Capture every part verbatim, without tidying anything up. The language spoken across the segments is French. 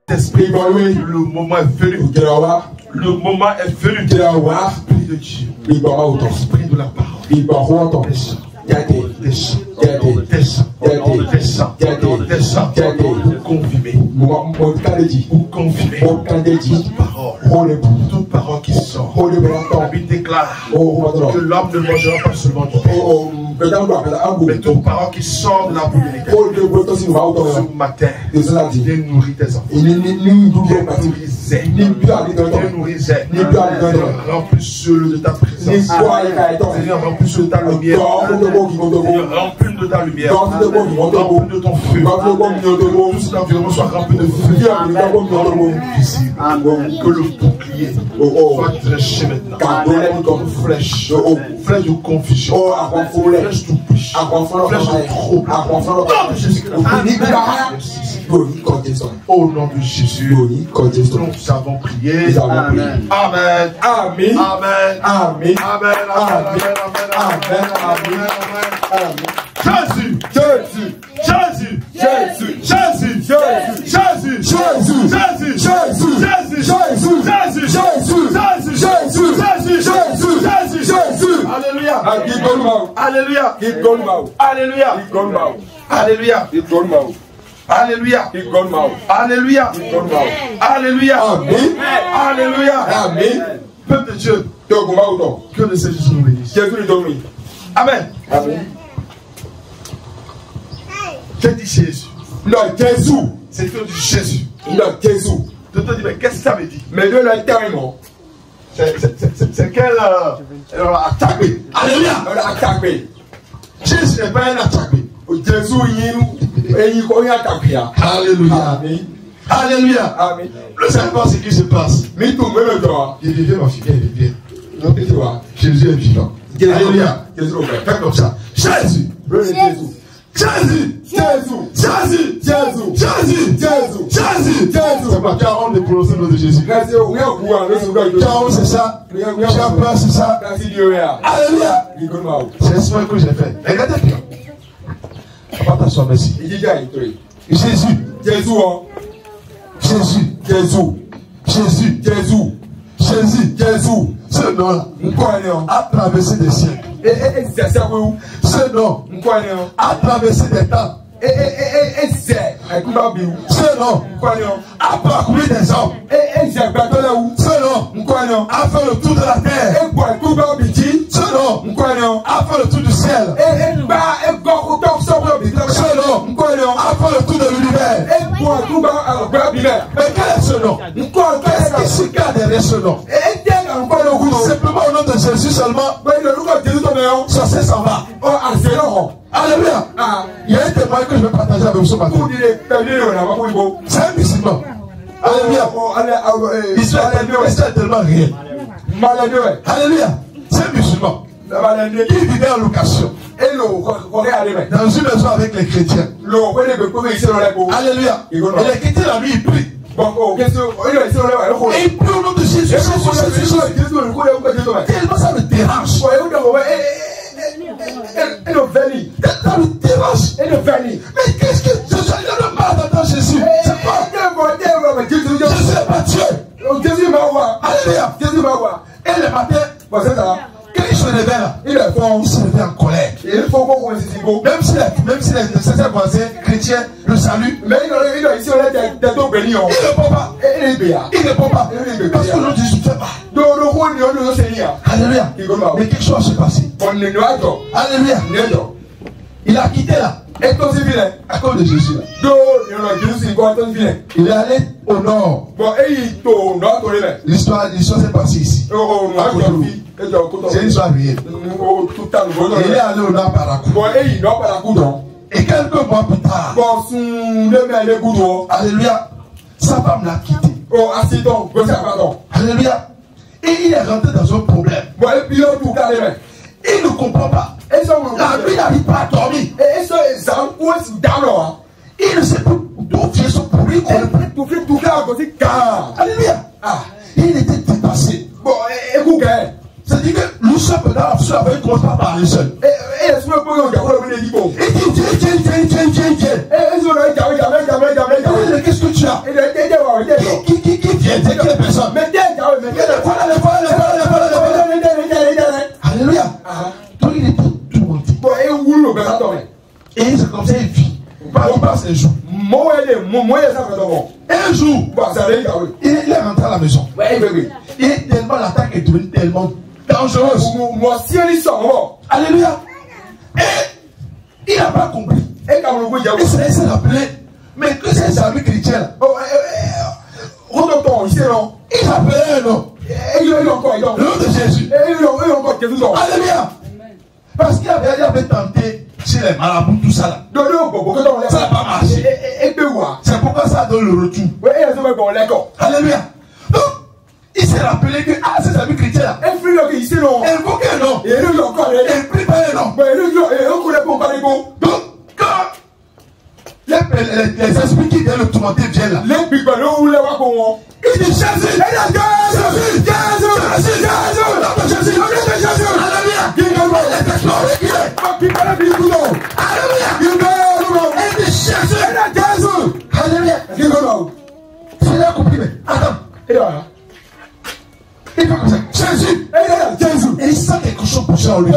Saint-Esprit, le moment est venu. Le moment est venu. Esprit de Dieu. Esprit de la parole. Descends. Descends. Descends. Descends. Descends. Pour confirmer. Pour confirmer. Toute parole. Toute parole qui sort. La Bible déclare que l'homme ne mangera pas seulement du pain, mais toute parole qui sort de la bouche de l'Éternel. Ce matin, viens nourrir tes enfants. Viens nourrir Zé. Viens nourrir Zé. Remplis-le de ta présence. Seigneur, remplis-le de ta lumière. Remplis-le de ta lumière. Remplis-le de ton feu. Tout cet environnement soit rempli de feu. Visible. Que le bouclier soit tranché maintenant. Comme flèche. Flèche de confusion. Flèche de bouche. Flèche de trouble. Au nom de Jésus, nous avons prié. Amen. Amen. Amen. Amen. Amen. Amen. Amen. Amen. Jésus. Jésus. Jésus. Jésus. Jésus. Jésus. Jésus. Jésus. Jésus. Jésus. Jésus. Jésus. Jésus. Jésus. Jésus. Jésus. Jésus. Jésus. Alléluia. Alléluia. Alléluia. Alléluia. Alléluia. Alléluia. Alléluia. Amen. Alléluia. Amen. Peuple de Dieu. Que le Seigneur nous bénisse. Amen. Amen. J'ai dit Jésus. Non, Jésus. C'est le du Jésus. Non, Jésus. Je te dis, mais qu'est-ce que ça veut dire? Mais de l'intérieur. C'est quel attaque? Alléluia. Attaque. Jésus n'est pas un attaque. Jésus, il est un Alléluia. Alléluia. Amen. Le Seigneur, c'est ce qui se passe. Mais tout le monde, il vivait, ma fille, il vivait. Jésus est vivant. Alléluia. Fais comme ça. Jésus. Jésus. Jésus. Jésus. Jésus. Jésus. Jésus. Jésus. Jésus. Jésus. C'est pas quarante de prononcer le nom de Jésus. quarante, c'est ça. Chapin, c'est ça. Alléluia. C'est ce que j'ai fait. Regardez bien. Pas t'asseoir, merci. Jésus. Jésus. Jésus. Jésus. Jésus. Jésus. Jésus. Jésus. Ce nom-là a traversé des siècles. Ce nom a traversé des temps. Ce nom a parcouru des hommes. Ce nom a fait le tour de la terre. Ce nom a fait le tour du ciel. Ce nom a fait le tour de l'univers. Mais quel est ce nom? Qu'est-ce qui se cache derrière ce nom? Simplement au nom de Jésus seulement. Ça s'en va. Alléluia. Il y a un témoin que je vais partager avec vous ce matin. C'est un musulman. Alléluia. L'histoire est tellement réelle. Alléluia. C'est un musulman. Il vivait en location. Dans une maison avec les chrétiens. Alléluia. Et les chrétiens, la nuit, ils prient. Et il prie au nom de Jésus. Tellement ça le dérange. Ça le dérange. Mais qu'est-ce que Jésus ne parle dans Jésus? C'est pas. Jésus est pas Dieu. Alléluia. Et le matin, quand il se réveille là, il se réveille en colère. Même si les certains voisins chrétiens le saluent, mais il ne répond pas. Il ne répond pas. Parce que l'autre Jésus ne fait pas. Alléluia. Mais quelque chose s'est passé. Alléluia. Il a quitté là. À cause de Jésus là. Il est allé au nord. L'histoire s'est passée ici. C'est une histoire réelle. Il est allé au nord par la coup. Et quelques mois plus tard, alléluia, sa femme l'a quitté. Alléluia. Et il est rentré dans un problème. Il ne comprend pas. La nuit n'arrive pas à dormir. Il ne sait plus d'où vient son problème. Alléluia. Il était dépassé. C'est-à-dire que nous sommes dans l'absolu avec commence pas à parler seul. Et il dit viens, viens, viens, viens, viens, viens. Qu'est-ce que tu as? J'ai dit que les personnes. Mettez un carreau, mettez un Voilà, le voilà, le voilà, le voilà, le voilà. Alléluia. Donc il était tourmenté. Bon, et où le ben attends. Et c'est comme ça il vit. Il passe un jour. Moi, moi, ça fait d'abord. Un jour, il est rentré à la maison. Et tellement l'attaque est devenue tellement dangereuse. Moi, si elle sort, alléluia. Et il n'a pas compris. Et c'est s'est rappelé. Mais que c'est un ami chrétien. Il appelait un homme. Le nom de Jésus. Alléluia. Parce qu'il avait, avait tenté chez les marabouts, tout ça là. Ça n'a pas marché. C'est pourquoi ça donne le retour. Alléluia. Donc, il s'est rappelé que, ah, ces amis chrétiens là. Il faut qu'un nom. Il prie pas un nom. Donc, quand les, les, les esprits qui viennent le tourmenter viennent là. Il dit Jésus, Jésus, Jésus, Jésus, Jésus, Jésus, alléluia. Il est exploré, il est. Alléluia. Il dit Jésus, Jésus, alléluia. C'est là compris, mais attends. Il fait comme ça. Jésus, Jésus. Et il sent quelque chose bouger en lui.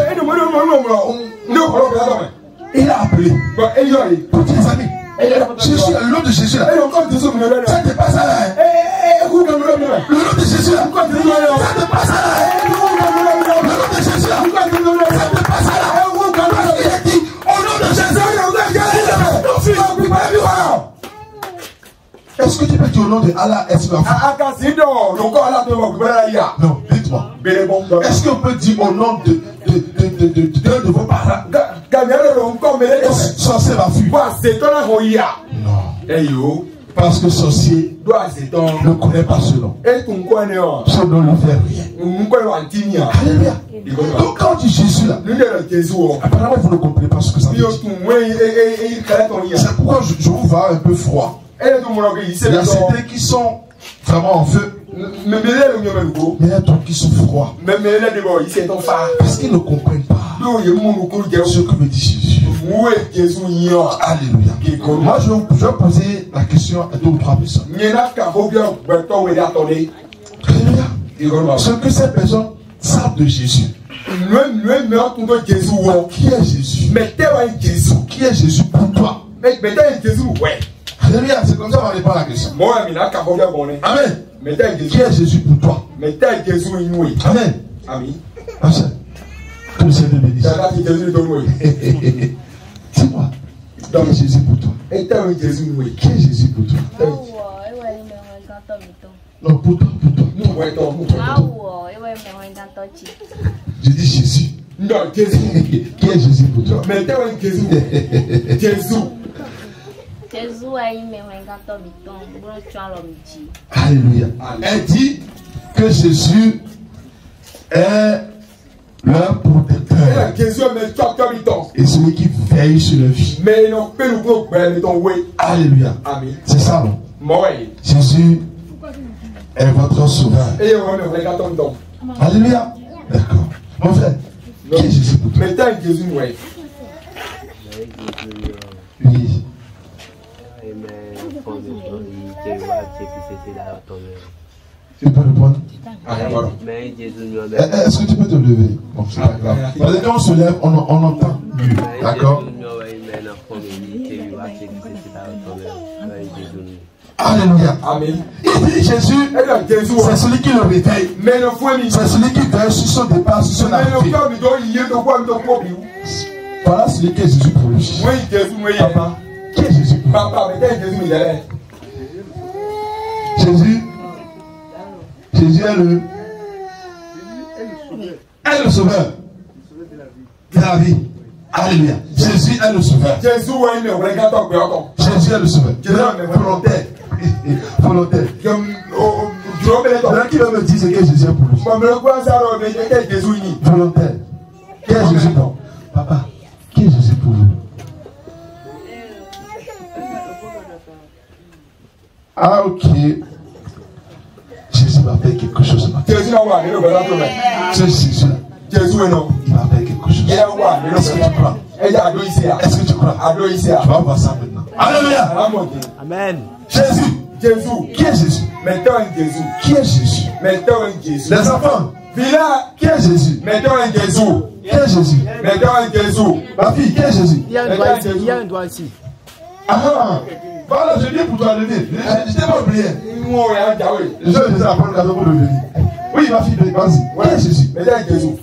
Il a appelé. Pour tes amis. Jésus, le nom de Jésus là. Ça te passe à là. Le nom de Jésus là. Ça te passe à là. Le nom de Jésus là. Ça te passe à là. Il a dit au nom de Jésus. Est-ce que tu peux dire au nom de Allah? Est-ce que non, dites-moi. Est-ce qu'on peut dire au nom de de de de de, de, de vos parents? Sorcier va fuir. Non. Parce que sorcier ne connaît pas ce nom. Ce nom ne fait rien. Alléluia. Donc quand on dit Jésus là, apparemment vous ne comprenez pas ce que ça veut dire. C'est pourquoi je, je vous vois un peu froid. Il y a certains qui sont vraiment en feu. Mais il y a d'autres qui sont froids. Parce qu'ils ne comprennent pas ce que me dit Jésus. Alléluia. Moi je vais poser la question à deux ou trois personnes. Alléluia. Ce que ces personnes savent de Jésus. Qui est Jésus? Qui est Jésus pour toi? Alléluia, c'est comme ça qu'on répond à la question. Amen. Qui est Jésus pour toi? Amen. Amen. Que le Seigneur bénisse. Dis-moi, qui est Jésus pour toi? Qui est Jésus pour toi? Non, pour toi, pour toi. Je dis Jésus. Qui est Jésus pour toi? Alléluia. Elle dit que Jésus est leur protecteur et celui qui veille sur leur vie. Alléluia. C'est ça, non? Jésus est votre sauveur. Alléluia. D'accord. Mon frère, qui est Jésus pour toi? Oui. Tu peux répondre? Est-ce que tu peux te lever? Bon, c'est pas grave. Parce que quand on se lève, on, on entend mieux. D'accord? Alléluia. Amen. Il dit Jésus, c'est celui qui le réveille. C'est celui qui veille sur son départ, sur son arrivée. Voilà celui qui est Jésus pour lui. Papa, qui est Jésus pour lui? Jésus, Jésus est le, est le sauveur de la vie. Alléluia. Jésus est le sauveur. Jésus est le sauveur. Volontaire. Volontaire. Là qui va me dire ce que Jésus est pour lui. Volontaire. Qui est Jésus pour? Papa, qui est Jésus pour vous? Ah ok. Jésus va faire quelque chose ce matin. C'est Jésus là. Il va faire quelque chose. Est-ce que tu crois? Est-ce que tu crois? Tu vas voir ça maintenant. Alléluia. Amen. Jésus. Jésus. Qui est Jésus? Mettons un Jésus. Qui est Jésus? Mettons un Jésus. Les enfants. Villa. Qui est Jésus? Mettons un Jésus. Qui est Jésus? Mettons un Jésus. Ma fille, qui est Jésus? Il y a un doigt ici. Il y a un doigt ici. Ah, voilà, je viens pour toi lever. Je t'ai pas oublié. Moi, regarde, oui. Je vais te apprendre le cadeau pour le venir. Oui, ma fille, vas-y. Qui est Jésus? Mettons un Jésus.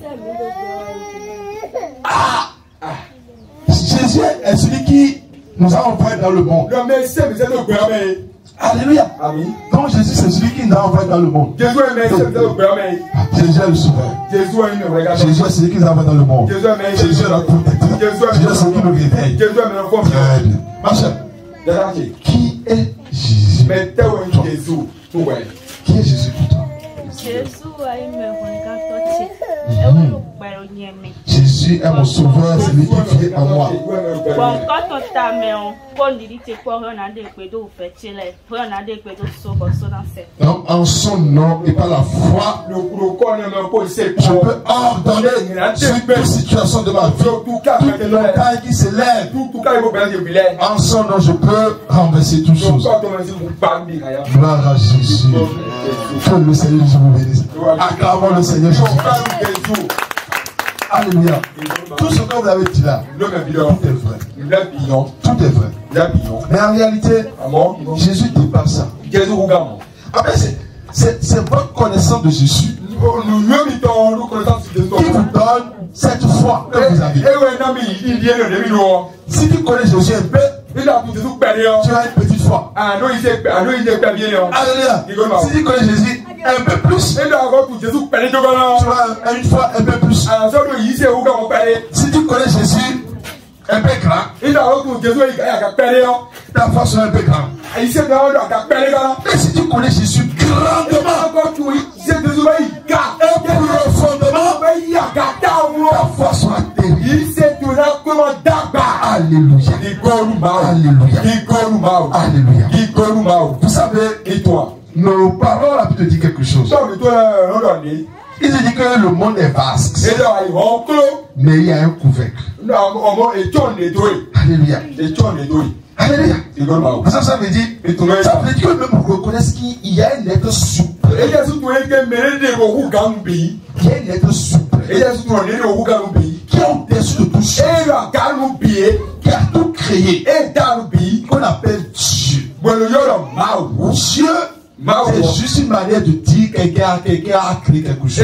Ah! Jésus est celui qui nous a envoyés dans le monde. Le Messie, vous êtes au Grammy. Alléluia. Amen. Donc Jésus, c'est celui qui nous a envoyés dans le monde. Jésus est Messie, vous êtes au Grammy. Jésus est le souverain. Jésus est une vraie. Jésus est celui qui nous a envoyés dans le monde. Jésus est Messie. Jésus est notre protecteur. Jésus est Jésus est celui qui nous réveille. Jésus est mon enfant. Très bien. Ma chère, qui est Jésus? Mettons un Jésus. Ouais. Qui est Jésus pour toi? Jésus est mon sauveur, c'est lui qui vit en moi. Donc en son nom et par la foi, je peux ordonner toute situation de ma vie, toute montagne qui s'élève. En son nom, je peux renverser toutes choses. Gloire à Jésus. Que le Seigneur Jésus vous bénisse. Acclamons le Seigneur Jésus. Alléluia. Tout ce que vous avez dit là, tout est vrai. Tout est vrai. Mais en réalité, Jésus dépasse ça. Après, c'est votre connaissance de Jésus qui vous donne cette foi que vous avez. Si tu connais Jésus un peu, tu as une petite foi. Alléluia. Si tu connais Jésus un peu plus, tu as une foi un peu plus. Si tu connais Jésus un peu grand, ta foi sera un peu grande. Mais si tu connais Jésus grandement et profondément, ta foi sera terrible. Alléluia. Alléluia. Alléluia. Vous savez, et toi, nos parents ont pu te dire quelque chose. Ils ont dit que le monde est vaste, mais il y a un couvercle. Alléluia. Alléluia. Ça, ça veut dire, ça veut dire que même vous reconnaissez qu'il y a une être suprême. Il y a une être suprême qui est au-dessus de tout chose, qui a tout créé, qu'on appelle Dieu. Dieu, c'est juste une manière de dire que quelqu'un quelqu'un a créé quelque chose.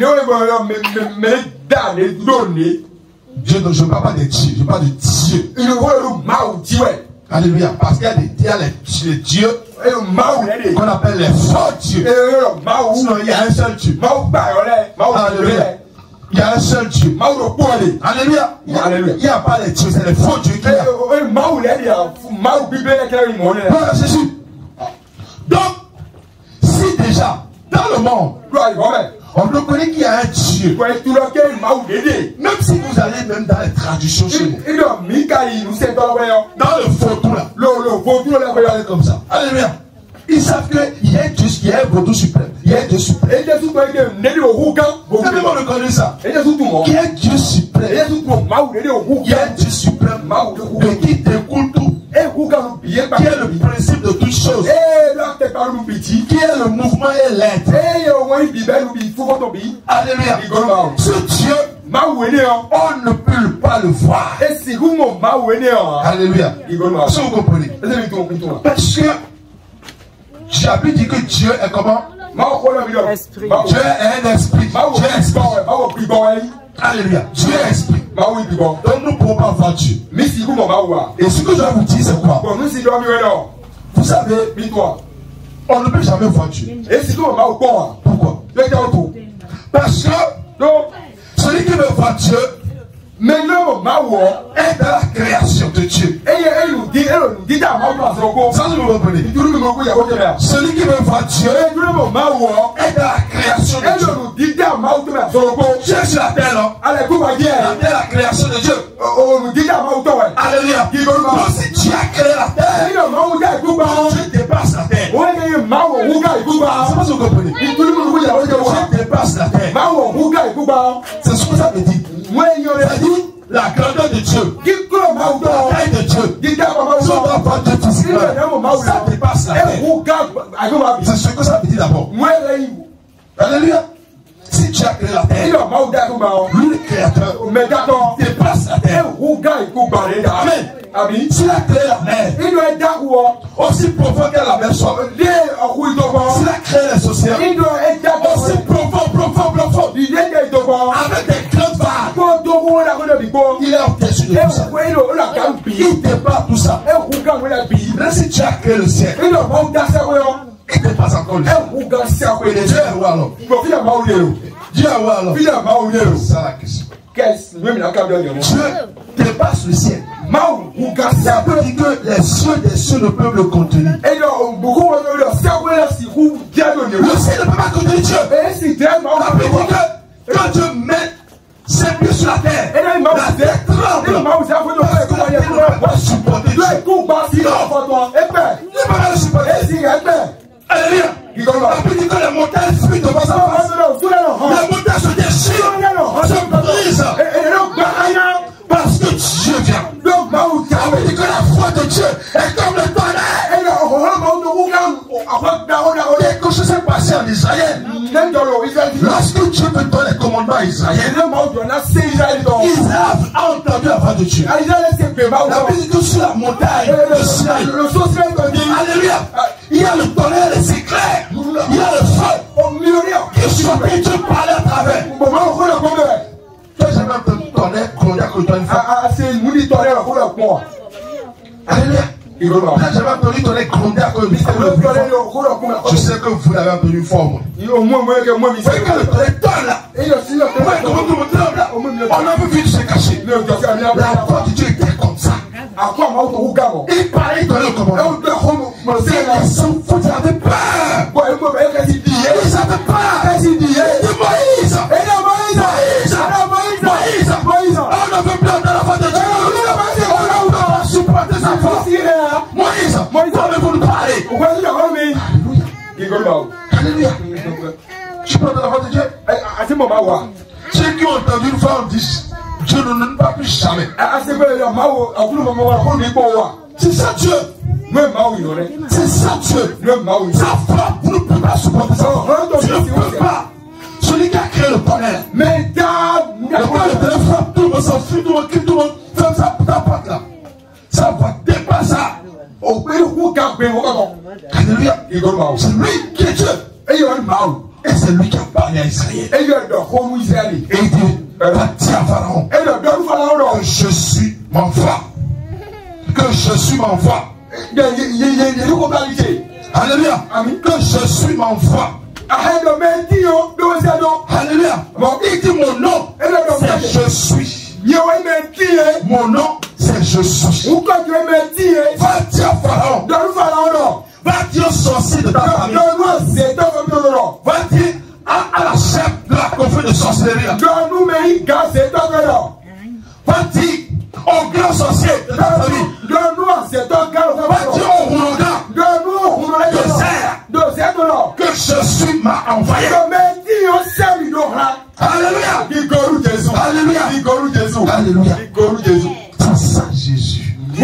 Dieu, je ne parle pas de Dieu, je parle de Dieu. Alléluia. Parce qu'il y a des dieux, les dieux qu'on appelle les faux dieux. Sinon, il y a un seul Dieu. Alléluia. Il y a un seul Dieu. Alléluia. Il n'y a pas les dieux, c'est les faux dieux qui y a. Voilà, Jésus. Donc, si déjà, dans le monde, on reconnaît qu'il y a un Dieu. Même si vous allez même dans les traditions chez nous, dans le vaudou là, regardez comme ça. Alléluia. Ils savent qu'il y a un Dieu, il y a un vaudou suprême. Il y a un Dieu suprême. Et même on reconnaît ça. Il y a un Dieu suprême. Il y a un Dieu suprême de qui découle tout. Qui est le principe de toutes choses. Qui est le mouvement et l'être. Alléluia. Ce Dieu, on ne peut pas le voir. Alléluia. Si vous comprenez. Parce que j'avais dit que Dieu est comment? Esprit. Dieu est un esprit. Dieu est esprit. Alléluia. Dieu est esprit. Donc nous ne pouvons pas voir Dieu. Et ce que je vais vous dire, c'est quoi? Vous savez, on ne peut jamais voir Dieu. Pourquoi? Parce que celui qui veut voir Dieu est dans la création de Dieu. Ça, je vous comprenez. Celui qui veut voir Dieu est dans la création de Dieu. Dieu sur la terre, non? La terre est la création de Dieu. Alléluia. Donc si Dieu a créé la terre, Dieu dépasse la terre. C'est pas ce que vous comprenez. Dieu dépasse la terre. C'est ce que ça veut dire. Ça dit la grandeur de Dieu, la taille de Dieu. Si on doit voir Dieu physiquement, Ça dépasse la terre. C'est ce que ça veut dire d'abord. Alléluia. Si tu as créé la terre, lui le créateur dépasse la terre. Amen. Amen. S'il a créé la mer, aussi profond que la mer soit, s'il a créé les océans, aussi profond, profond, profond, avec des grandes vagues, il est au-dessus de tout ça. Il dépasse tout ça. Même si tu as créé le ciel, il dépasse encore le ciel. Dieu est où alors? Dieu est où alors? C'est ça la question. Dieu dépasse le ciel. Ça veut dire que les cieux des cieux ne peuvent le contenir. Le ciel ne peut pas contenir Dieu. Ça veut dire que quand Dieu met ses pieds sur la terre, la terre tremble. Parce que la terre ne peut pas supporter Dieu. Non, il ne peut pas le supporter. Alléluia. La Bible dit que les montagnes fuient devant sa face. Les montagnes se déchirent, se brisent. Parce que Dieu vient. La Bible dit que la foi de Dieu est comme le tonnerre. Quelque chose s'est passé en Israël. Lorsque Dieu te donne les commandements à Israël, Israël a entendu la voix de Dieu. La Bible dit que sur la montagne de Sinaï, alléluia, il y a le tonnerre, les éclairs, il y a le feu. Qui sortait, Dieu parlait à travers. Toi, j'avais entendu tonnerre, gronder que toi une fois. Alléluia. J'avais entendu tonnerre, gronder que lui. Je sais que vous l'avez entendu une fois au moins. Vous voyez que le tonnerre tonne là. Comment tout le monde là? On a vu vite se cacher. La voix de Dieu était comme ça. Il parlait dans le commandement. C'est les gens qui avaient peur. Ils avaient peur. De Moïse. Moïse. Moïse. On avait peur de la voix de Dieu. On n'a pas supporté sa voix. Moïse. Pouvez-vous nous parler? Alléluia. Tu parles de la voix de Dieu? Ceux qui ont entendu une fois disent Dieu ne nous pas plus jamais. C'est ça Dieu. C'est ça Dieu. Sa frappe, vous ne pouvez pas supporter ça. Tu ne peux pas. Celui qui a créé le tonnerre. Mais quand le tonnerre frappe, tout le monde s'enfuit, tout le monde quitte, tout le monde ferme sa porte là. Ça va dépasser ça. Alléluia. C'est lui qui est Dieu. Et c'est lui qui a parlé à Israël. Et il dit, va dire à Pharaon que je suis m'envoie. Que je suis m'envoie. Alléluia. Que je suis m'envoie. Alléluia. Il dit mon nom, c'est je suis. Mon nom, c'est je suis. Va dire à Pharaon. Va dire au sorcier de ta famille. Va dire à, à la chef de la confrérie de sorcellerie. Va dire au grand sorcier de ta famille. Va dire au roulogan de Zère que je suis m'a envoyé. Alléluia. Alléluia. Alléluia. C'est ça Jésus.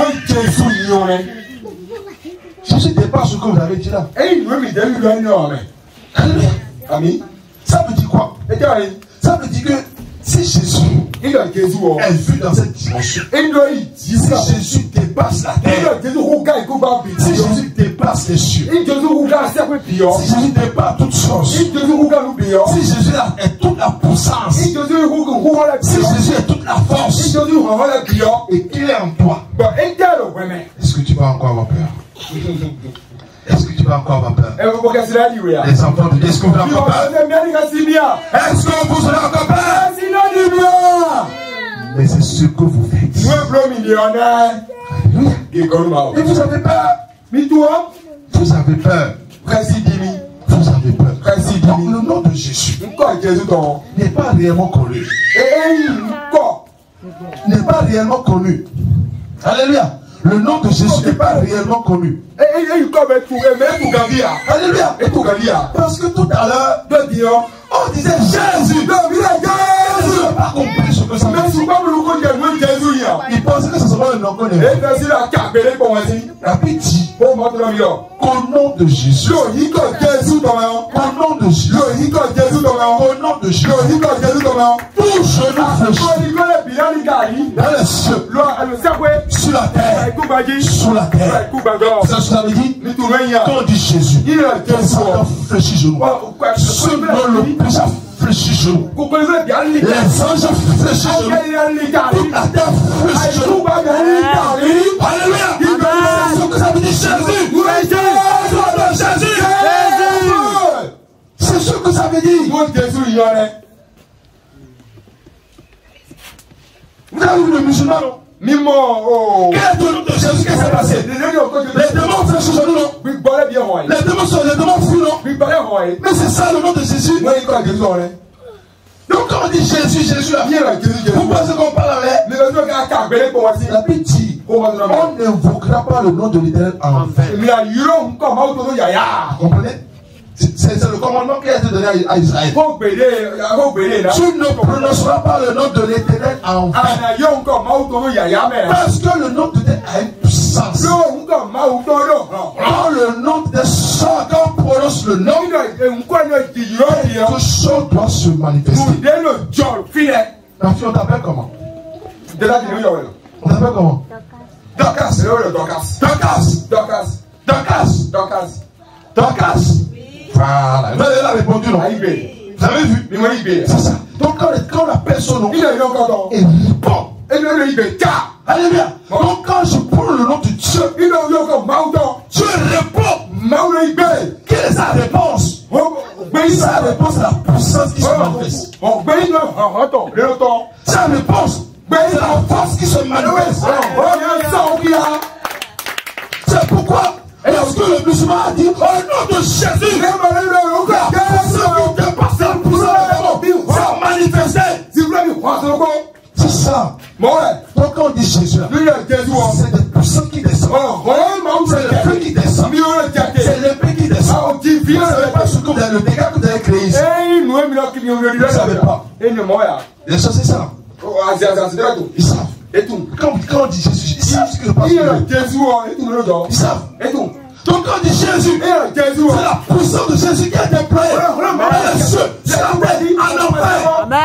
Jésus dépasse ce que vous avez dit là. Alléluia. Amen. Ça veut dire quoi? Ça veut dire que si Jésus est vu dans cette dimension, si Jésus dépasse la terre, si Jésus dépasse les cieux, si Jésus dépasse toutes choses, si Jésus est toute la puissance, si Jésus est toute la force, et qu'il est en toi, est-ce que tu vas encore avoir peur? Est-ce que tu vas encore avoir peur? Les enfants de Dieu, est-ce que vous avez encore peur? Est-ce que vous avez encore peur? Mais c'est ce que vous faites. Et vous avez peur. Vous avez peur. Vous avez peur. Donc le nom de Jésus n'est pas réellement connu. N'est pas réellement connu. Alléluia. Le nom de Jésus n'est pas réellement connu. Alléluia. Parce que tout à l'heure, on disait Jésus. pas compris ce que ça veut dire. Il pensait que ce serait un nom qu'on aimait. La Bible dit qu'au nom de Jésus, au nom de Jésus, au nom de Jésus, tout genou fléchit dans les cieux, sur la terre, sous la terre. Ça, ça veut dire, quand on dit Jésus, ça fléchit genou. Ce nom le plus fléchit genou. Les anges fléchissent genou. Toute la terre fléchit genou. Alléluia. C'est ce que ça veut dire Jésus. C'est ce que ça veut dire. Vous avez vu le musulman, non? Mimo. Quel est le nom de Jésus? Qu'est-ce qui s'est passé? Les démons fléchissent genou, non? Les démons sont les démons fuient, non? Mais c'est ça le nom de Jésus. Donc quand on dit Jésus, Jésus, vous pensez qu'on parle avec? La Bible dit, on n'invoquera pas le nom de l'Éternel en vain. Vous comprenez? C'est le commandement qui a été donné à Israël. Tu ne prononceras pas le nom de l'Éternel en vain. Parce que le nom de Dieu a une puissance. Quand le nom de Dieu, quand on prononce le nom, quelque chose doit se manifester. Ma fille, on t'appelle comment? On t'appelle comment? Dorcas. Dorcas. Dorcas. Dorcas. Dorcas. Voilà. Vous avez répondu, non? Vous avez vu? C'est ça. Donc quand, quand on appelle son nom, il répond. Alléluia. Donc quand je prends le nom de Dieu, Dieu répond. Quelle est sa réponse? Sa réponse est la puissance qui se manifeste. Sa réponse, c'est la force qui se manifeste. C'est pourquoi, parce que le musulman a dit, au nom de Jésus, la puissance de s'est manifestée. C'est ça. Donc quand on dit Jésus, c'est des puissants qui descendent. C'est le feu qui descend. C'est l'épée qui descend. Vous ne savez pas ce que vous avez, le dégât que vous avez créé ici. Vous ne savez pas. Les choses, c'est ça. Ils savent. Quand, quand on dit Jésus, ils savent ce que le passe. Ils savent. Donc quand on dit Jésus, c'est la puissance de Jésus qui est déployée. Dans les cieux, c'est la terre, en enfer.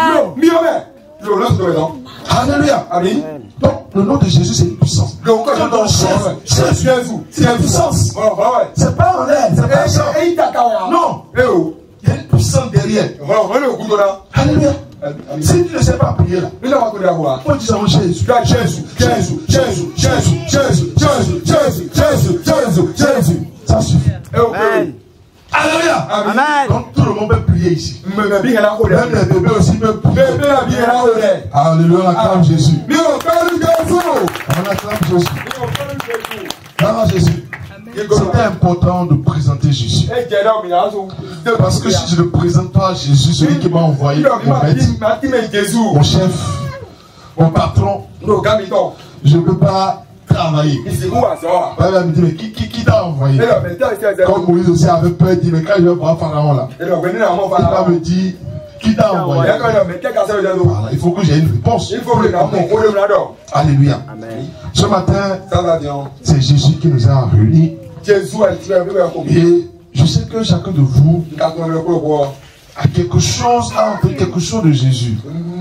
Alléluia. Amen. Donc le nom de Jésus c'est une puissance. Donc quand on Jésus, c'est une puissance. C'est pas en l'air, c'est pas ça. Non. Il y a une puissance derrière. Alléluia. Si tu ne sais pas prier là, on dit en Jésus, Jésus, Jésus, Jésus, Jésus, Jésus, Jésus, Jésus, Jésus, Jésus, Jésus. Ça suffit. Amen. Alléluia. Amen. Donc tout le monde peut prier ici. Même les bébés aussi peuvent prier. Alléluia, on acclame Jésus. On acclame Jésus. Acclame Jésus. C'était important de présenter Jésus. Parce que si je ne présente pas Jésus, celui qui m'a envoyé, mon maître, mon chef, mon patron, je ne peux pas travailler. Il me dit, mais qui, qui, qui t'a envoyé? Comme Moïse aussi avait peur, il dit, mais quand je vais voir Pharaon là, il va me dire, qui t'a envoyé? Voilà, il faut que j'ai une réponse. Alléluia. Ce matin, c'est Jésus qui nous a réunis. Et je sais que chacun de vous a quelque chose, a entendu quelque chose de Jésus.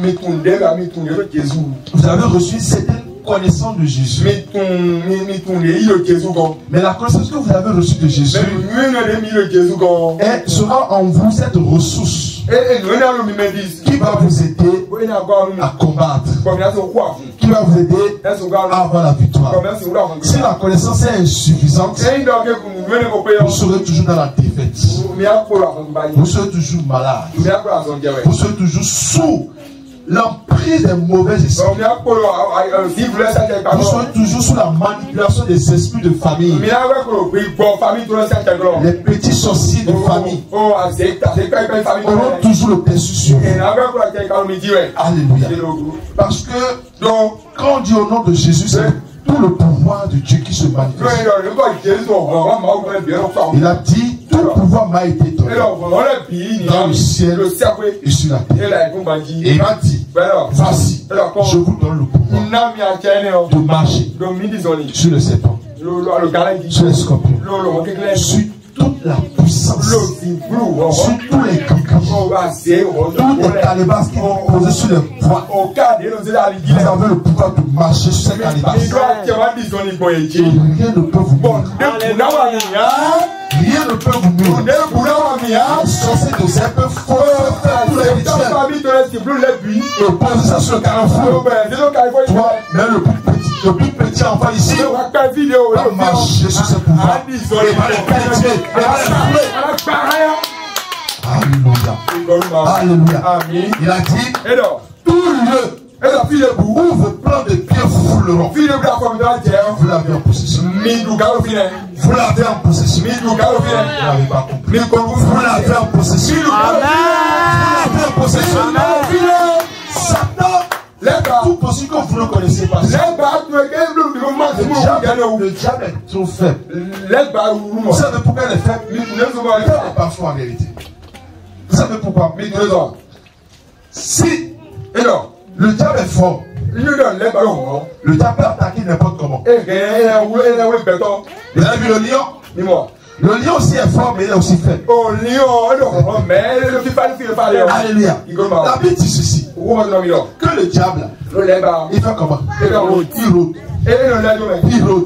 Vous avez reçu une certaine connaissance de Jésus. Mais la connaissance que vous avez reçue de Jésus elle sera en vous cette ressource qui va vous aider à combattre, qui va vous aider à avoir la victoire. Si la connaissance est insuffisante, vous serez toujours dans la défaite. Vous serez toujours malade. Vous serez toujours sous l'emprise des mauvais esprits. Vous serez toujours sous la manipulation des esprits de famille. Les petits sorciers de famille auront toujours le dessus sur vous. Alléluia. Parce que donc, quand on dit au nom de Jésus, c'est tout le pouvoir de Dieu qui se manifeste. Il a dit tout Tout pouvoir m'a été donné dans le ciel et sur la terre. Et il m'a dit, voici, je vous donne le pouvoir de marcher sur le serpent, sur les scorpions, sur toute la puissance, sur tous les grands, tous les calebasses qui vont poser sur les poids. Vous avez le pouvoir de marcher sur ces calebasses. Et rien ne peut vous nuire. Rien ne peut vous nuire. Les sorciers de zèbre peuvent faire tous les rituels et poser ça sur le carrefour. Toi, mais le plus petit, le plus petit enfant ici va marcher sur ce pouvoir et va les pénétrer. Alléluia. Alléluia. Il a dit, tout lieu où vos plans de pied fouleront, vous l'avez en possession. Vous l'avez en possession. Vous l'avez pas compris. Vous l'avez en possession. Vous l'avez en possession. Satan, tout possible que vous ne connaissez pas. Le diable est trop faible. Vous savez pourquoi il est faible? Il est parfois en vérité. Vous savez pourquoi? Si le diable est fort, le diable peut attaquer n'importe comment. Vous avez vu le lion? Le lion aussi est fort, mais il est aussi faible. Alléluia. La Bible dit ceci, que le diable, il fait comment? Il rôde. Il rôde.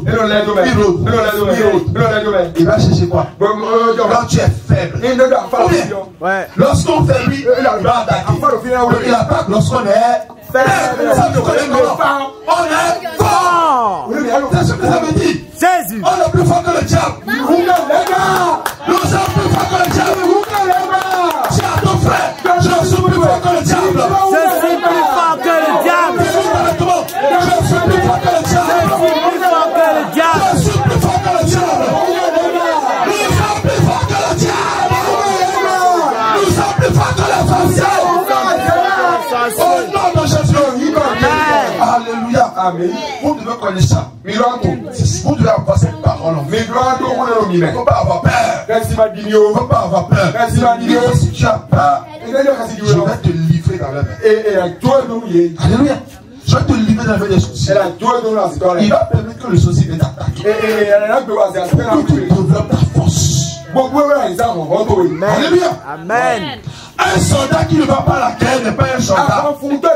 Il va chercher quoi? Quand tu es faible. Lorsqu'on fait lui, il va attaquer. Il attaque lorsqu'on est faible. On est fort. C'est ce que ça veut dire. Jésus. On est plus fort que le diable. Nous sommes plus forts que le diable. Dis à ton frère, je suis plus fort que le diable. Je suis plus fort que le diable. Je suis plus fort que le diable. Je suis plus fort que le diable. Je suis plus fort que le diable. Nous sommes plus forts que le diable. Nous sommes plus forts que le diable. Au nom de Jésus. Alléluia. Amen. Vous devez connaître ça. Vous devez avoir cette parole. Il ne faut pas avoir peur. Il ne faut pas avoir peur. Si tu as peur, je vais te livrer dans la main. Alléluia. Je vais te livrer dans la main des sorciers. Il va permettre que le sorcier vienne t'attaquer. Que tu développes ta force. Alléluia. Amen. Un soldat qui ne va pas à la guerre n'est pas un soldat.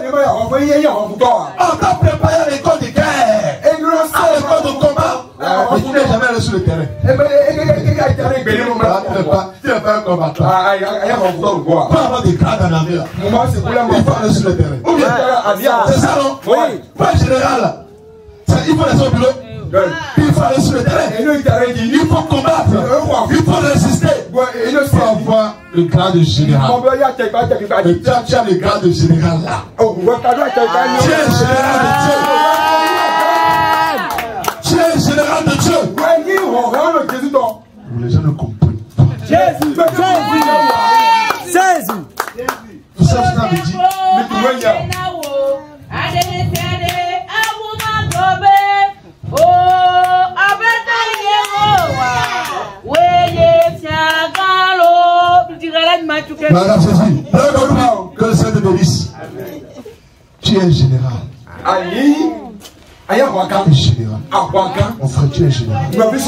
On t'a préparé à l'école de guerre, à l'école de combat, mais tu n'es jamais allé sur le terrain. Tu n'es pas un combattant. Pas avoir des grades en armée là. Il faut aller sur le terrain. Ou bien, c'est ça non? Oui. Pas général. Il faut aller au bureau. Il faut aller sur le terrain. Il faut combattre. Il faut résister. Il faut avoir le grade de général. Et tu as le grade de général là. Tu es général de Dieu. Tu es général de Dieu. Les gens ne comprennent pas. Jésus. Jésus. Vous savez ce que ça veut dire? Madame Jésus, que le Seigneur te bénisse. Tu es général. Tu es général. Mon frère, tu es général.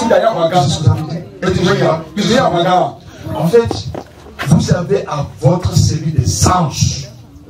En fait, vous avez à votre série des anges.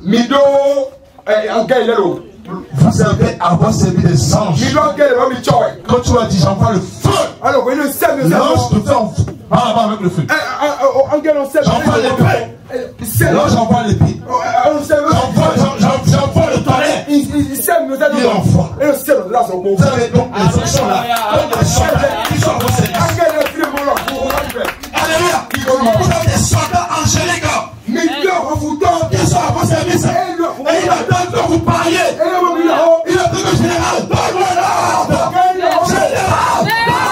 Vous avez à votre série des anges. Quand tu as dit j'envoie le feu, l'ange te fait en feu. Ah, avec le feu. J'envoie l'épée. Là, j'envoie l'épée. J'envoie le toilette. Il envoie. Vous avez donc les actions là. Les soldats qui sont à vos services. Alléluia. Vous avez des soldats angéliques. Ils sont à vos services. Et il attend que vous parliez. Il attend que général. Donne-moi l'ordre. Général.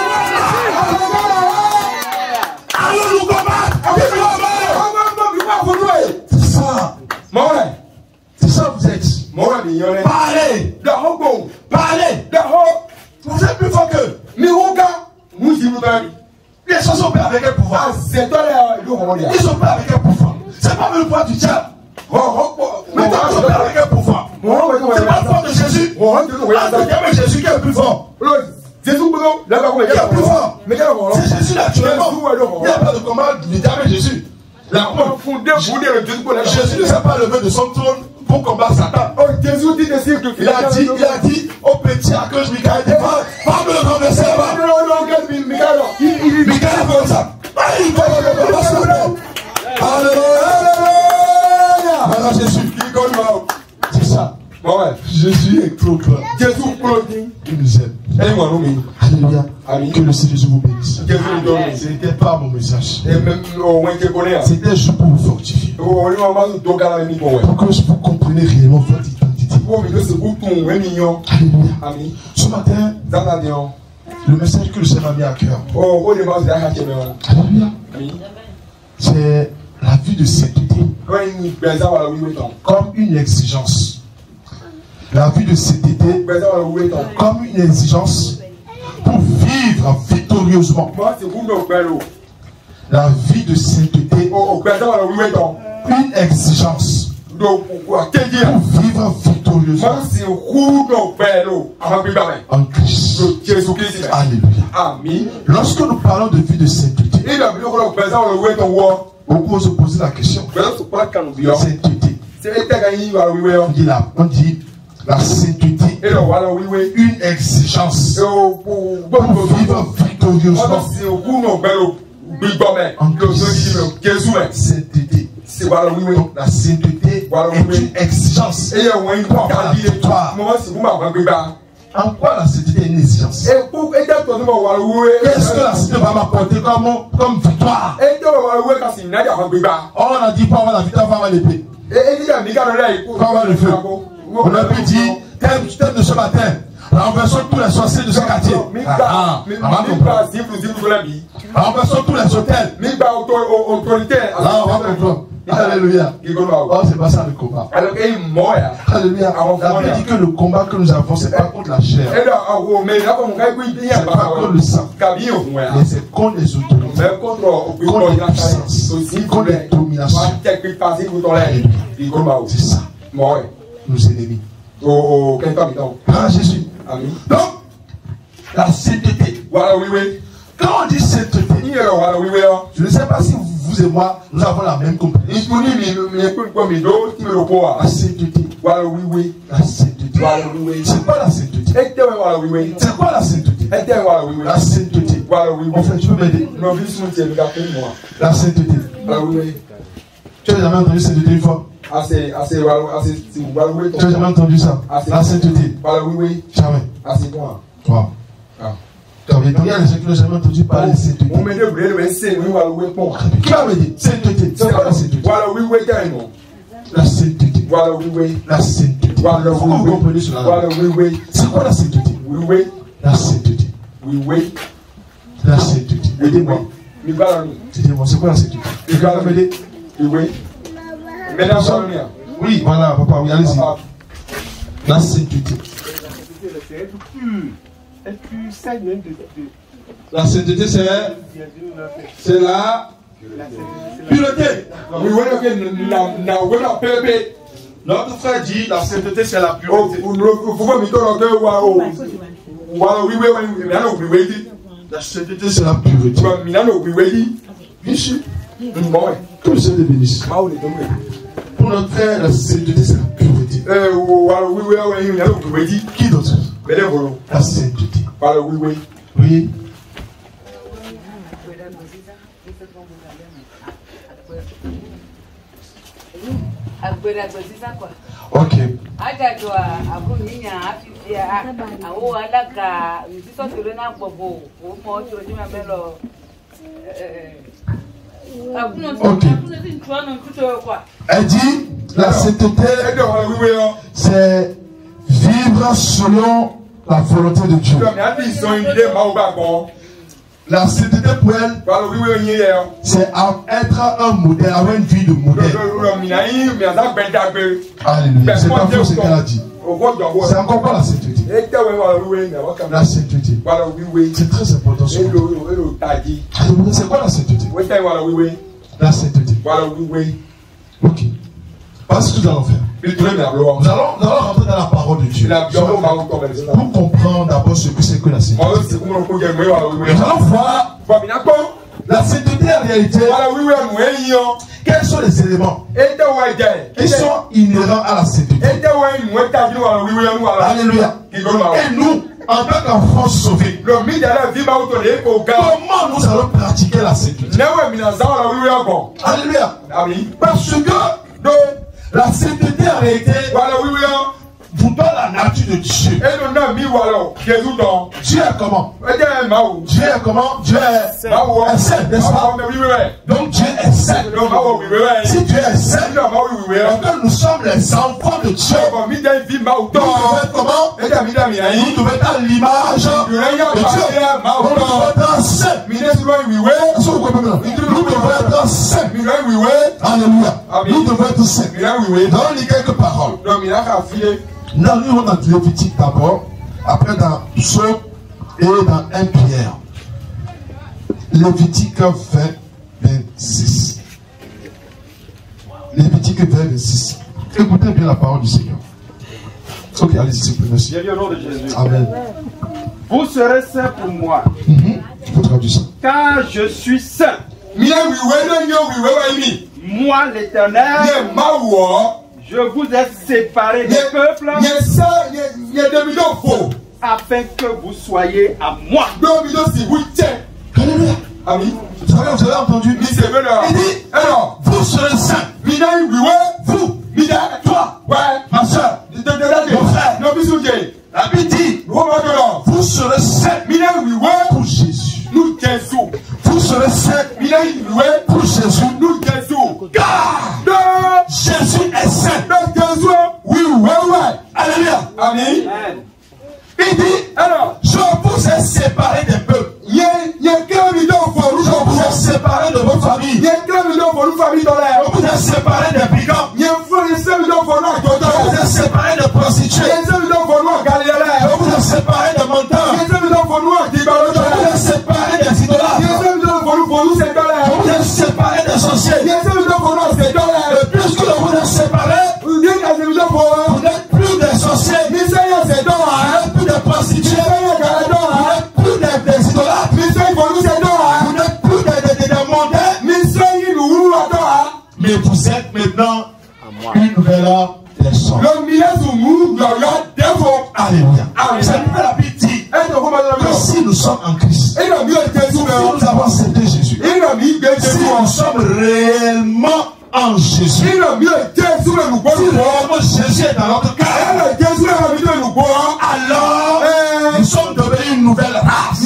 Allons nous combattre. C'est ça. C'est ça vous êtes. Parlez. Parlez. Vous êtes plus fort qu'eux. Les sorciers sont prêts avec un pouvoir. C'est toi là, le monde. Ils sont prêts avec un pouvoir. C'est pas le pouvoir du diable. Mais toi, ils sont prêts avec un pouvoir. C'est pas le pouvoir de Jésus. Ah, c'est jamais Jésus qui est le plus fort. Jésus, là, il est plus fort. C'est Jésus naturellement. Il n'y a pas de combat du diable et Jésus. La Jésus ne s'est pas levé de son trône pour combattre Satan. Il a dit, il a dit au petit archange Michael, va me le renverser là-bas. Michael a fait ça. Alléluia. Maintenant Jésus, c'est ça. Jésus est trop grand. Il nous aime. Alléluia. Que le Seigneur vous bénisse. Ce n'était pas mon message. C'était juste pour vous fortifier. Pour que vous compreniez réellement votre identité. Alléluia. Ce matin, le message que le Seigneur m'a mis à cœur. Alléluia. C'est la vie de sainteté comme une exigence. La vie de sainteté comme une exigence pour vivre victorieusement. La vie de sainteté, une exigence pour vivre victorieusement en Christ. Alléluia. Lorsque nous parlons de vie de sainteté, beaucoup se posent la question. Sainteté. On dit la, on dit la sainteté, une exigence pour vivre victorieusement en Christ. Sainteté. Donc la sainteté est une exigence pour la victoire. En quoi la sainteté est une exigence? Qu'est-ce que la sainteté va m'apporter comme, comme victoire? Oh, on a dit pas avoir la victoire, pas avoir l'épée. Pas avoir le feu. On a pu dire, thème, thème de ce matin, renversons tous les sorciers de ce quartier. Ah, renversons tous les hôtels. Là, on va comprendre. Alléluia. Oh, c'est pas ça le combat. Alléluia. La Bible dit que le combat que nous avons, c'est pas contre la chair. C'est pas contre le sang. Mais c'est contre les autorités. Contre les puissances. Contre les dominations. C'est ça. Nos ennemis. Ah, Jésus. Donc, la sainteté. Quand on dit sainteté, je ne sais pas si vous et moi, nous avons la même compréhension. La sainteté. La sainteté. C'est quoi la sainteté? C'est quoi la sainteté? La sainteté. En fait, tu peux m'aider? La sainteté. Tu as jamais entendu sainteté une fois? Tu as jamais entendu ça? La sainteté. Jamais. Wow. Il y a des gens qui n'ont jamais entendu parler de sainteté. Qui va me dire? Sainteté. C'est quoi la sainteté? La sainteté. La sainteté. Pourquoi vous comprenez cela? C'est quoi la sainteté? La sainteté. La sainteté. Aidez-moi. Aidez-moi. C'est quoi la sainteté? Tu vas m'aider? Oui, voilà, papa, oui, allez-y. La sainteté. La sainteté, c'est c'est la pureté. Notre frère dit la sainteté, c'est la pureté. La sainteté, c'est la pureté. Bien sûr. Que le Seigneur te bénisse. Pour notre frère, la sainteté, c'est la pureté. Qui d'autre? La sainteté. Oui. Ok. Ok. Elle dit, la sainteté, c'est vivre selon la volonté de Dieu. La sainteté pour elle, c'est être un modèle, avoir une vie de modèle. Alléluia. C'est pas faux ce qu'elle a dit. C'est encore pas la sainteté. La sainteté. C'est très important. C'est quoi la sainteté? La sainteté. Ok. Parce que nous allons faire. Nous allons, nous allons rentrer dans la parole de Dieu. Pour comprendre d'abord ce que c'est que la sainteté. Nous allons voir la sainteté en réalité. Quels sont les éléments qui sont inhérents à la sainteté? Alléluia. Et nous, en tant qu'enfants sauvés, comment nous allons pratiquer la sainteté? Alléluia. Parce que la sainteté en réalité vous donne la nature de Dieu. Dieu est comment? Dieu est comment? Dieu est saint, n'est-ce pas? Donc Dieu est saint. Si Dieu est saint, donc nous sommes les enfants de Dieu. Nous devons être comment? Nous devons être à l'image de Dieu. Nous devons être saints. Nous devons être saints. Alléluia. Nous devons être saints. Donne-lui quelques paroles. Nous allons dans Lévitique d'abord, après dans Psaume et dans un Pierre. Lévitique vingt, vingt-six. Lévitique vingt, vingt-six. Écoutez bien la parole du Seigneur. Ok, allez-y, s'il vous plaît, merci. Amen. Vous serez saints pour moi. Mm-hmm. Il faut traduire ça. Car je suis saint. Moi, l'Éternel, je vous ai séparés des peuples afin que vous soyez à moi. Alléluia. Amen. Vous avez, vous avez entendu? Il dit, vous serez saints. Vous, toi, ma soeur, mon frère. La Bible dit, vous serez saints pour Jésus. Vous serez saints pour Jésus. Car Jésus est saint. Oui, oui, oui. Alléluia. Amen. Il dit, alors, je vous ai séparé des peuples. Je vous ai séparé de votre famille. Je vous ai séparé des brigands. Je vous ai séparé de prostituées. Je vous ai séparé de menteurs. Je vous ai séparé des idolâtres. Je vous ai séparé des sorciers. Et puisque je vous ai séparé, vous n'êtes plus des sorciers. Vous n'êtes plus des prostituées. Vous n'êtes plus des, des idolâtres. Vous n'êtes plus des, des, des mondains. Mais vous êtes maintenant une nouvelle personne. Alléluia. C'est pourquoi la Bible dit que si nous sommes en Christ, si nous avons accepté Jésus, si nous sommes réellement en Jésus, si réellement Jésus est dans notre cœur, alors nous sommes devenus une nouvelle race.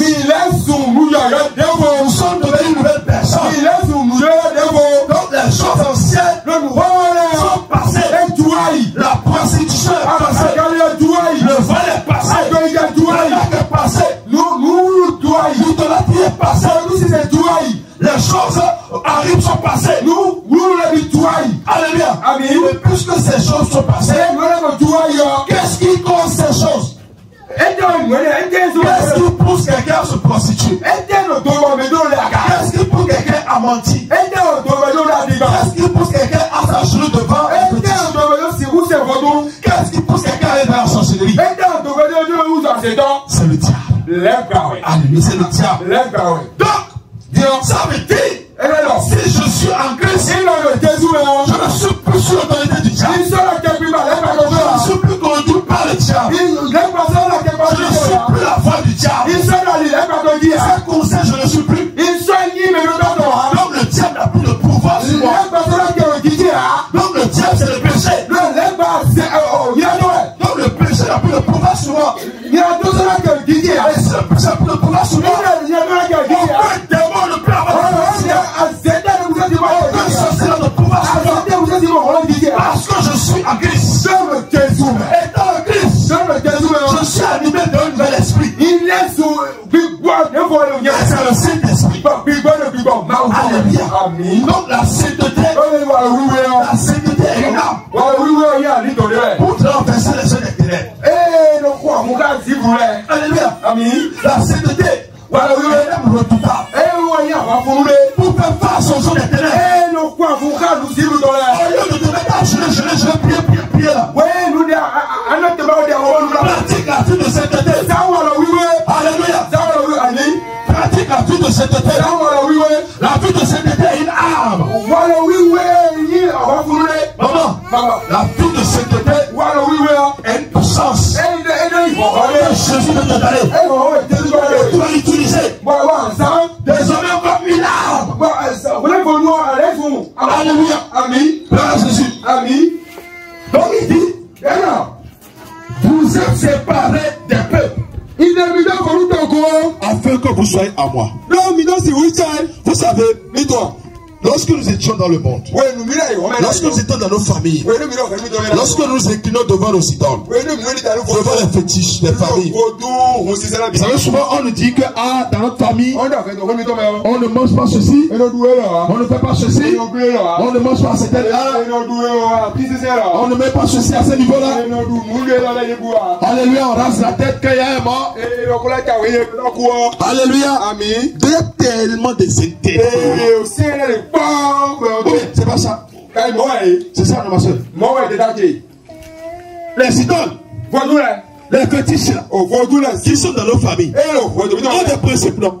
Nous sommes devenus une nouvelle personne. Donc les choses anciennes sont passées. La prostitution est passée. Le vol est passé. Le est passé. L'idolâtrie est passée. Les choses arrivent, sont passées. Alléluia. Et puisque ces choses sont passées, qu'est-ce qui cause ces choses? Qu'est-ce qui pousse quelqu'un à se prostituer? Qu'est-ce qui pousse quelqu'un à mentir? Qu'est-ce qui pousse quelqu'un à s'agenouiller devant? Qu'est-ce qui pousse quelqu'un à aller dans la sorcellerie? C'est le diable. Alléluia, c'est le diable. Donc, ça veut dire, si je suis en Christ, je ne suis plus sous l'autorité du diable. Je ne suis plus conduit par le diable. Je ne suis plus la voix du diable. C'est comme ça, je ne suis plus. Donc le diable n'a plus de pouvoir sur moi. Donc le diable, c'est le péché. Donc le péché n'a plus de pouvoir sur moi. Et c'est le péché n'a plus de pouvoir sur moi. Aucun démon ne peut avoir de pouvoir. Aucun sorcier n'a de pouvoir sur moi. Parce que je suis en Christ. Et dans le Christ, je suis animé d'un nouvel esprit. C'est le Saint-Esprit. Alléluia. Donc la sainteté, la sainteté est une âme. pour te renverser les œuvres des ténèbres. Alléluia. Amen. La sainteté. Voilà, oui, oui, redoutable. Pour faire face aux œuvres des ténèbres. Au lieu de te mettre à geler, geler, geler, prier, prier, prier là. Pratique la vie de sainteté. Alléluia. Pratique la vie de sainteté. La vie de sainteté est une arme. Maman, la vie de sainteté est une puissance. Jésus de te donner. Tu vas l'utiliser. Désormais comme une arme. Alléluia. Amen. Gloire à Jésus. Amen. Donc il dit, vous êtes séparés des peuples. Afin que vous soyez à moi. Vous savez, mais toi, lorsque nous étions dans le monde, lorsque nous étions dans nos familles, lorsque nous nous inclinons devant nos idoles, devant les fétiches, les familles, vous savez, souvent on nous dit que ah, dans notre famille, on ne mange pas ceci, on ne fait pas ceci, on ne mange pas cet là, on ne met pas ceci à ce niveau-là. Alléluia, on rase la tête quand il y a un mort. Alléluia. Amen. Il y a tellement de sainteté. C'est pas ça. C'est ça, non, ma soeur. Les idoles, les fétiches qui sont dans nos familles, ont des principes, non?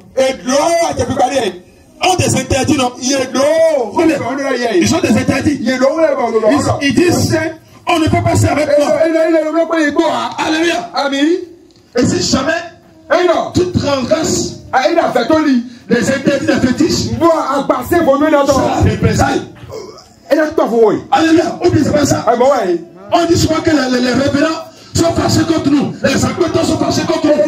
Ont des interdits, non? Ils ont des interdits. Ils, ils disent, on ne peut pas se avec moi. Alléluia. Amen. Et si jamais tu transgresses les interdits des fétiches, c'est la représailles. Alléluia. On dit pas ça. On dit souvent que les, les, les révérends sont fâchés contre nous. Les accointants sont fâchés contre nous.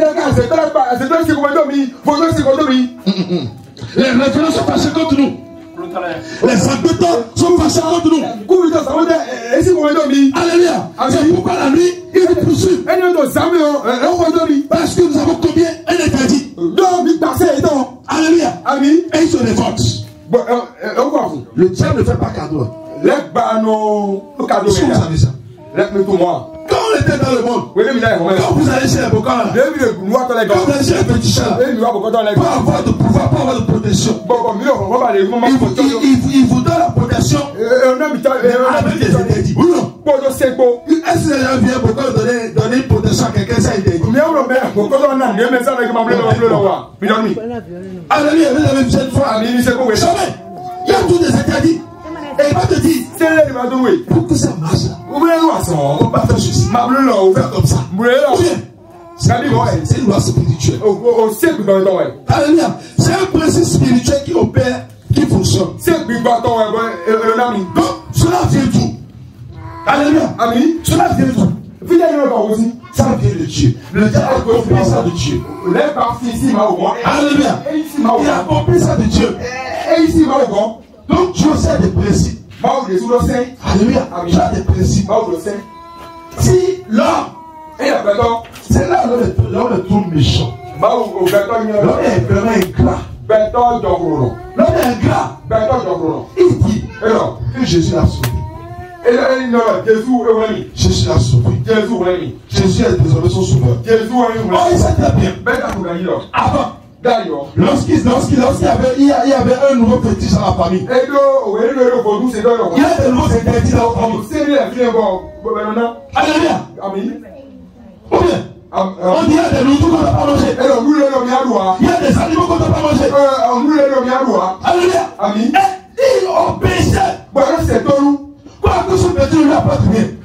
Les révérends sont fâchés contre nous. Les accointants sont fâchés contre nous. Alléluia. C'est pourquoi la nuit, ils nous poursuivent. Parce que nous avons combien? Un interdit. Alléluia. Et ils se révoltent. Le diable ne fait pas cadeau. Est-ce que vous savez ça? Quand on était dans le monde, quand vous allez chez les bocans, quand vous allez chez les fétiches, pas avoir de pouvoir, pas avoir de protection. Il vous, il, il, il vous donne la protection avec des interdits. Oui, non? Est-ce que les gens viennent beaucoup donner, donner une protection à quelqu'un sans interdit? Alléluia, vous avez besoin de foi. Jamais. Il y a tous des interdits. Et il va te dire, pour que ça marche, on ne peut pas faire ceci, on va faire comme ça. Ou bien, c'est une loi spirituelle. Alléluia. C'est un principe spirituel qui opère, qui fonctionne. Donc, cela vient d'où? Alléluia. Cela vient d'où? Ça vient de Dieu. Le diable a compris ça de Dieu. Alléluia. Il a compris ça de Dieu. Donc tu as des principes. Alléluia. Tu as des principes. Si l'homme, c'est là où l'homme est tout méchant. L'homme est vraiment ingrat. L'homme est ingrat. Il dit que Jésus l'a sauvé. Jésus l'a sauvé. Jésus est désormais son sauveur. Oh, il sait très bien. Avant. Lorsqu'il lorsqu'il lorsqu'il y avait, il y avait un nouveau fétiche dans la famille. Il y a des nouveaux interdits dans la famille. Alléluia. Ou bien, on dit qu'il y a des nourritures qu'on ne doit pas manger. Il y a des animaux qu'on ne doit pas manger. Alléluia. Et il obéissait. Quoi que ce petit ne lui apporte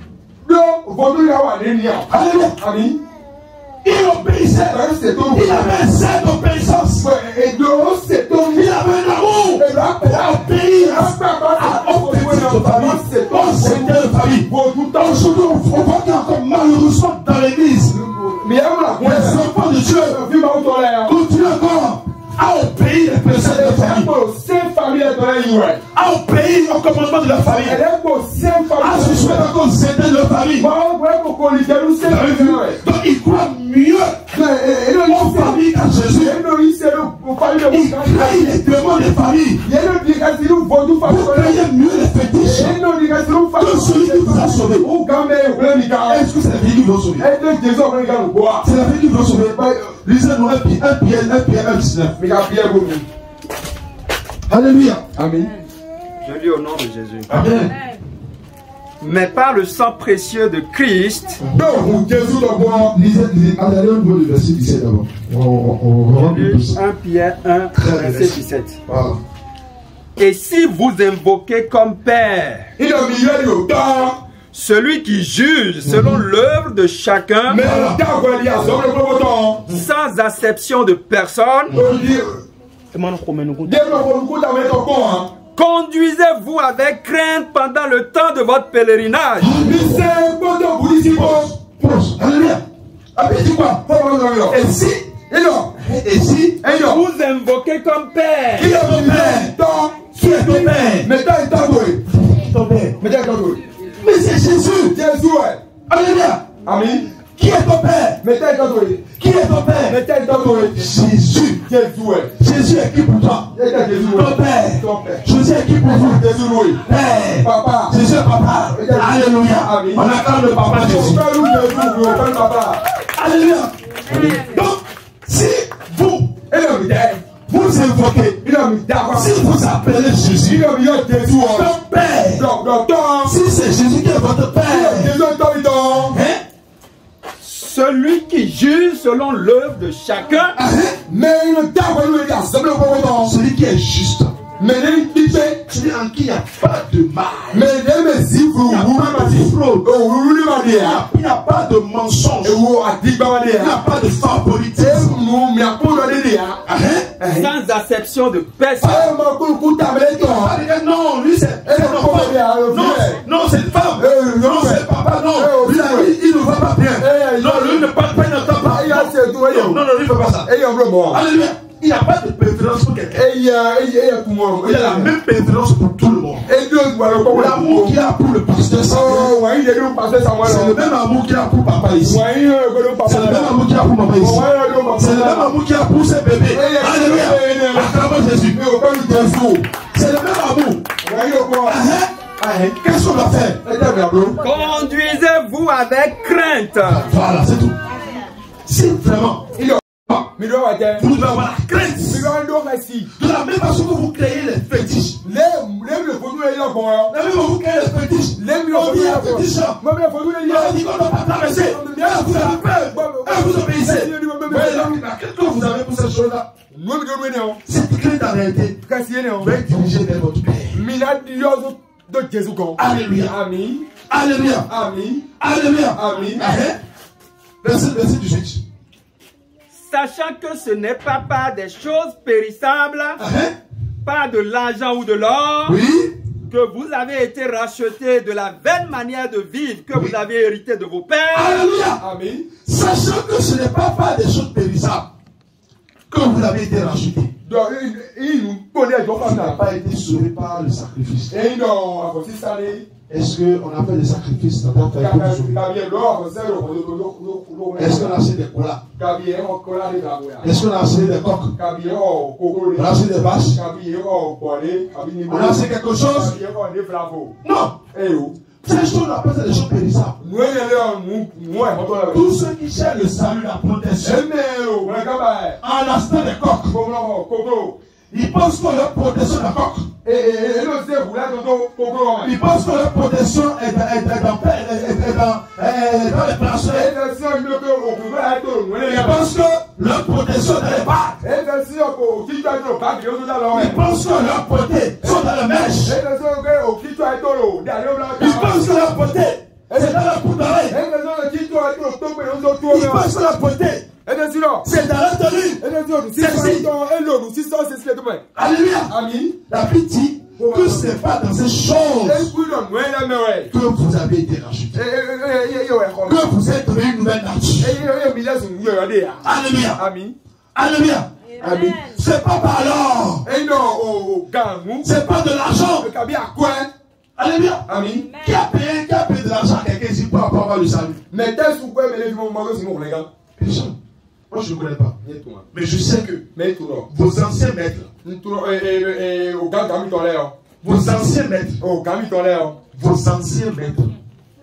rien. Alléluia. Il obéissait. Il avait un sein d'obéissance. Il avait un amour à obéir à obéir de famille. On s'était de famille. Aujourd'hui, on voit qu'il y a encore malheureusement dans l'église. Les enfants de Dieu continuent encore à obéir les personnes de famille. À obéir au commandement de la famille. À se soumettre encore aux intérêts de la famille. Donc il croit mieux aux familles qu'à Jésus. Il crée les demandes des familles. Vous payez mieux les fétiches que celui qui vous a sauvé. Est-ce que c'est la vie qui vous a sauvé? C'est la vie qui vous a sauvé. Lisez-nous un Pierre, un Pierre, un dix-neuf. Alléluia. Amen. Je lis au nom de Jésus. Amen. Mais par le sang précieux de Christ, Lisez, lisez, allez au niveau du verset dix-sept d'abord. On va lu un Pierre un, verset dix-sept. Voilà. Et si vous invoquez comme Père celui qui juge selon l'œuvre de chacun, sans acception de personne, conduisez-vous avec crainte pendant le temps de votre pèlerinage. Et si, et si, vous invoquez comme Père qui est ton Père? Qui est ton Père? Mais c'est Jésus. Alléluia. Amen. Qui est ton Père? Qui est ton Père? Jésus. Jésus est qui pour toi? Ton Père. Jésus est qui pour vous? Père. Papa. Jésus est Papa. Alléluia. On acclame le Papa Jésus. Alléluia. Donc, si vous, vous invoquez, si vous appelez Jésus, ton Père, si c'est Jésus qui est votre Père, hein? Celui qui juge selon l'œuvre de chacun, celui qui est juste, celui en qui il n'y a pas de mal, il n'y a pas de fraude, il n'y a pas de mensonge, il n'y a pas de favoritisme, sans acception de personne. non, lui c'est non, non, c'est une femme, non, c'est papa, non, lui, il ne va pas bien, non, lui ne parle pas, il n'entend pas, non, non, lui ne fait pas ça. Alléluia. Il n'y a pas de préférence pour quelqu'un. Il a la même préférence pour tout le monde. L'amour qu'il a pour le pasteur Samuel, c'est le même amour qu'il a pour papa ici. C'est le même amour qu'il a pour maman ici. C'est le même amour qu'il a pour ses bébés. Alléluia. Acclamons Jésus. C'est le même amour. Qu'est-ce qu'on va faire? Conduisez-vous avec crainte. Voilà, c'est tout. Si vraiment vous devez avoir la crainte. De la même façon que vous créez les fétiches. La même façon que vous créez les fétiches. On dit un fétiche. On dit qu'on ne doit pas traverser. Vous avez peur. Vous obéissez. La crainte que vous avez pour cette chose-là, cette crainte en réalité va être dirigée vers votre Père. Alléluia. Amen. Alléluia. Amen. Alléluia. Amen. Verset dix-huit. Sachant que ce n'est pas par des choses périssables, uh-huh. pas de l'argent ou de l'or, oui. que vous avez été rachetés de la vaine manière de vivre que oui. vous avez hérité de vos pères. Alléluia. Amen. Sachant que ce n'est pas par des choses périssables que vous avez été rachetés. Tu n'as pas été sauvé par le sacrifice. Est-ce qu'on a fait des sacrifices dans ta famille pour te sauver? Est-ce qu'on a acheté des colas? Est-ce qu'on a acheté des coques? On a acheté des vaches? On a acheté quelque chose? Non. Ces choses, on appelle ça des choses périssables. Tous ceux qui cherchent le salut, la protection, en achetant des coques, ils pensent que leur protection est la coque. Ils pensent que leur protection est dans, est dans, est dans, est dans les planchers. Ils pensent que leur protection est dans les bacs. Ils pensent que leur protection sont dans les mèches. Ils pensent que leur protection c'est dans la poudre d'oreille. Ils pensent que leur protection c'est dans la tenue. C'est alléluia. La Bible dit que ce n'est pas dans ces choses que vous avez été rachetés. Que vous êtes donné une nouvelle nature. Alléluia. Alléluia. C'est pas par l'or. C'est pas de l'argent. Alléluia. Qui a payé, qui a payé de l'argent à quelqu'un ici pour avoir le salut? Personne. Moi je ne connais pas. Mais je sais que vos anciens maîtres, vos anciens maîtres, vos anciens maîtres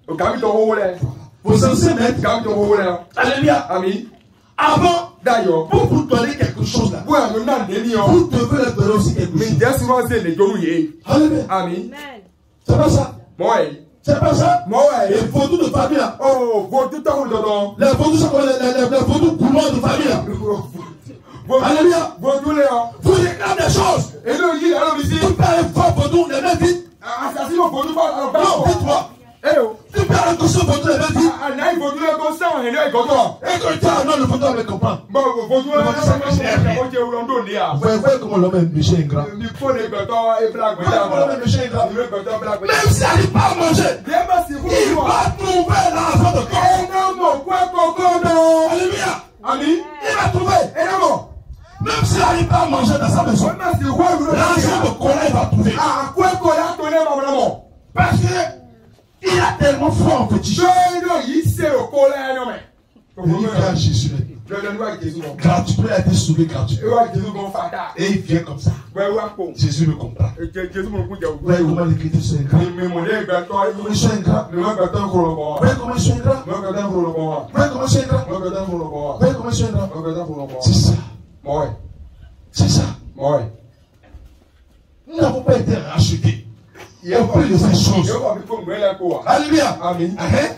Vous censez mettre. Alléluia. Amen. Avant, D'ailleurs, pour vous donner quelque chose là, vous devez leur donner aussi quelque chose. Alléluia. Amen. C'est pas ça. Moi, C'est pas ça. moi, Et vaudou de famille là. oh, vous tout le temps, Les vaudous, c'est quoi les vaudous courants de famille là. Alléluia. Vous réclamez des choses. Et le guide, alors ici, Tu perds un faux vaudou, les mêmes vies. assassin, vous tout pas, alors Non, dis-toi. Eh oh, Tu perds un cochon vaudou, les mêmes vies. ah, là, il faut tout le constant, et là, il comprend. Et quand tu as non, le vaudou, on va comprendre. Bon, vous tout le temps, vous Vous voyez comment l'homme est méchant ingrat. il faut les gâteaux et blagues. Vous voyez comment l'homme est méchant ingrat. Le gâteau blague. Même s'il n'arrive pas à manger, Débat, c'est vous, il va trouver l'argent de corps. Eh non, mon quoi, coco, non. Alléluia. Ami, Il va trouver. eh non, Même s'il n'arrive pas à manger dans sa maison, vraiment, c'est quoi, vous l'argent de colère il va trouver. ah, quoi, quoi, là, ton aime, vraiment. Parce que il a tellement fort en petit. Non, non, il sait au colère, non, mais. Et il vient à Jésus. Je ne vois que Jésus, non. Gratuitement, il a été sauvé gratuitement. Et ouais, Jésus, bon, fata. Et il vient comme ça. Ouais, ouais, bon. Jésus le comprend. Et Jésus, mon coup, Vous voyez comment l'écriture sont ingrat. mais mon nez, gâteau, Comment ils sont ingrats. mais moi, gâteau, gros, le bon. Vous voyez comment ils sont ingrats. Moi, gâteau, gros, le bon. Vous voyez comment ils sont ingrats. Moi, gâteau, gros, le bon. Vous voyez comment ils sont ingrats. Moi, gâteau, gros, le bon. C'est ça. Ouais, C'est ça. ouais. Nous n'avons pas été rachetés. Il y a Au prix de ces choses. Il y a pas de problème, là, quoi. Alléluia. Amen. Hein?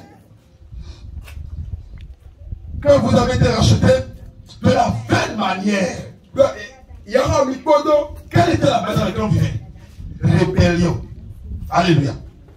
Quand vous avez été rachetés de la belle manière. Il y a un micro-do. Quelle était la manière dans laquelle on vivait? Rébellion. Alléluia.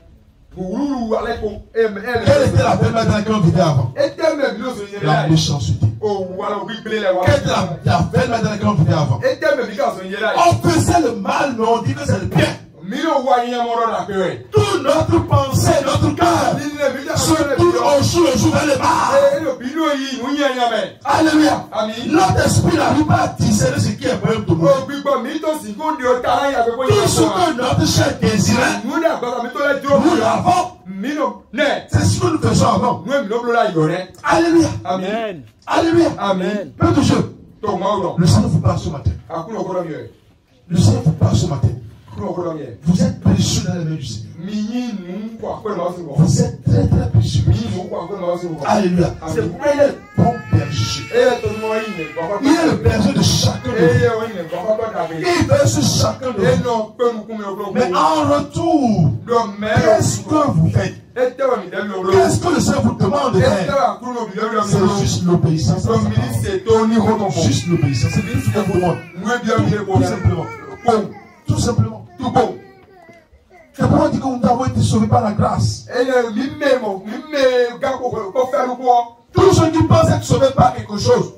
Ouh, allez, pour. Quelle était la belle manière dans laquelle on vivait avant? Et t'aimes même, nous, c'est La méchanceté. oh, voilà, oui, blé, là, Quelle était la, la belle manière dans laquelle on vivait avant? et t'aimes même, c'est là. On faisait le mal, mais on dit que c'est le bien. Milo, voyez, mon nom, la paix. Toute notre pensée, notre cœur se tourne au jour le jour vers le mal. Et le bino, il nous y a jamais. Alléluia. Amen. Notre esprit n'arrive pas à discerner ce qui est bon de nous. Oh, bibo, mito, si vous dites, t'as rien, avec Tout ce que notre chair désirait, nous n'avons pas mito, la nous l'avons. Mino, net. C'est ce que nous faisons avant. Nous, nous, là, il y aurait. Alléluia. Amen. Alléluia. Amen. Peuple de Dieu, Donc, moi, le Seigneur vous parle ce matin. à coup, on connaît mieux. Le Seigneur vous parle ce matin. On connaît mieux. Vous êtes précieux dans les mains du Seigneur. Mini, nous, quoi, quoi, moi, c'est bon. Vous êtes très très précieux. Mini, nous, quoi, quoi, moi, c'est bon. Alléluia. Amen. C'est pourquoi il est le bon berger. Et tout le monde, il n'est pas. Il est le berger de chacun de Et vous. il n'est pas pas Il veut sur chacun de Et vous. non, peu nous combien au Mais en retour, le maire. qu'est-ce que vous faites? Et t'es un idée le Qu'est-ce que le Seigneur vous demande de Et t'es faire? un coup de bidon le C'est juste l'obéissance. Le ministre, c'est ton niveau ton Juste l'obéissance. C'est tout ce qu'on vous demande. Nous, bien, bien, Tout bon. simplement. Bon, Tout simplement. tout bon. C'est pourquoi on dit que nous avons été sauvés par la grâce. Et le mime, mon, mime, gars, pour faire le quoi? Tous ceux qui pensent être sauvés par quelque chose.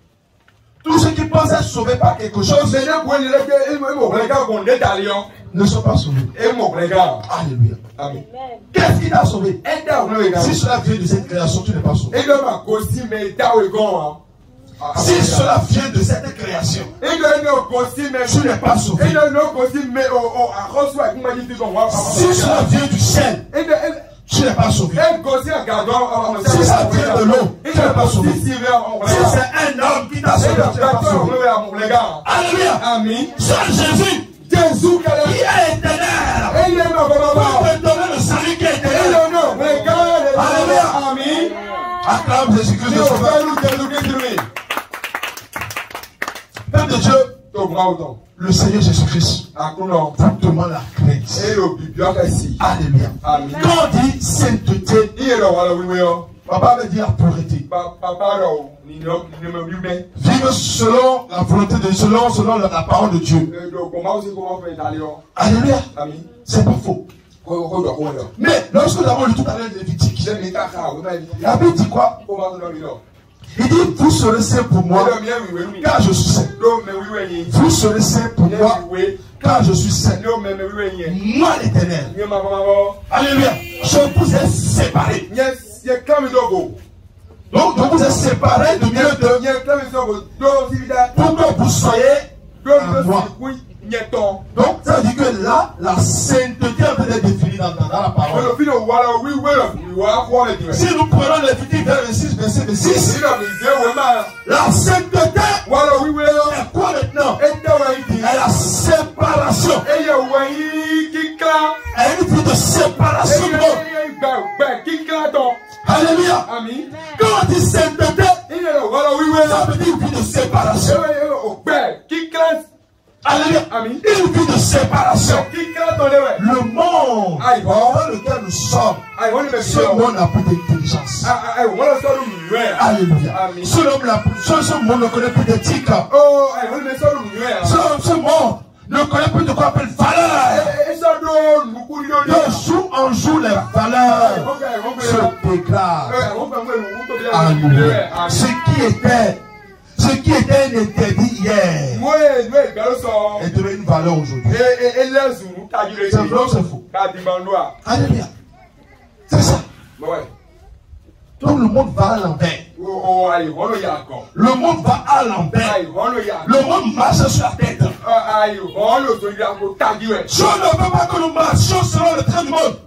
Tous ceux qui pensent être sauvés par quelque chose Mais là, vous les gars, mon regard, on est allé, ne sont pas sauvés. et mon regard. Alléluia. Amen. Qu'est-ce qui t'a sauvé? Et là, on est là. Si cela vient de cette création, tu n'es pas sauvé. Et là, ma costume, mais t'as eu grand, Si cela vient de cette création, Et là, nos costumes, mais tu n'es pas sauvé. Et là, nos costumes, mais oh, oh, à reçoit, comment il dit qu'on va. Si cela vient du ciel, Et là, tu n'es pas sauvé. et costume, regardons, Si ça vient de l'eau, tu n'es pas sauvé. Si Si c'est un homme qui t'a sauvé, tu n'es pas sauvé. Alléluia. Amen. Seul Jésus, Jésus, qui est éternel, et il est mort, pour te donner le salut qui est et éternel. le nom, regarde, Alléluia. Amen. Acclame Jésus-Christ Dieu, de sauveur. fais-nous, Jésus, Christ, Peuple de Dieu, ton bras autant. le Seigneur Jésus-Christ À Coulon. vous demande la crainte. Et le bibliothèque ici. Alléluia. Amen. Quand on dit sainteté, Il est là, voilà, oui, oui, oh. papa veut dire pureté. Papa, là, il ne me dit bien. Vivre selon la volonté de Dieu, selon, selon la, la parole de Dieu. Euh, donc, comment aussi, comment faire d'aller, oh. Alléluia. Amen. C'est pas faux. Quoi, quoi, quoi, quoi, quoi. Mais lorsque nous avons lu tout à l'heure Lévitique, J'aime les caca, oui, mais. la Bible dit quoi? Comment on dit, là? Il dit, vous serez saints pour moi, Le mien, oui, oui, oui. car je suis saint. Non, mais oui, oui, oui. Vous serez saints pour moi, Oui, oui. car je suis saint. Non, mais oui, oui, oui. Moi l'Éternel. Mieux, ma maman. Alléluia. Je vous ai séparés. Yes, il y a quand même d'ogo. Donc, je vous ai séparés du milieu de... Il y a quand même d'ogo. Donc, si vous avez. Pour que vous soyez à moi. Oui, il y a temps. Donc, ça veut dire que là, la sainteté est en train d'être définie dans, dans, dans la Mais parole. le film, voilà, oui, oui, oui, voilà, quoi, les deux. Si nous prenons Lévitique vingt-six, verset vingt-six, Si la misère, oui, mais. la sainteté Voilà, oui, oui, est quoi maintenant? et t'as ouais, il dit. est la séparation. Et il y a ouais, qui claque. Elle est une vie de Et séparation. il y a, Donc, il y a, il y a, qui claque. Alléluia. Amen. Quand on dit sainteté, Il est là, voilà, oui, oui. ça veut dire une vie de séparation. Au père, qui classe. Alléluia. Amen. Une vie de séparation. Qui classe dans les mains. Le monde Aïe, bon. dans lequel nous sommes, Aïe, on est bien. ce monde n'a plus d'intelligence. Aïe, voilà, ça nous nuit. Alléluia. Amen. Ce monde n'a plus- ce- ce monde ne connaît plus d'éthique. Oh, aïe, on est bien, ça nous nuit. Ce, ce monde ne connaît plus de quoi appeler valeur. Et ça donne beaucoup de De jour en jour, les valeurs se dégradent. Alléluia. Ce qui était, ce qui était un interdit hier est devenu une valeur aujourd'hui. C'est vrai ou c'est faux? Alléluia. C'est ça. Donc le monde va à l'envers. Le monde va à l'envers. Le monde marche sur la tête. Je ne veux pas que nous marchions selon le train du monde.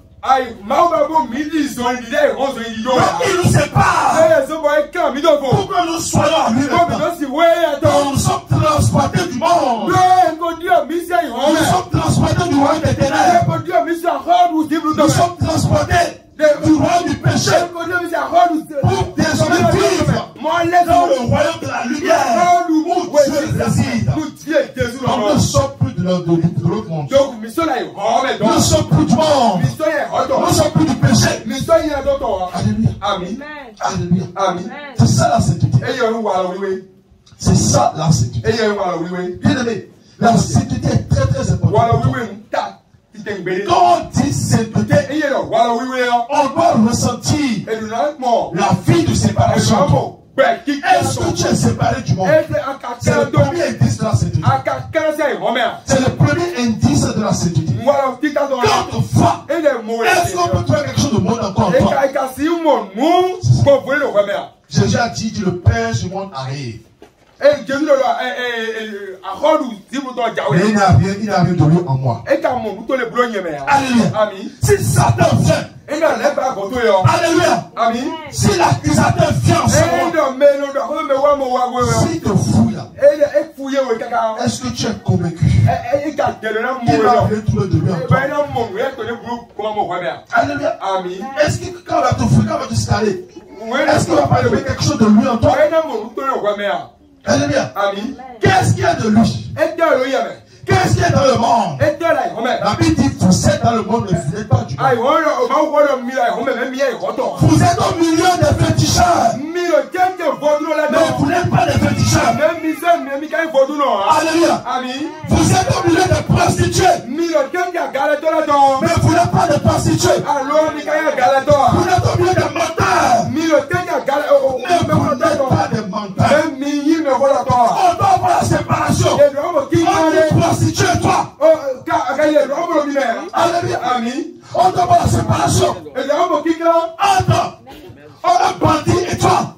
Il nous sépare. Pourquoi nous soyons à lui maintenant? Donc nous sommes transportés du monde. Nous sommes transportés du royaume des ténèbres. Nous sommes transportés du royaume du péché pour désormais vivre dans le royaume de la lumière où Dieu réside. Donc nous ne sommes plus de l'autre monde. Nous ne sommes plus du monde. Nous ne sommes plus du péché. Alléluia. Amen. Alléluia. Amen. C'est ça la sainteté. C'est ça la sainteté. Bien aimé, la sainteté est très très importante. Quand on dit sainteté, on doit ressentir la vie de séparation. Est-ce que tu es séparé du monde? C'est le premier indice de la sainteté. C'est le premier indice de la sainteté. Quand on voit, est-ce qu'on peut trouver quelque chose de bon encore en toi? Jésus a dit, dit le Père du monde arrive. Mais il n'a rien, il n'a rien de lui en moi. Alléluia. Si Satan vient, alléluia. Si l'accusateur vient en ce monde, s'il te fouille là, est-ce que tu es convaincu qu'il va rien trouver de lui en toi? Alléluia. Est-ce que quand on va te fouiller, quand on va te scaler, est-ce qu'il va pas trouver quelque chose de lui en toi? Alléluia. Qu'est-ce qu'il y a de lui? Qu'est-ce qu'il y a dans le monde? La Bible dit vous êtes dans le monde, mais vous n'êtes pas du monde. Vous êtes au milieu des féticheurs, mais vous n'êtes pas des féticheurs. Alléluia. Vous êtes au milieu des prostituées, mais vous n'êtes pas des prostituées. Vous êtes au milieu des menteurs, mais vous n'êtes pas des menteurs. On doit avoir la séparation. On est prostitué, toi. Alléluia. On doit avoir la séparation entre un bandit et toi.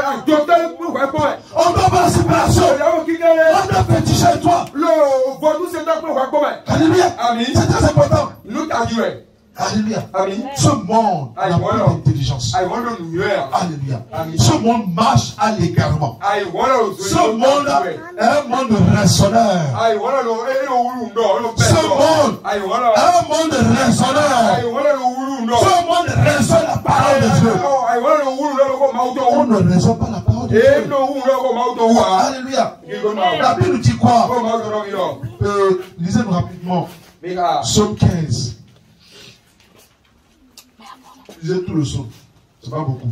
On doit avoir la séparation entre un féticheur et toi. Alléluia. C'est très important. Alléluia. Ce monde n'a pas d'intelligence. Alléluia. Ce monde marche à l'égarement. Ce monde est un monde raisonneur. Ce monde est un monde raisonneur. Ce monde raisonne la parole de Dieu. On ne raisonne pas la parole de Dieu. Alléluia. La Bible nous dit quoi? euh, Lisez-nous rapidement. Psaume quinze. Lisez tout le psaume. C'est pas beaucoup.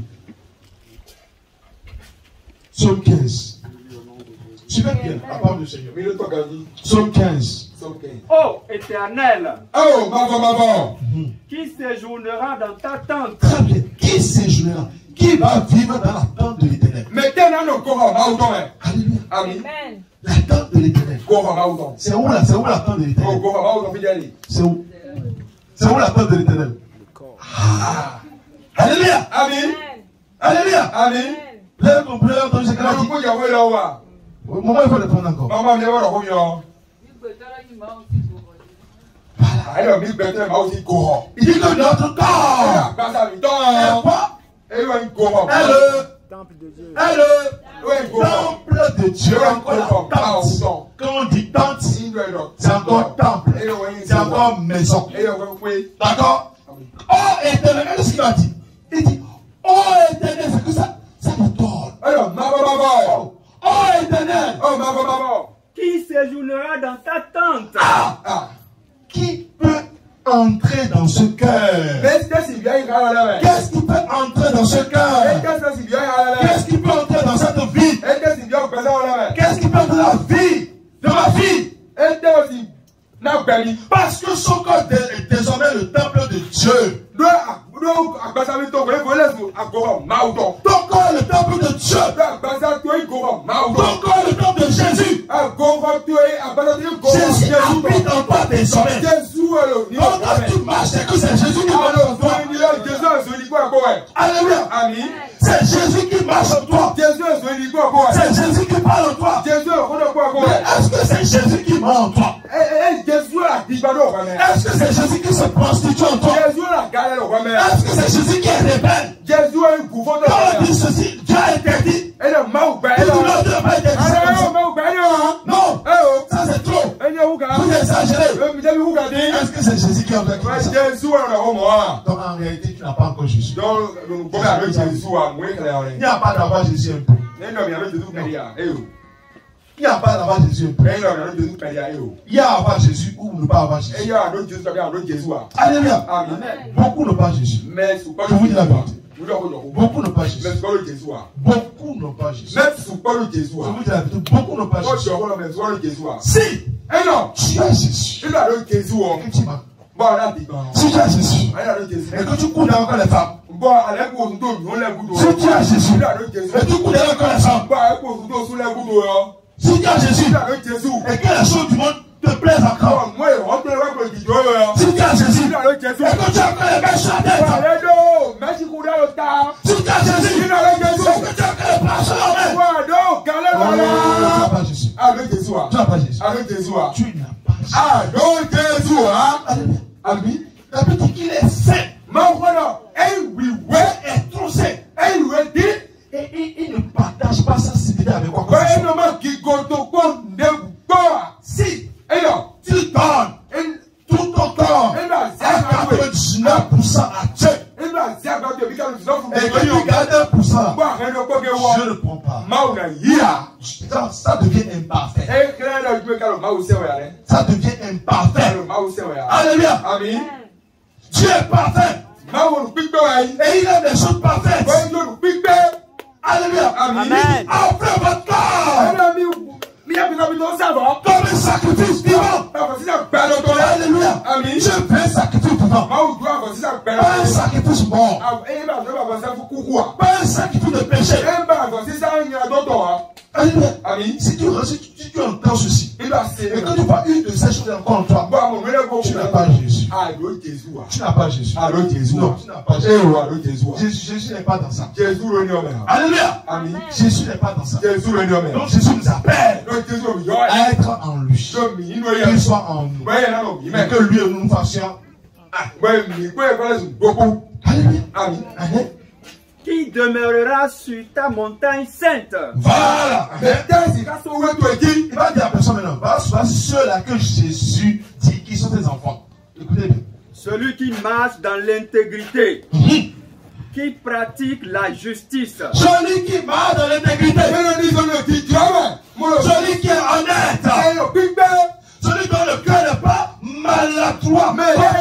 Psaume quinze. Suivez bien la parole du Seigneur. Psaume quinze. Ô Éternel, oh, maman, maman, qui séjournera dans ta tente? Très bien. Qui séjournera? Qui va vivre dans la tente de l'Éternel? Alléluia. Amen. La tente de l'Éternel. C'est où là? C'est où la tente de l'Éternel? C'est où? C'est où la tente de l'Éternel? Ah. Alléluia. Amen. Alléluia. Amen. Vous avez compris? Vous avez entendu ce qu'elle a dit? Maman, il faut le prendre encore. Maman, il faut le prendre. Il dit que notre corps est quoi? Est le temple de Dieu. Encore la tente. Quand on dit tente, c'est encore temple. C'est encore maison. D'accord? Oh, Éternel, regardez ce qu'il a dit. Il dit, oh Oh éternel, c'est que ça, ça me donne. Alors, ma maman. Oh éternel. Oh, ma maman. Qui séjournera dans ta tente? Ah, ah. Qui peut entrer dans ce cœur? Qu'est-ce qui peut entrer dans ce cœur? Qu'est-ce qui peut entrer dans cette vie? Qu'est-ce qui peut entrer dans la vie de ma fille? Parce que son corps est désormais le temple de Dieu. Ton corps est le temple de Dieu. Ton corps est le temple de Jésus. Jésus habite en toi désormais. Donc quand tu marches, c'est que c'est Jésus qui marche en toi. Alléluia. C'est Jésus qui marche en toi. C'est Jésus qui parle en toi. Mais est-ce que c'est Jésus qui marche en toi? Est-ce que c'est Jésus qui se prostitue en toi? Est-ce que c'est Jésus qui est rebelle? Quand on dit ceci, Dieu a interdit. Et le mot Dieu n'a pas interdit. Non, ça c'est trop. Vous exagérez. Est-ce que c'est Jésus qui a fait ça? Donc en réalité, tu n'as pas encore Jésus. Il n'y a pas d'avoir Jésus un peu. Il n'y a pas d'avoir Jésus un peu. Il y a avoir Jésus ou ne pas avoir Jésus. Alléluia. Beaucoup n'ont pas Jésus. Je vous dis la vérité. Beaucoup n'ont pas Jésus. Beaucoup n'ont pas Jésus. Je vous dis la vérité. Beaucoup n'ont pas Jésus. Si tu as Jésus, et que tu m'as. Si tu as Jésus, et que tu cours dans encore les femmes. Si tu as Jésus, et tu cours dans encore les femmes. Si tu as Jésus, et que les choses du monde te plaisent encore. Si tu as Jésus, et que tu as encore les mains sur la tête. Si tu as Jésus, et que tu as encore les bras sur la main. Tu n'as pas Jésus. Tu n'as pas Jésus. Tu n'as pas Jésus. Ah, non, Jésus, hein? Alléluia. La Bible dit qu'il est saint. Everywhere est trop saint. Et il ne partage pas sa civilité avec quoi que ce soit. Si tu donnes tout ton corps à quatre-vingt-dix-neuf pour cent à Dieu, et que tu gardes un pour cent, je ne prends pas. Ça devient imparfait. Ça devient imparfait. Alléluua. Dieu est parfait. Et il a des choses parfaites. Alléluia. Amen. Offrez votre corps comme un sacrifice vivant. Alléluia. Je veux un sacrifice vivant. Pas un sacrifice mort. Pas un sacrifice de péché. Alléluia. Si tu, si tu, si tu entends ceci, et que tu vois une de ces choses encore en toi, tu n'as pas Jésus. Tu n'as pas Jésus. Non, tu n'as pas Jésus. Jésus, Jésus n'est pas dans ça. Alléluia. Jésus n'est pas dans ça. Donc Jésus nous appelle à être en lui. Qu'il soit en nous. Et que lui et nous nous fassions. Alléluia. Amen. Qui demeurera sur ta montagne sainte. Voilà. Il va dire à personne maintenant, va sur ceux-là que Jésus dit qui sont tes enfants. Écoutez bien. Celui qui marche dans l'intégrité. Mm-hmm. Qui pratique la justice. Celui qui marche dans l'intégrité. Celui qui est honnête. Celui dont le cœur n'est pas maladroit.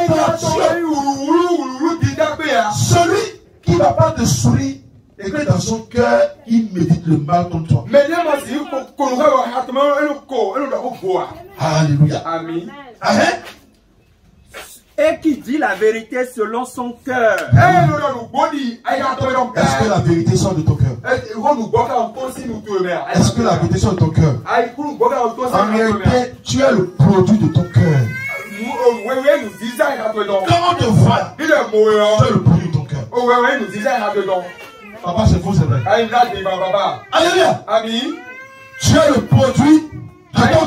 Celui qui ne va pas te sourire et que dans son cœur, il médite le mal contre toi. Alléluia. Amen. Amen. Et qui dit la vérité selon son cœur. Est-ce que la vérité sort de ton cœur? Est-ce que la vérité sort de ton cœur? En réalité, tu es le produit de ton cœur. Quand on te voit, tu es le produit de ton cœur. Papa, c'est faux, c'est vrai. Alléluia. Tu es le produit de ton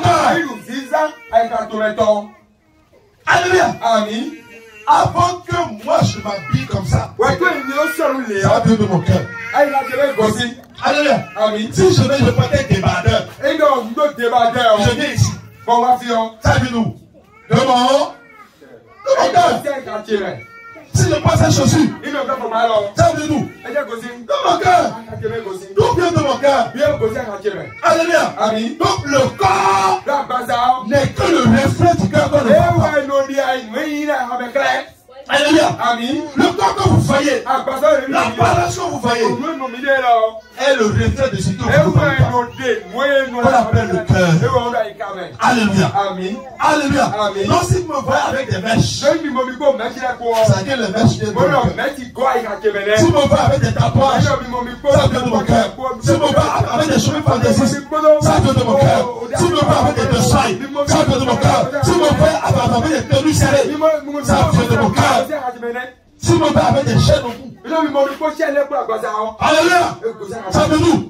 cœur. Alléluia. Avant que moi je m'habille comme ça, ça va venir de mon cœur. Alléluia. Si je vais, je peux être débardeur. Je viens ici. Ça vient nous. De mon haut. De mon cœur. Si je prends ces chaussures, Il me fait pour moi alors. ça veut nous. Et j'ai gossé. Dans mon cœur. Tout vient de mon cœur. Bien gossé à Kachemé. Alléluia. Amen. Donc le corps Dans Bazar. n'est que le reflet du cœur qu'on ne Et voit pas. ouais, non, il y a une oui, là, avec clair. Alléluia. Amen. Le corps que vous voyez, À Bazar, il y a l'apparence que vous voyez, une non, il est là. est le reflet de ce que vous Et ne voyez ouais, pas. non, dé, moi, non, On appelle le cœur. Et ouais, on a une caméra. Alléluia. Amen. Alléluia. Amen. Donc si vous me voyez avec des mèches, Je ne me dis pas, mais c'est quoi? c'est que les mèches viennent de Moi, mon non, cœur. mais tu crois à Kachemé. Si vous me voyez avec des tatouages, ça vient de mon cœur. Si vous me voyez avec des cheveux fantaisistes, ça vient de mon cœur. Si vous me voyez avec des dessins, ça vient de mon cœur. Si vous me voyez avec des tenues serrées, ça vient de mon cœur. Si vous me voyez avec des chaînes au cou, alléluia, ça vient d'où?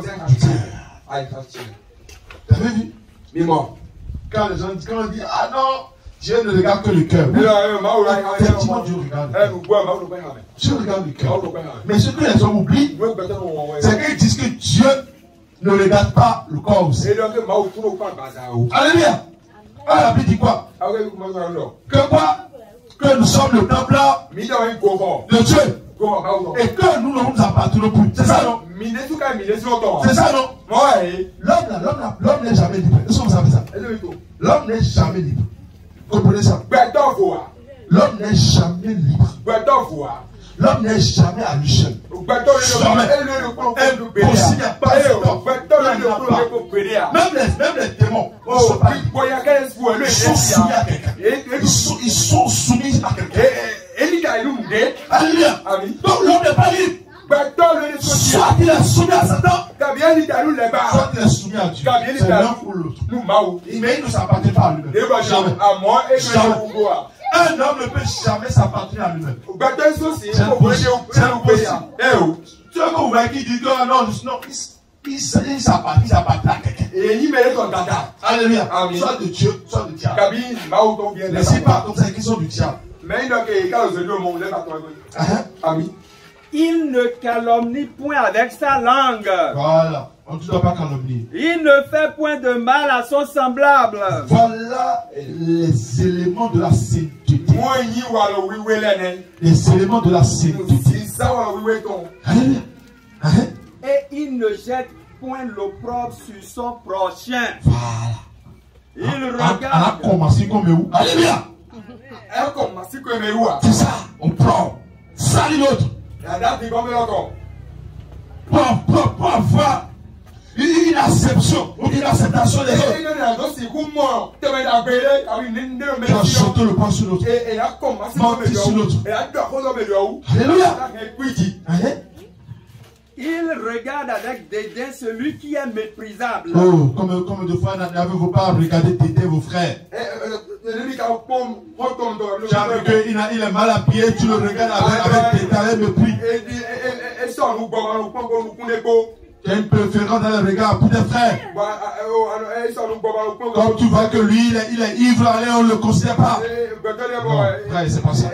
Vous avez vu? Quand les gens disent, quand on dit, ah non, Dieu ne regarde que le cœur. Effectivement, Dieu regarde. Dieu regarde le cœur. Mais ce que les hommes oublient, c'est qu'ils disent que Dieu ne regarde pas le corps aussi. Alléluia. Ah, la Bible dit quoi? Que quoi? Que nous sommes le temple de Dieu. Et que nous ne nous appartenons plus. C'est ça, non? C'est ça, non? L'homme là, l'homme là, l'homme n'est jamais libre. Est-ce que vous savez ça? L'homme n'est jamais libre. Vous comprenez ça? L'homme n'est jamais libre. L'homme n'est jamais à lui seul. Jamais. Impossible, il n'y a pas de temps. Même les, même les démons ne sont pas libres. Ils sont soumis à quelqu'un. Ils sont, ils sont soumis à quelqu'un. Alléluia. Donc l'homme n'est pas libre. Soit il est soumis à Satan, soit il est soumis à Dieu. C'est l'un ou l'autre. Mais il ne s'appartient pas à lui-même. Jamais. Jamais. Un homme ne peut jamais s'appartenir à lui-même. C'est impossible. C'est impossible. Tu vois qu'on voit qui dit que non, non, il s'appartient à quelqu'un. Alléluia. Soit de Dieu, soit de diable. Mais c'est pas comme ça qu'ils sont du diable. Il ne calomnie point avec sa langue. Voilà. On ne doit pas calomnier. Il ne fait point de mal à son semblable. Voilà les éléments de la sainteté. Les éléments de la sainteté. Alléluia. Et il ne jette point l'opprobre sur son prochain. Voilà. Il On a regarde. commencé comme où? Alléluia. C'est ça. On prend. Salut l'autre. Pour, pour, pour avoir une acception ou une acceptation des autres. Tu as chanté le poing sur l'autre. Menti sur l'autre. Alléluia. Il regarde avec dédain celui qui est méprisable. Oh, comme, comme de fois n'avez-vous pas regardé t'aider vos frères? Tu as vu qu'il a, il est mal habillé, tu le regardes avec, avec dédain, avec mépris. Tu as une préférence dans le regard pour tes frères. Comme tu vois que lui, il est, il est ivre, allez, on ne le considère pas. Non, frère, c'est pas ça.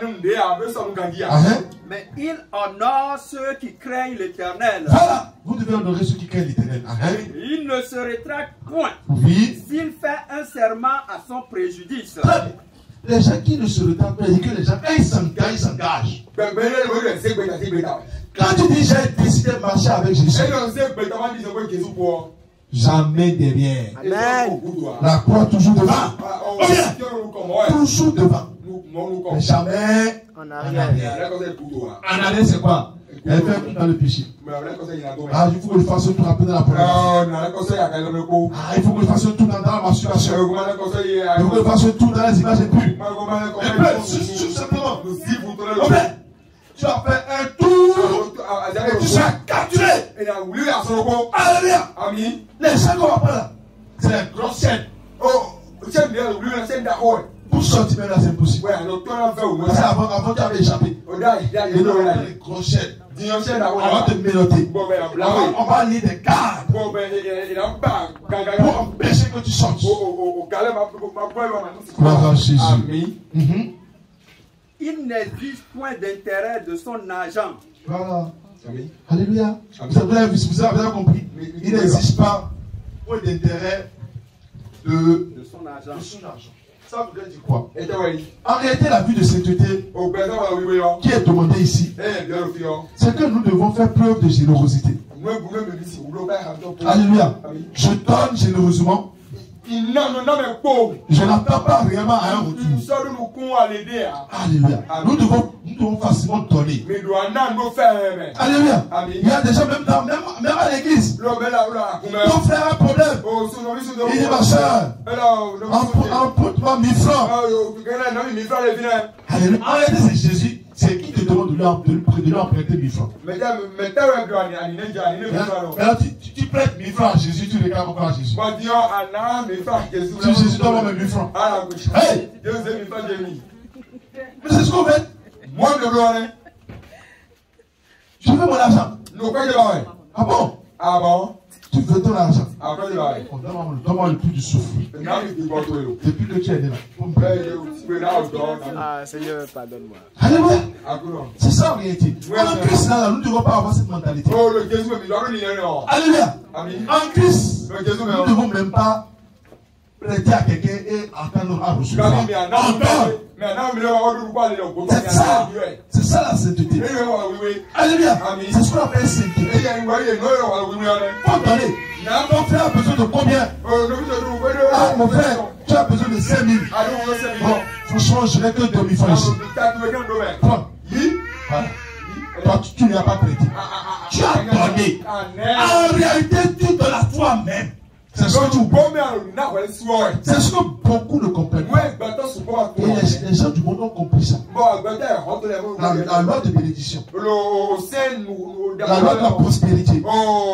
Mais il honore ceux qui craignent l'Éternel. Voilà, vous devez honorer ceux qui craignent l'Éternel. Il ne se rétracte point. Oui. S'il fait un serment à son préjudice. Les gens qui ne se retardent pas, que les gens, ils s'engagent, ils s'engagent. Quand tu dis j'ai décidé de marcher avec Jésus, jamais derrière. Amen. La croix toujours devant. Oh bien. Toujours devant. Mais jamais en arrière. En arrière, c'est quoi? Elle fait tout dans le péché. Ah, il faut que je fasse un tour après dans la pornographie. Ah, il faut que je fasse un tour dans, dans la masturbation. Il faut que je fasse un tour dans les images impures. Et puis, tout simplement. Ok. Tu as fait un tour et tu seras capturé. Alléluia. Les gens qu'on va pas là, c'est la grosse chaîne. Pour sortir maintenant, c'est impossible. Parce qu'avant, avant, tu avais échappé. Et donc, on a les grosses chaînes. On va te ménoter. On va, on va lire des gardes pour empêcher que tu sortes. Gloire à Jésus. Mm-hmm. Il n'exige point d'intérêt de son agent. Voilà. Alléluia. Vous avez, vous avez compris. Il n'existe pas point d'intérêt de, de son agent. De son argent. Ça voudrait dire quoi? Et toi, oui. En réalité, la vie de sainteté Au présent, voilà, oui, oui, hein. qui est demandée ici, Eh, bien, le fion. c'est que nous devons faire preuve de générosité. Moi, vous me dites, vous voulez faire un peu. Alléluia. Amen. Je donne généreusement. Non, non, non, mais pauvre. Je n'attends pas vraiment à un Nous retour. sommes nous con à l'aider. Alléluia. Nous devons, nous devons facilement donner. Mais nous en nous faire. Alléluia. Amen. Il y a des gens même, dans, même, même à l'église. Là, mais là, là, Ton frère a un problème. oh, son nom, son nom. Il dit ma soeur, emprunte-moi mille francs. Ah, yo, non, mais frère, les vilains. Alléluia. En réalité, c'est Jésus. C'est qui te demande de lui, de lui, de lui emprunter mille francs. Mais là, mais t'as un grand, il y a un Maintenant, tu, tu, tu prêtes mille francs à Jésus, tu regardes encore à Jésus. Bon, dis, Anna, mes frères, Jésus. Tu Jésus, donne-moi mes mille francs. Ah, la gauche. Hey! Dieu, c'est mes frères, j'ai mis. Mais c'est ce qu'on fait. Moi, je veux aller. Je veux mon argent. Nous, quoi, je vais aller? Ah bon? Ah bon? Tu veux ton argent. Après, je vais aller. Oh, donne-moi donne-moi le prix du souffle. Maintenant, il faut toi. Depuis que tu es né là. Pour me payer. Ah, Seigneur, pardonne-moi. Alléluia. Ah, non. C'est ça en réalité. En Christ, là, nous ne devons pas avoir cette mentalité. Oh, le Jésus, mais il a rien. Alléluia. Amen. En Christ, Le Jésus, mais nous ne devons même pas prêter à quelqu'un et attendre à recevoir. Encore. C'est ça. C'est ça la sainteté. Alléluia. C'est ce qu'on appelle sainteté. Faut donner. Ton frère a besoin de combien? Ah, mon frère, tu as besoin de cinq mille. Bon, franchement, je n'ai que deux mille francs ici. Prends. Voilà. Toi, tu, tu n'y as pas prêté. Tu as donné. En réalité, tu donnes à toi-même. C'est ce que tu C'est ce que beaucoup ne comprennent pas. Et les, les gens du monde ont compris ça. La, la loi de bénédiction. La loi de la prospérité.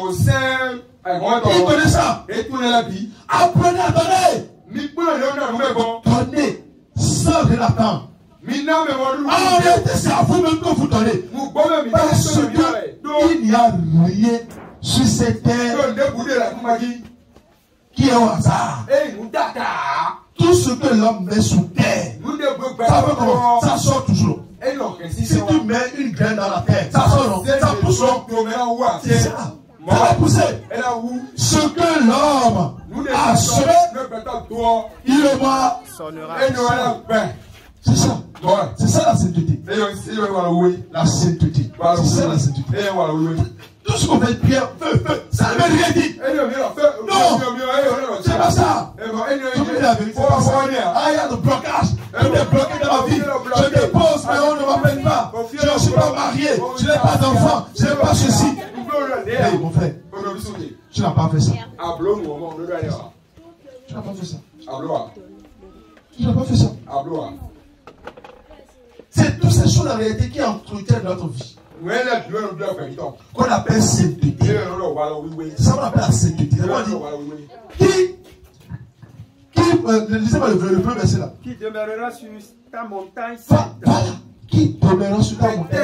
Ils connaissent ça. Apprenez à donner. Donnez sans rien attendre. En réalité, c'est à vous-même que vous donnez. Parce qu'il n'y a rien sur cette terre qui est au hasard. Tout ce que l'homme met sous terre, ça, veut comment? Ça sort toujours. Si tu mets une graine dans la terre, ça sort, ça pousse. C'est ça. Ça va pousser. Ce que l'homme a semé, il le voit. C'est ça. C'est ça la sainteté. La sainteté. C'est ça la sainteté. Tout ce qu'on fait de pierre, feu, feu, ça ne veut rien dire. Non, c'est pas ça. Je vous dis la vérité, c'est pas ça. Ah, il y a le blocage. Tout est bloqué dans ma vie. Je dépose, mais on ne m'appelle pas. Je ne suis pas marié. Je n'ai pas d'enfant. Je n'ai pas ceci. Hey, mon frère, tu n'as pas fait ça. Tu n'as pas fait ça. Tu n'as pas fait ça. C'est toutes ces choses en réalité qui entretiennent notre vie. Qu'on appelle sainteté. C'est ça qu'on appelle la sainteté. Qui, qui, euh, lisez-moi le, le premier verset là. Qui demeurera sur ta montagne Va, voilà. Qui demeurera sur ta montagne.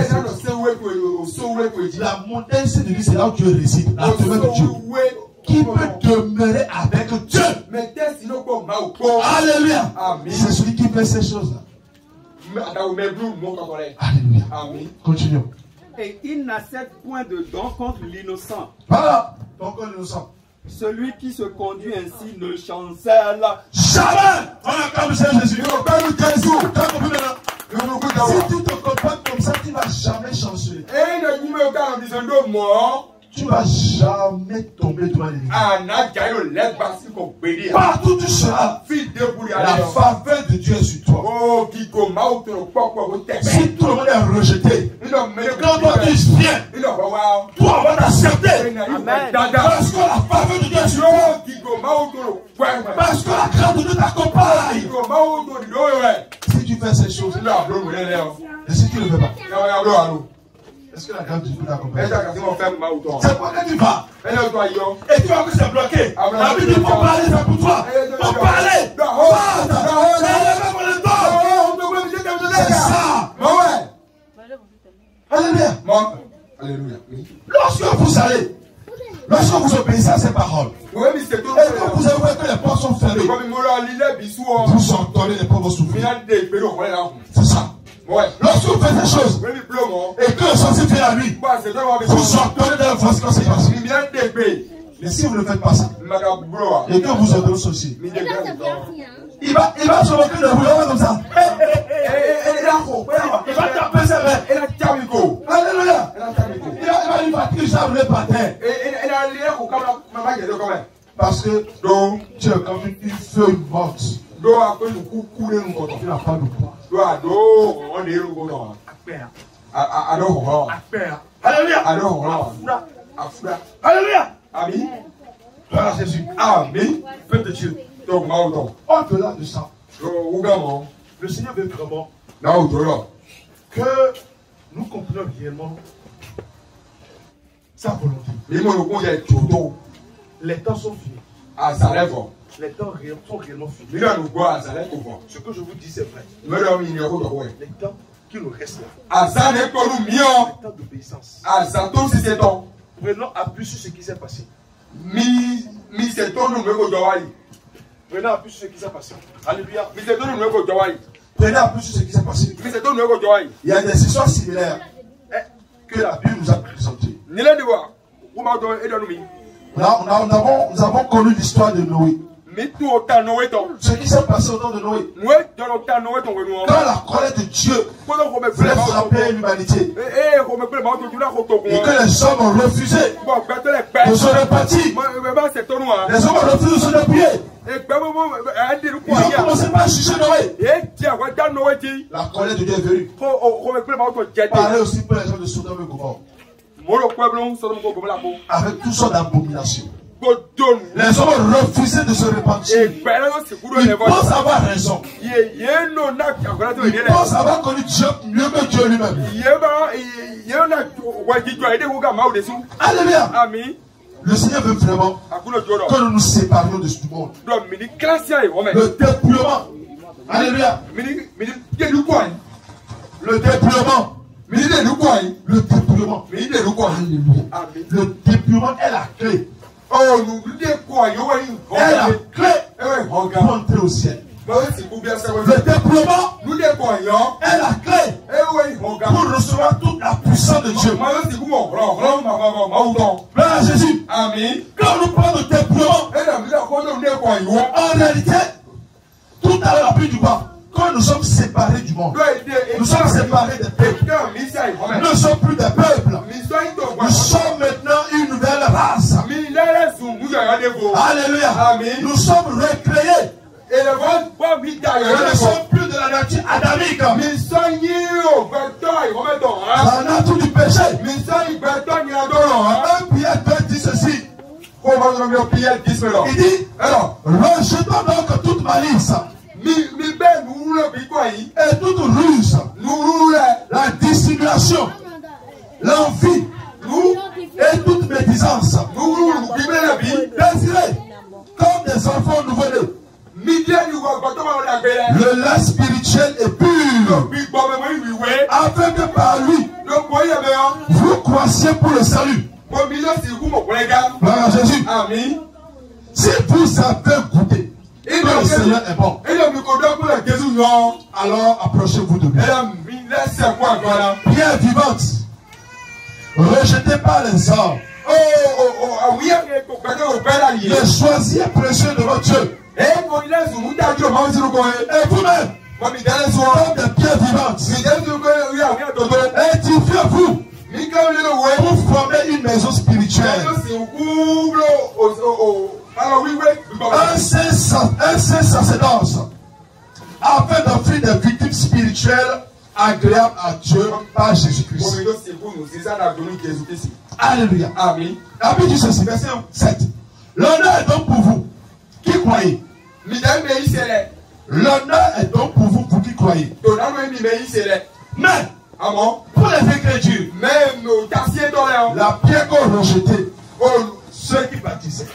La montagne, c'est de lui, c'est là où Dieu réside. La demeure de Dieu. Qui peut demeurer avec Dieu? Alléluia. C'est celui qui fait ces choses-là. Alléluia. Continuons. Et il n'accepte point de don contre l'innocent. Voilà. Donc l'innocent. Celui qui se conduit ainsi ne chancelle jamais. On a comme ça Jésus. Si tu te comportes comme ça, tu ne vas jamais chanceler. Tu ne vas jamais tomber devant l'ennemi. Partout tu seras, la faveur de Dieu est sur toi. Si tout le monde est rejeté, quand toi tu viens, toi on va t'accepter. Parce que la faveur de Dieu est sur toi. Parce que la grâce de Dieu t'accompagne. Si tu fais ces choses, et si tu ne le fais pas, est-ce que la grâce de Dieu t'accompagne? C'est pourquoi tu vas. Et tu vois que c'est bloqué. La Bible dit faut parler, c'est pour toi. Faut parler. C'est ça. Alléluia. Alléluia. Lorsque vous allez, lorsque vous obéissez à ces paroles, et que vous avez vu que les portes sont fermées, vous entendez les pauvres souffrir. C'est ça. Lorsque vous faites des choses et que le sorcier fait la nuit, vous entendez dans la voix quand c'est passé. Mais si vous ne faites pas ça, et que vous entendez le sorcier, il il va, il va se moquer de vous, comme ça. Il va taper ses mains. Alléluia. Il va lui battre ça le patin. Parce que donc, tu as quand même une feuille morte. Il n'a pas de poids. Alléluia. Alléluia. Amen. Voilà Jésus. Amen. Faites de Dieu. Donc, au-delà de ça, le Seigneur veut vraiment que nous comprenions réellement sa volonté. Les temps sont finis. Les temps sont réellement finis. Ce que je vous dis, c'est vrai. Les temps qui nous restent là. Les temps d'obéissance. Prenons appui sur ce qui s'est passé. Prenons appui sur ce qui s'est passé. Alléluia. Prenez appui sur ce qui s'est passé. Il y a des histoires similaires que la Bible nous a présentées. Nous, nous, avons, nous avons connu l'histoire de Noé. Ce qui s'est passé au temps de Noé. Quand la colère de Dieu voulait frapper l'humanité et que les hommes ont refusé de se repentir, les hommes ont refusé de se dépouiller. Ils ont commencé par juger Noé. La colère de Dieu est venue. Pareil aussi pour les gens de Sodome et Gomorrhe. Avec toutes sortes d'abominations. Les hommes ont refusé de se repentir. Ils pensent avoir raison. Ils pensent avoir connu Dieu mieux que Dieu lui-même. Alléluia. Le Seigneur veut vraiment que nous nous séparions de ce monde. Le dépouillement. Alléluia. Le dépouillement. Le dépouillement. Alléluia. Le dépouillement est la clé. Oh, nous est la clé pour entrer au ciel. Le déploiement est la clé pour recevoir toute la puissance de Dieu. Gloire à Jésus. Amen. Quand nous parlons de déploiement, en réalité, tout à l'heure, la pluie du bas, quand nous sommes séparés du monde, nous sommes séparés des peuples. Nous ne sommes plus des peuples. Nous sommes maintenant une nouvelle race. Alléluia. Amen. Nous sommes recréés. Et le vent, nous ne sommes plus de la nature adamique. La nature du péché. Un Pierre deux dit ceci. Il dit, rejetons donc toute malice et toute ruse, la dissimulation, l'envie et toute médisance. Désirez comme des enfants nouveau-nés. Le lait spirituel est pur, afin que par lui vous croissiez pour le salut. Gloire à Jésus. Amen. Si vous avez goûté que le Seigneur est bon, alors approchez-vous de lui. Pierre vivante, rejetée par les hommes, le choisi est précieux de votre Dieu. Et vous-même, comme des pierres vivantes, édifiez-vous pour former une maison spirituelle. Un saint sacerdoce, afin d'offrir des victimes spirituelles agréables à Dieu par Jésus-Christ. Alléluia. Amen. La Bible dit ceci, verset sept. L'honneur est donc pour vous qui croyez. L'honneur est donc pour vous, vous qui croyez. Mais, pour les incrédules, la pierre qu'on rejetait, ceux qui baptisaient,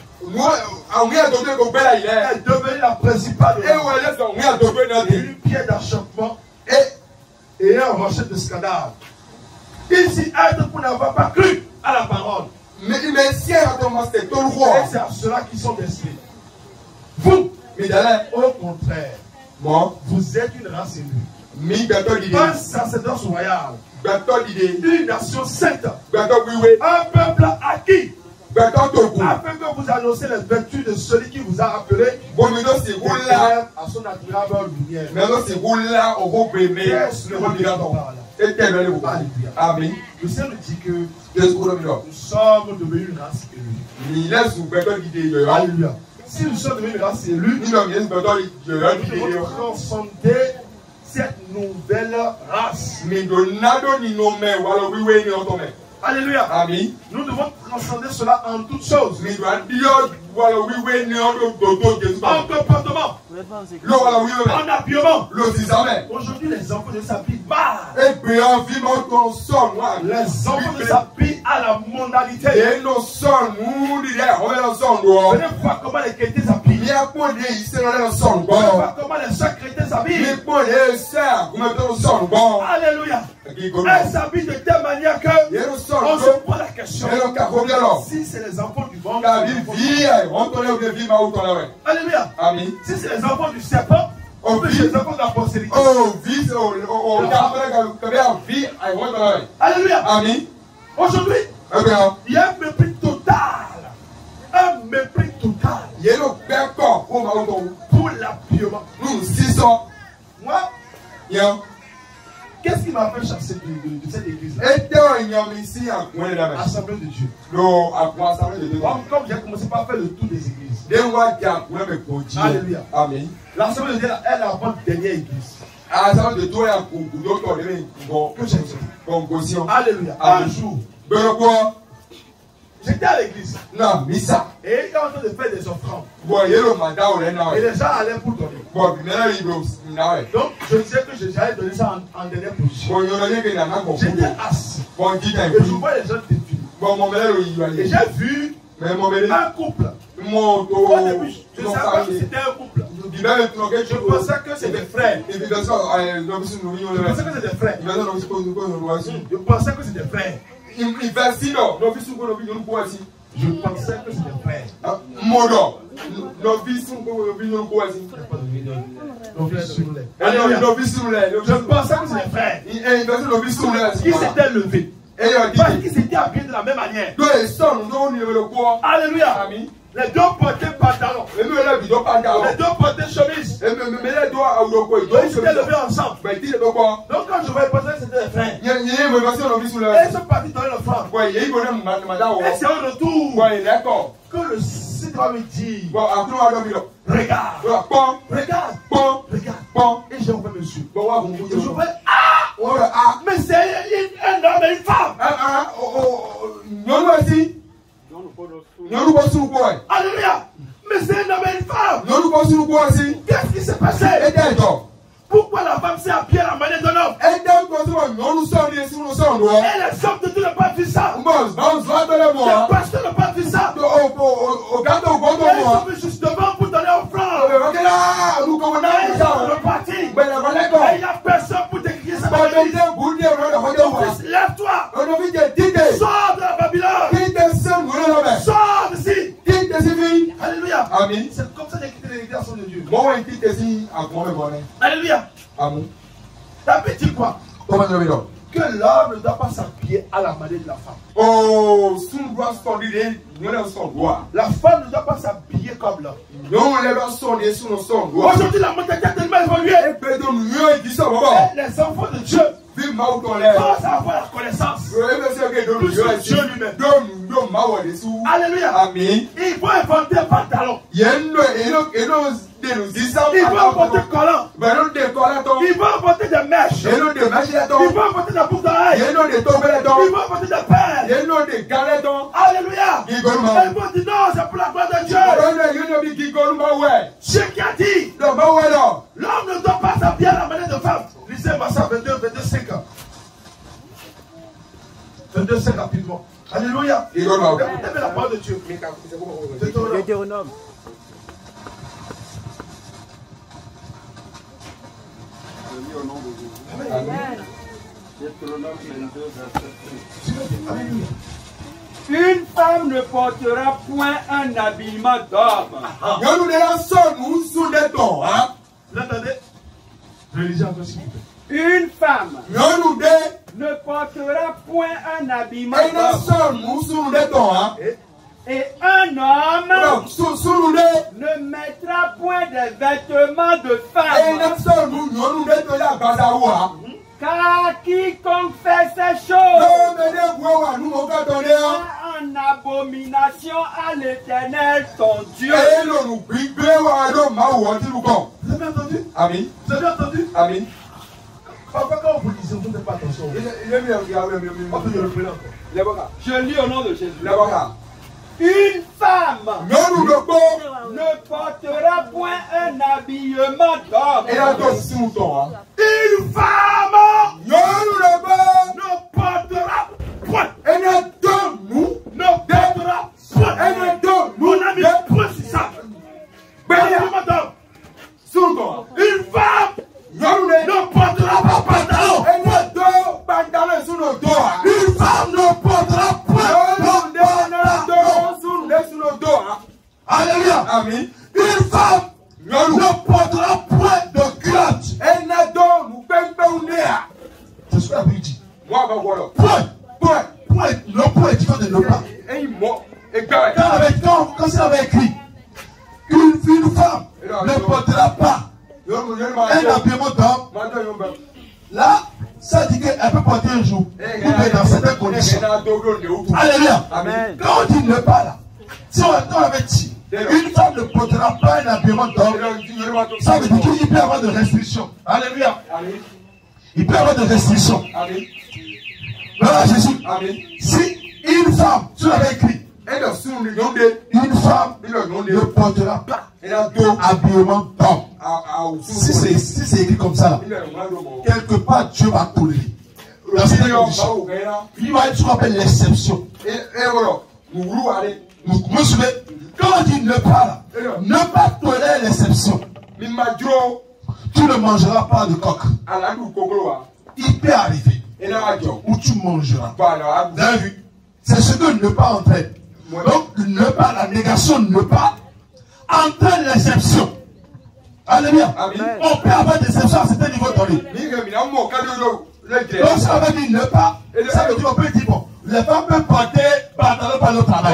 elle devenait la principale et une pierre d'achoppement et un rocher de scandale. Ici, être pour n'avoir pas cru à la parole. Et c'est à ceux-là qui sont destinés. Vous, au contraire, vous êtes une race élue, un sacerdoce royal, une nation sainte, un peuple acquis, afin que vous annoncez les vertus de celui qui vous a appelé à son admirable lumière. Amen. Le Seigneur dit que nous sommes devenus une race élue. Alléluia. Si nous sommes devenus une race élue, nous devons transcender cette nouvelle race. Alléluia. Amen. Nous devons transcender cela en toutes choses. En comportement, en habillement. Aujourd'hui, les enfants ne s'habillent pas. Les enfants ne s'habillent à la mondialité. Venez voir comment les chrétiens s'habillent. Venez voir comment les sœurs chrétiens s'habillent. Alléluia. Elles s'habillent de telle manière que on se pose la question. Si c'est les enfants du ventre, alléluia. Amen. Si c'est les enfants du serpent, on peut les enfants de la postérité. Alléluia. Amen. Aujourd'hui, il y a un mépris total. Un mépris total pour l'habillement. Moi, qu'est-ce qui m'a fait chasser de, de, de cette église-là? Assemblée de Dieu. Comme, comme j'ai commencé par faire le tour des églises. Alléluia. Amen. L'Assemblée de Dieu, elle est la dernière église. Que j'ai dit. Alléluia. Un jour, j'étais à l'église. Et il était en train de faire des offrandes. Et les gens allaient pour donner. Donc, je disais que j'allais donner ça en, en dernière position. J'étais assis. Et je vois les gens défiler. Et j'ai vu un couple. Au début, je ne savais pas que c'était un couple. Je pensais que c'était des frères. Je pensais que c'était des frères. Je pensais que c'était des frères. Je pensais que c'était frère. Je pensais que c'était frère. Ils s'étaient levés. Parce qu'ils s'étaient habillés de la même manière. Alléluia. Les deux portaient pantalon. Les deux portaient chemise. Ils s'étaient levés ensemble. Donc quand je voyais penser que c'était des frères. Et ils sont partis donner l'offrande. Et c'est au retour que le Seigneur me dit, regarde, regarde, regarde. Et j'ai ouvert mes yeux. Et je vois, ah, mais c'est un homme et une femme. Alléluia. Mais c'est un homme et une femme. Qu'est-ce qui s'est passé? Pourquoi la femme s'est habillée à la manière d'un homme? Et les hommes de Dieu n'ont pas vu ça. Les pasteurs n'ont pas vu ça. Et ils sont venus juste devant pour donner offrande. Et ils sont repartis. Et il n'y a personne pour t'écrire ça. Lève-toi. Sors de la Babylone. Sors d'ici. Alléluia. Amen. C'est comme ça qu'il a quitté l'église à son de Dieu. Alléluia. Amen. David dit quoi? Que l'homme ne doit pas s'habiller à la manière de la femme. Oh, la femme ne doit pas s'habiller comme l'homme. Aujourd'hui, la mentalité a tellement évolué. Et les enfants de Dieu commencent à avoir la connaissance. Plus que Dieu lui-même. Alléluia. Amen. Il va inventer un pantalon. Il va apporter collant. Il va apporter des mèches. Il va apporter des boucles d'oreilles. Il va apporter des perles. Alléluia. Et il va dire non, c'est pour la gloire de Dieu. Ce qui a dit, l'homme ne doit pas s'habiller à la manière de femme. Lisez Matthieu vingt-deux, vingt-deux, cinq. vingt-deux, cinq rapidement. Alléluia. Écoutez la parole de Dieu. Deutéronome. Une femme ne portera point un habillement d'homme. Vous entendez? Religion un peu s'il vous plaît. Une femme ne portera point un habillement d'homme. Et un homme ne mettra point des vêtements de femme. Car quiconque fait ces choses est en abomination à l'Éternel ton Dieu. Vous avez entendu? Amen. Vous avez entendu? Amen. Parfois, quand vous lisez, vous ne faites pas attention. Je lis au nom de Jésus. L'avocat. Une femme Non, nous ne ne portera point un habillement d'homme. Et là, donc, si nous tombons. Une femme Non, nous ne ne portera point. Et là, donc, nous Ne portera point. Et là, donc, nous Mon ami, point c'est ça. Madame, une femme ne portera pas pantalon. Et là, donc, pantalon sous nos doigts. Une femme ne portera point. Alléluia. Amen. Une femme ne portera point de culotte. Et là, donc, nous payons pas un néa. C'est ce que la Bible dit. Moi, je vais voir. Point. Point. Point. Le point est différent de ne pas. Et il mort. Et quand Quand, avec, quand, quand c'est avait écrit, une, une femme ne portera pas un habillement d'homme, là, ça dit qu'elle peut porter un jour, ou bien dans certaines conditions. Alléluia. Amen. Quand on dit ne pas là, si on, on avait dit, une femme ne portera pas un habillement d'homme, ça veut dire qu'il peut y avoir de restrictions. Alléluia. Il peut y avoir de restrictions. Voilà Jésus. Si une femme, tu l'avais écrit, une femme ne portera pas habillement d'homme. Si c'est si écrit comme ça, là, quelque part Dieu va tolérer. Dans cette condition, il va être ce qu'on appelle l'exception. Vous me suivez? Quand on dit ne pas, là, ne pas tolérer l'exception. Tu ne mangeras pas de coq. Il peut arriver où tu mangeras. Vous avez vu? C'est ce que ne pas entraîne. Donc, ne pas, la négation ne pas entraîne l'exception. Alléluia. On peut avoir des exceptions à certains niveaux donné. Donc, ça veut dire ne pas. Ça veut dire qu'on peut dire, bon, les femmes peuvent porter pantalon par le travail.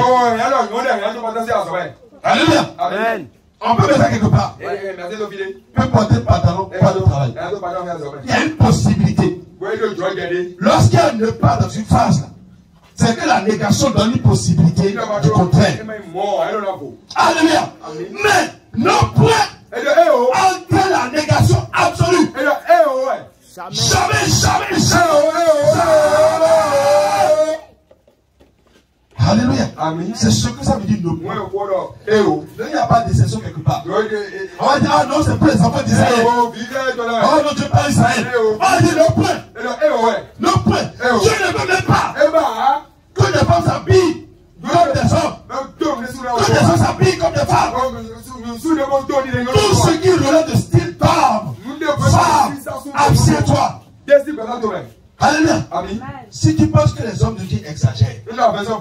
Alléluia. Amen. On peut mettre ça quelque part. On peut porter pantalon par le travail. Il y a une possibilité. Lorsqu'il y a ne pas dans une phase, là, c'est que la négation donne une possibilité du contraire. Alléluia. Mais non point entre la négation absolue. Jamais, jamais, jamais. Alléluia. C'est ce que ça veut dire non point. Il n'y a pas d'exception quelque part. On va dire, ah non, c'est pour les enfants d'Israël. Oh non, Dieu parle d'Israël. On va dire non point. Non point. Dieu ne veut même pas que les femmes s'habillent comme des hommes. Que les hommes s'habillent comme des femmes. Tout ce qui relève de style d'homme. Femme, abstiens-toi. Alléluia. Si tu penses que les hommes de Dieu exagèrent, que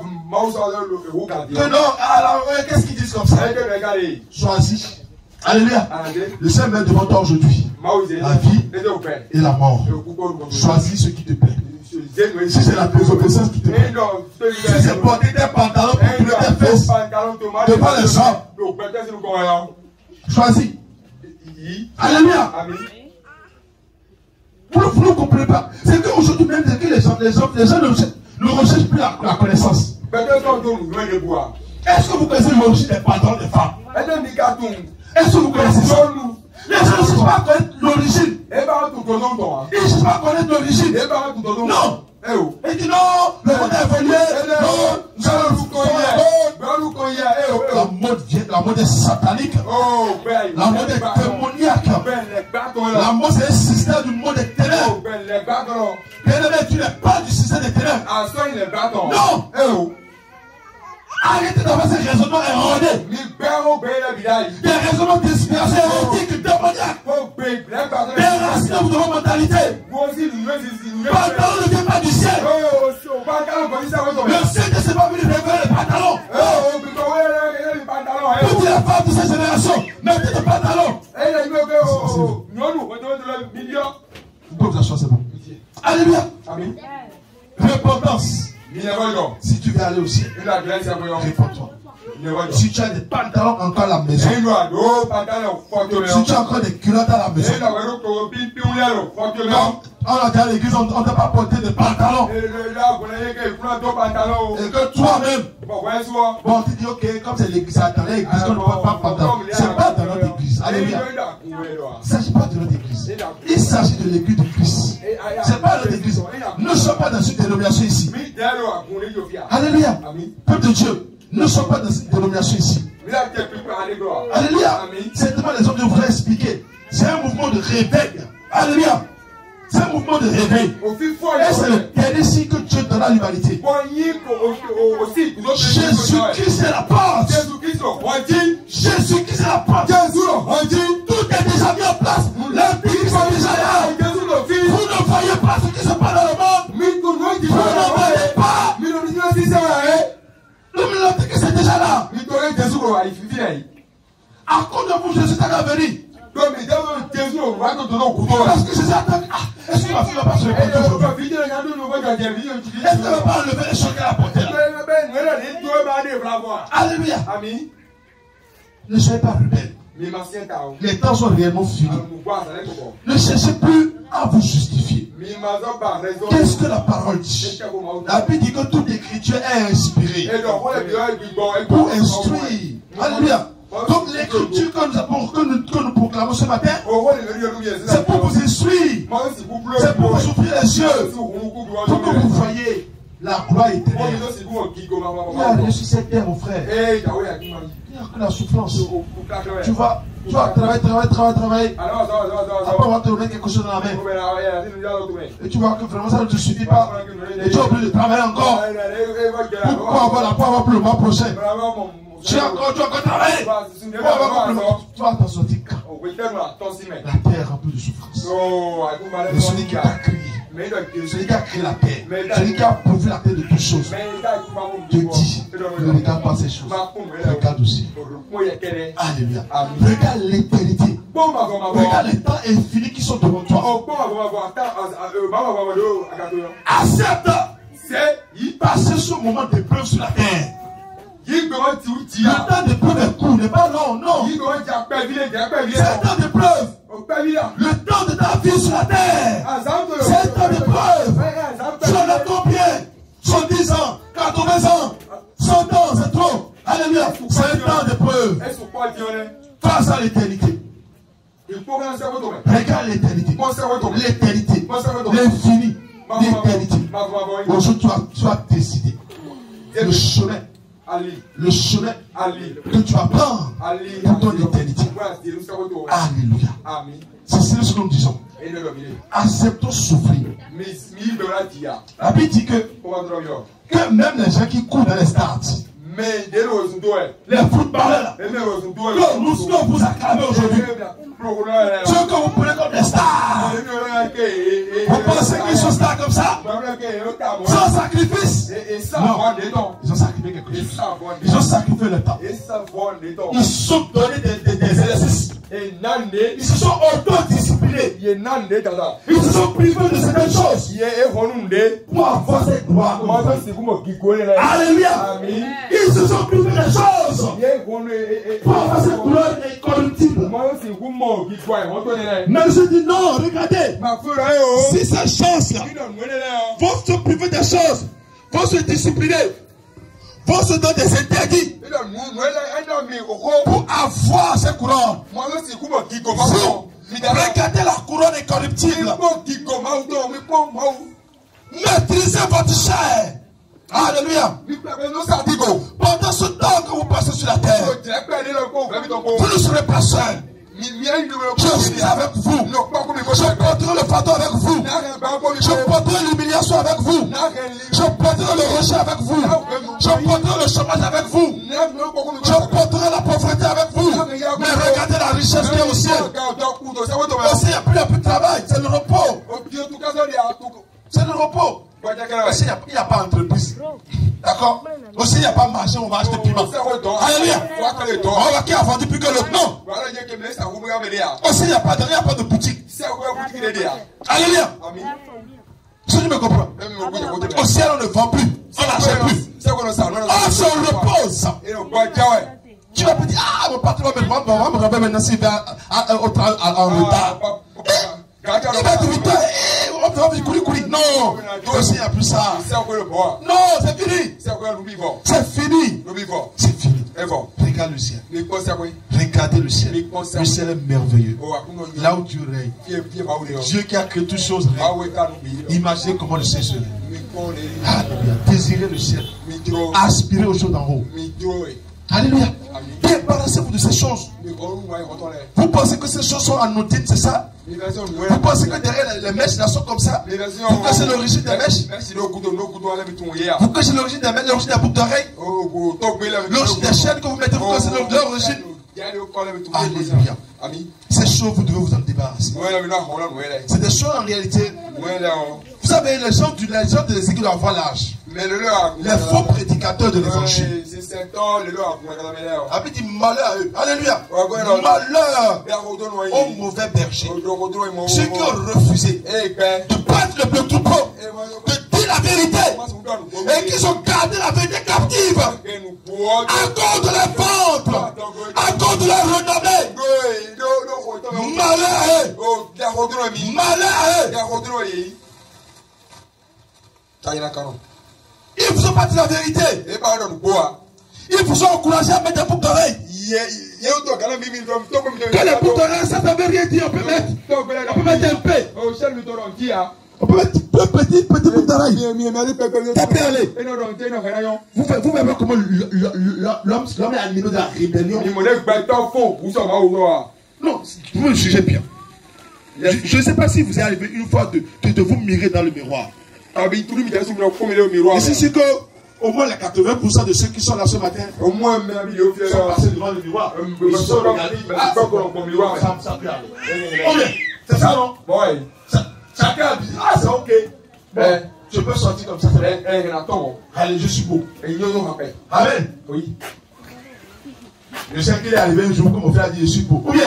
non, alors qu'est-ce qu'ils disent comme ça? Choisis. Alléluia. Le Seigneur met devant toi aujourd'hui la vie et la mort. Choisis ce qui te plaît. Si c'est la désobéissance qui te plaît, si c'est porter tes pantalons pour couler tes fesses devant les gens, choisis. Alléluia. Vous ne comprenez pas. C'est qu'aujourd'hui même, que les gens, les gens, les gens ne, ne recherchent plus la, la connaissance. Est-ce que vous connaissez l'origine des pantalons des femmes? Est-ce que vous connaissez ça? Les gens ne cherchent pas à connaître l'origine. Ils ne cherchent pas à connaître l'origine. Non. Et dit non, le monde est évolué. Non, nous allons vous connaître. La mode vient, la mode est satanique. La mode est démoniaque. La mode c'est un système du monde des ténèbres. Bien aimé, tu n'es pas du système des ténèbres. Non. Arrêtez d'avoir ces raisonnements erronés. Des raisonnements d'inspiration érotique, démoniaque. Des racines de votre mentalité. Pantalon ne vient pas du ciel. Le ciel ne s'est pas venu révéler les pantalons. Toutes les femmes de cette génération, mettez des pantalons. Vous pouvez vous asseoir, c'est bon. Alléluia. Repentance. Si tu veux aller au ciel, réponds-toi. Si tu as des pantalons encore à la maison, si tu as encore des culottes à la maison, donc, on a dit à l'église, on ne t'a pas porté de pantalons. Et que toi-même, bon, tu dis, ok, comme c'est l'église, c'est dans l'église qu'on ne porte pas de pantalons. C'est pas dans notre église. Alléluia. Il ne s'agit pas de notre église. Il s'agit de l'église de Christ. C'est pas notre église. Nous ne sommes pas dans une dénomination ici. Alléluia. Peuple de Dieu, nous ne sommes pas dans une dénomination ici. Alléluia. C'est tellement les hommes de vous expliquer. C'est un mouvement de réveil. Alléluia. C'est un mouvement de réveil. Et c'est le dernier signe que Dieu donne à l'humanité. Jésus-Christ est la porte. Jésus-Christ est la porte. Tout est déjà mis en place. Les pics sont déjà là. Vous ne voyez pas ce qui se passe dans le monde. Vous ne voyez pas. L'humilité que c'est déjà là. À cause de vous, Jésus t'a venu. Parce que c'est ça. Est-ce que ma fille va pas se répondre aujourd'hui? Est-ce qu'elle va pas enlever les choses qu'elle a portées là? Alléluia. Ne soyez pas rebelles. Les temps sont réellement finis. Ne cherchez plus à vous justifier. Qu'est-ce que la parole dit? La Bible dit que toute écriture est inspirée pour instruire. Alléluia. Donc l'écriture que nous, avons, que, nous, que nous proclamons ce matin, c'est pour vous instruire, c'est pour vous ouvrir les yeux, pour que vous voyez la gloire éternelle. Il y a rien sur cette terre, mon frère. Il n'y a que la souffrance. Tu vas, tu vas travailler, travailler, travailler, travailler. Après, on va te donner quelque chose dans la main. Et tu vois que vraiment ça ne te suffit pas. Et tu es obligé de travailler encore. Pour avoir la pour avoir plus le mois prochain. Tu as encore, tu as encore travaillé. Tu vas t'en sortir quand? La terre remplie de souffrance. Mais celui qui t'a créé, celui qui a créé la terre, celui qui a prouvé la terre de toutes choses, te dit, ne regarde pas ces choses. Regarde aussi. Alléluia. Regarde l'éternité. Regarde les temps infinis qui sont devant toi. Accepte. C'est passer ce moment d'épreuve sur la terre. Le temps d'épreuve est court, n'est pas long, non. C'est un temps d'épreuve. Le temps de ta vie sur la terre, c'est un temps d'épreuve. Tu en as combien? soixante-dix ans, quatre-vingts ans, cent ans, c'est trop. Alléluia. C'est un temps d'épreuve. Face à l'éternité. Regarde l'éternité. L'éternité. L'infini. L'éternité. Aujourd'hui, tu as décidé. Le chemin. Le chemin que tu vas prendre pour ton éternité. Alléluia. C'est ce que nous disons. Acceptons souffrir. La Bible dit que, que même les gens qui courent dans les stades, les footballeurs, que nous vous acclamez aujourd'hui, ceux que vous prenez comme des stars, vous pensez qu'ils sont stars comme ça, sans sacrifice? Non, ils ont sacrifié quelque chose. Ils ont sacrifié le temps. Ils se sont donné des, des, des exercices. Ils se sont autodisciplinés. Ils se sont privés de certaines choses pour avoir cette gloire. Alléluia. Ils se sont privés des choses pour avoir cette gloire incorruptible. Mais je dis non, regardez. Si cette chance-là, faut se priver des choses, faut se discipliner, faut se donner des interdits pour avoir ces couronnes. Regardez la couronne incorruptible. Maîtrisez votre chair. Alléluia. Pendant ce temps que vous passez sur la terre, vous ne serez pas seul. Je suis avec vous. Je porterai le fardeau avec vous. Je porterai l'humiliation avec vous. Je porterai le rejet avec vous. Je porterai le chômage avec vous. Je porterai la pauvreté avec vous. Mais regardez la richesse qui est au ciel. Au ciel, il n'y a plus de travail. C'est le repos. C'est le repos. Aussi, il n'y a, a pas d'entreprise. D'accord? Aussi, il n'y a pas de marché, on va acheter piment. Alléluia. On va qui a vendu plus que l'autre. Non. Aussi, il n'y a pas de, il n'y a pas de boutique. Alléluia. Si tu me comprends. Au ciel, on ne vend plus. On n'achète plus. On Quand se repose, tu vas te dire, ah, mon patron va me réveiller maintenant s'il va en retard. Il va te dire, on va faire courir, courir. Non, il n'y a plus ça. Non, c'est fini. C'est fini. C'est fini. Regarde le ciel. Regardez le ciel. Le ciel est merveilleux. Là où tu règnes. Dieu qui a créé toutes choses règne. Imaginez comment le ciel se lève. Alléluia. Désirez le ciel. Aspirez aux choses d'en haut. Alléluia. Débarrassez-vous de ces choses. Vous pensez que ces choses sont anodines, c'est ça? Vous pensez que derrière les mèches là sont comme ça? Vous connaissez l'origine des mèches? Vous connaissez l'origine des mèches, l'origine des boucles d'oreilles? L'origine des chaînes que vous mettez, vous connaissez l'origine? Alléluia. Ces choses, vous devez vous en débarrasser. C'est des choses en réalité. Vous savez, les gens du les gens de l'église doivent avoir l'âge. Les faux prédicateurs de l'évangile. Abi dit malheur à eux. Alléluia. Malheur aux mauvais bergers. Ceux qui ont refusé de battre le plus troupeau, de dire la vérité, et qui ont gardé la vérité captive à cause de la vente, à cause de la renommée. Malheur. Malheur. Ils vous ont pas dit la vérité. Ils vous ont encouragé à mettre des boucles d'oreilles. Que les boucles d'oreilles, ça ne veut rien dire. On peut mettre, on peut mettre un P. On peut mettre deux petites, petites boucles d'oreilles. Tapez allez. Vous faites, vous voyez comment l'homme est animé de la rébellion. Non, vous me jugez bien. Je ne sais pas si vous êtes arrivé une fois de, de, de vous mirer dans le miroir. Et c'est que au moins les quatre-vingts pour cent de ceux qui sont là ce matin au moins sont passés devant le miroir. Ils sont regardés. Ah, ça peut aller. C'est ça, non? Chacun a dit, ah, c'est ok. Bon, je peux sortir comme ça. Allez, je suis beau. Amen. Oui. Je sais qu'il est arrivé un jour, comme mon frère a dit, je suis beau. Ou bien,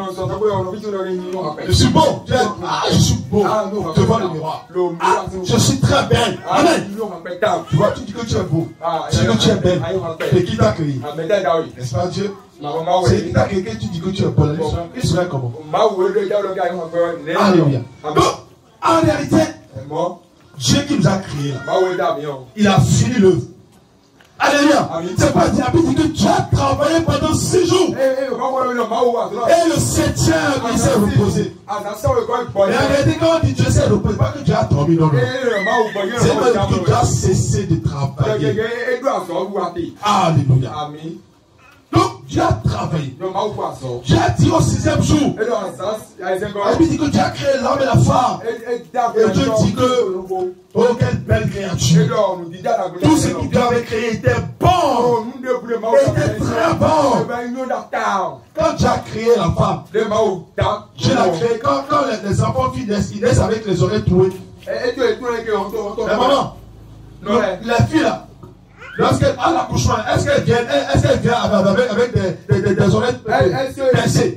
je suis beau. Ah, je suis beau. Devant le miroir. Ah, je suis très belle. Amen. Tu vois, tu dis que tu es beau. Tu dis que tu es belle. Et qui t'a accueilli? N'est-ce pas Dieu? C'est qui t'a accueilli que tu dis que tu es belle. Il serait comment? Alléluia. Donc, en réalité, Dieu qui nous a créés, il a fini l'œuvre. Alléluia. C'est pas dit que tu as travaillé pendant six jours. Et le septième, il s'est reposé. Et en réalité, quand on dit Dieu s'est reposé, pas que Dieu a dormi, non, non. C'est pas que Dieu a cessé de travailler. Alléluia. Donc, Dieu a travaillé. Dieu a dit au sixième jour. Il dit que Dieu a créé l'homme et la femme. Et Dieu dit que, oh, quelle belle créature. Tout ce que Dieu avait créé était bon. Était très bon. Quand Dieu a créé la femme, Dieu l'a créé. Quand, quand les, les enfants filles naissent, ils naissent avec les oreilles trouées. Mais maman, les filles là, lorsqu'elle a l'accouchement, est-ce qu'elle vient, est-ce qu'elle vient avec, avec des, des, des oreilles pincées?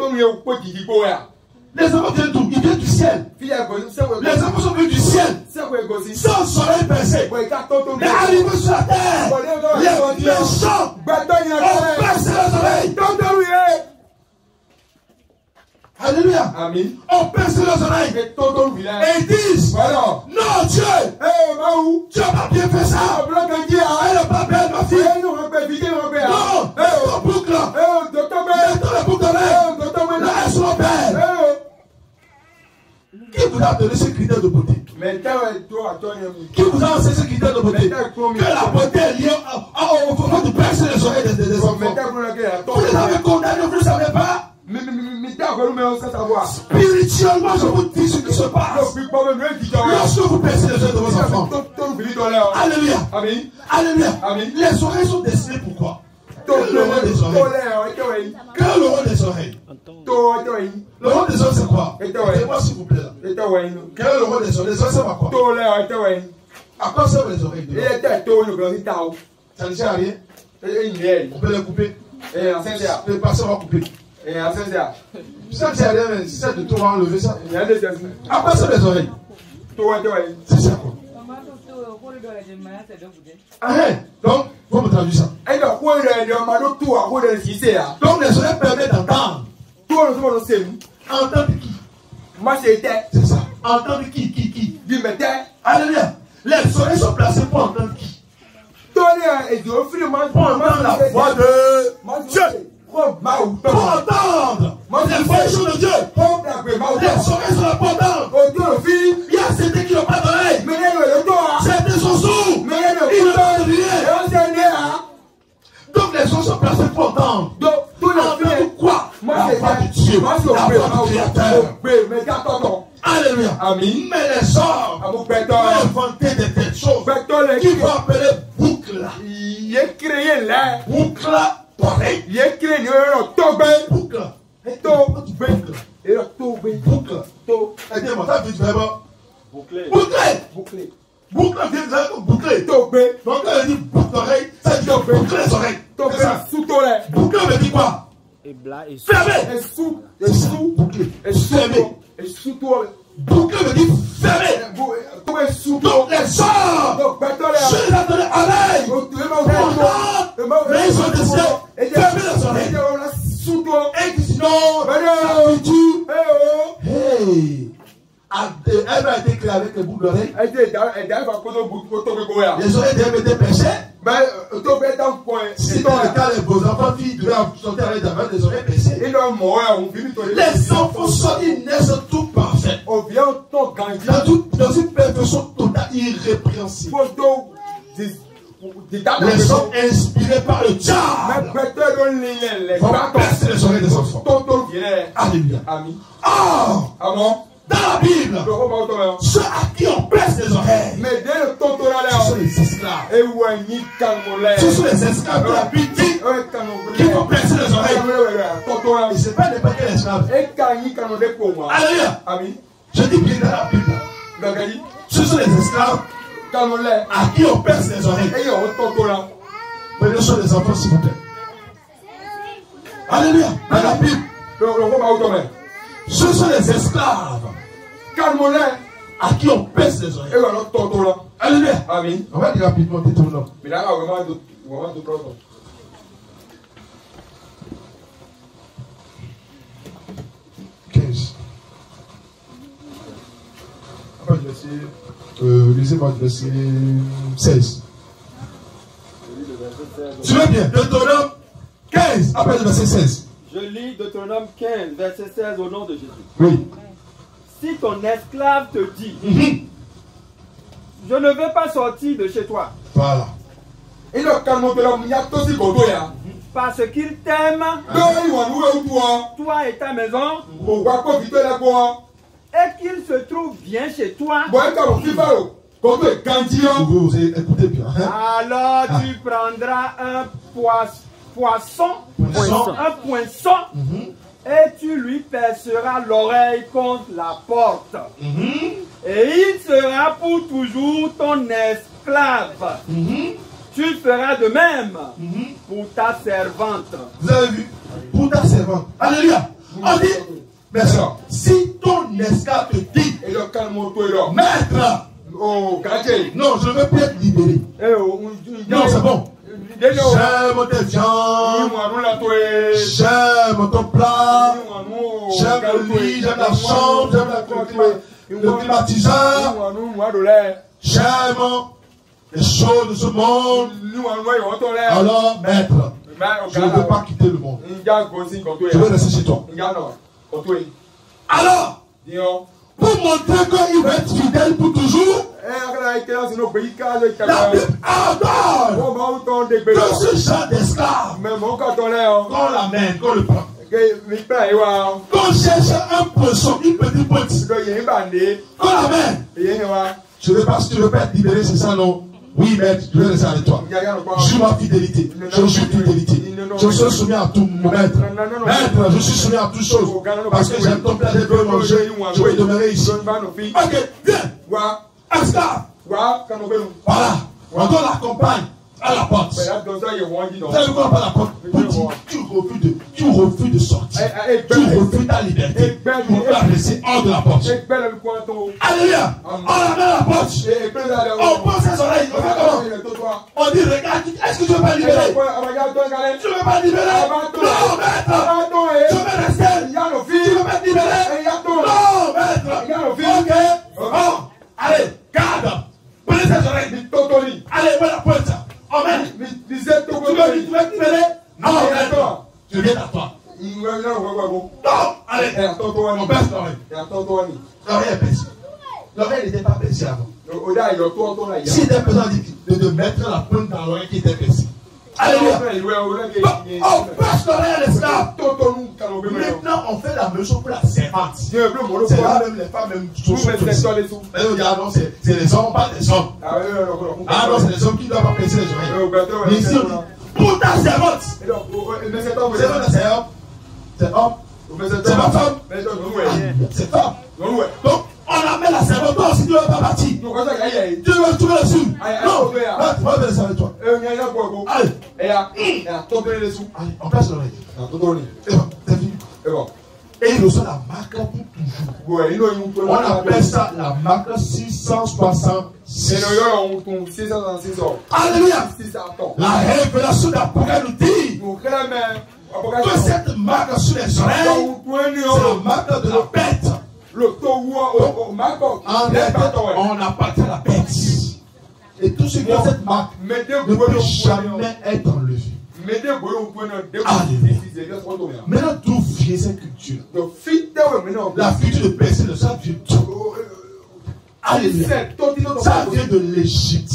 Les enfants viennent d'où? Ils viennent du ciel. Les enfants sont venus du ciel. Sans oreilles pincées. Mais arrivés sur la terre, les méchants ont pincé les oreilles. Alléluia. Amen. On pince les oreilles. Et ils disent, non Dieu, tu n'as pas bien fait ça. Elle n'est pas belle ma fille. Non, ton boucle là. Mettons les boucles d'oreilles. Là, elles sont belles. Qui vous a donné ce critère de beauté? Qui vous a enseigné ce critère de beauté? Que la beauté est liée au fait de pincer les oreilles des enfants. Vous les avez condamnés, vous ne savez pas? Spirituellement, je vous dis ce qui se passe. Lorsque vous pincez les oreilles de vos enfants. Alléluia. Alléluia. Les oreilles sont destinées pour quoi? Quel est le rôle des oreilles? Quel est le rôle des oreilles? Le rôle des oreilles c'est quoi? Aidez-moi s'il vous plaît là. Quel est le rôle des oreilles? Les oreilles c'est quoi? À quoi servent les oreilles? Ça ne sert à rien. On peut les couper. Les patients vont couper. Ça ne sert à rien, mais si c'est de tout, on va enlever ça. À quoi servent les oreilles? C'est ça quoi? Ah, donc, il faut me traduire ça. Donc, les oreilles permettent d'entendre. Entendre qui? C'est ça. Entendre qui? Qui? Qui? Alléluia. Les oreilles sont placées pour entendre qui? Pour entendre la voix de Dieu. Pour entendre les voix de Dieu. Les oreilles sont là pour entendre. Il y a certains qui n'ont pas d'oreilles. Certains sont sourds. Ils n'entendent rien. Donc les oreilles sont placées pour entendre. Entendre quoi? La voix de Dieu. La voix du Créateur. Alléluia. Amen. Mais les hommes vont inventer des telles choses qui vont appeler boucle. Boucle d'oreille. Boucle. Boucle. Boucle. Aidez-moi, ça veut dire vraiment. Boucler. Boucler. Boucle vient de boucler. Donc quand elle dit boucle d'oreille, ça veut dire boucler les oreilles. Boucler veut dire quoi? Fermé. C'est ça. Boucler. Fermé. Boucler veut dire fermé. Donc les hommes, je les attendais à l'œil. Mais ils ont décidé de fermer les oreilles. Et ils disent non, hey, elle a été créée avec les boucles d'oreilles. Les oreilles d'elle étaient percées. Sinon, vos enfants filles devaient sortir avec des oreilles percées. Les enfants sont, ils naissent tout parfaits. Dans, tout, dans une perfection totale, irrépréhensible. Les sont inspirés par le diable. Faut percer les oreilles des enfants. Alléluia. Oh, dans la Bible, ceux à qui on perce les oreilles, ce sont les esclaves. Ce sont les esclaves de la Bible qui vont percer les oreilles. Et ce n'est pas n'importe quel esclave. Alléluia. Je dis bien dans la Bible. Ce sont les esclaves à qui on perce les oreilles. Mais ce sont les enfants, s'il vous plaît. Alléluia. Dans la Bible, ce sont les esclaves à qui on perce les oreilles. Alléluia. Amen. On va dire rapidement Deutéronome. quinze. Après, je vais essayer. Euh, lisez-moi le verset seize. Tu veux bien? Deutéronome quinze, après le verset seize. Je lis Deutéronome quinze, verset seize au nom de Jésus. Oui. Si ton esclave te dit, Mm-hmm. je ne veux pas sortir de chez toi, Voilà. parce qu'il t'aime, toi et ta maison, et qu'il se trouve bien chez toi, Vous, vous écoutez bien. Hein? alors tu prendras un poisson, poisson, Poinçon. un poinçon, Mm-hmm. et tu lui perceras l'oreille contre la porte. Mm-hmm. Et il sera pour toujours ton esclave. Mm-hmm. Tu feras de même Mm-hmm. pour ta servante. Vous avez vu? Pour ta servante. Alléluia. On dit, mais ça, si ton esclave te dit, maître, non, je ne veux plus être libéré. Non, c'est bon. J'aime tes viandes, j'aime ton plat, j'aime le lit, j'aime la chambre, j'aime la, le climatiseur, j'aime les choses de ce monde. Alors, maître, je ne veux pas quitter le monde. Je veux rester chez toi. Alors, pour montrer qu'il va être fidèle pour toujours, la Bible ordonne que ce genre d'esclave, qu'on l'amène, qu'on le prend, qu'on cherche un poisson, une petite petite, qu'on l'amène. Je ne veux pas, si tu veux pas être libéré, c'est ça, non? Oui, maître, je vais rester avec toi. Je suis ma fidélité. Je suis fidélité. Je suis soumis à tout, mon maître. Maître, je suis soumis à toutes choses. Parce que j'aime ton père, je veux manger. Je vais demeurer ici. Ok, viens. Esclave. Voilà. On doit l'accompagner. à la porte. Mais là, dans ça, il y a un qui Vous savez quoi à la porte? Pour dire, tu refuses de, tu refuses de sortir. Tu refuses ta liberté. Tu veux la laisser hors de la porte. Alléluia. On amène la porte. On pose ses oreilles. On fait comment? On dit, regarde, est-ce que tu veux pas libérer? Tu veux pas libérer? Non, maître. Tu veux rester? Tu veux pas libérer? Non, maître. Ok. Bon. Allez, garde. Prenez ses oreilles. Allez, voilà la pointe. Amen. Tu veux, tu veux libérer? Non, maître. Je viens à toi. Non, allez. On baisse l'oreille. L'oreille est baissée. L'oreille n'était pas baissée avant. Si était besoin de, de mettre la pointe dans l'oreille qui était baissée. Alléluia. On passe l'oreille à l'esclave. Maintenant, on fait la même chose pour la servante. C'est là même les femmes, même mais non, c'est les hommes, pas les hommes. Ah non, c'est les hommes qui ne doivent pas baisser les oreilles. Mais ici, on dit, pour ta servante. C'est la servante. C'est homme. C'est ma femme. C'est femme. Donc, on amène la servante. Toi aussi, tu ne veux pas partir. Tu veux tu veux dessus. Non. Là, tu vas me laisser avec toi. Allez. Allez, on place l'oreille. Et bon, c'est fini. Et il reçoit la marque pour toujours. On appelle ça la marque six cent soixante-six. Alléluia. La révélation d'Apocalypse nous dit que cette marque sur les oreilles, c'est la marque de la bête. En fait, on appartient à la bête. Et tout ce qui a cette marque ne peut jamais être enlevé. Alléluia. Maintenant, d'où vient cette culture? La culture de personne, ça vient d'où? Alléluia. Ça vient de l'Égypte.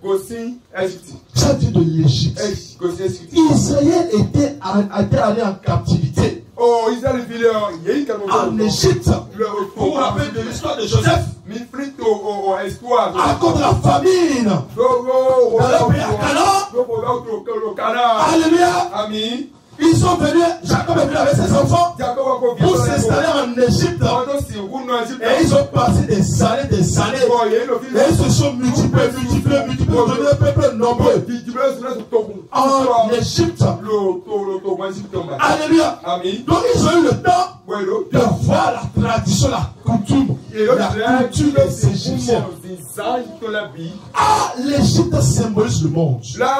Ça vient de l'Égypte. Israël était, était allé en captivité. En Égypte. Vous vous rappelez de l'histoire de Joseph? À cause de la famine. Dans le pays à Canaan. Alléluia. Ils sont venus, Jacob est venu avec ses enfants pour s'installer en Égypte. Et ils ont passé des années, des années. Et ils se sont multipliés, multipliés, multipliés, devenus un peuple nombreux. En Égypte. Alléluia. Donc ils ont eu le temps de voir la tradition, la coutume, la culture des Égyptiens. Ah, l'Égypte symbolise le monde.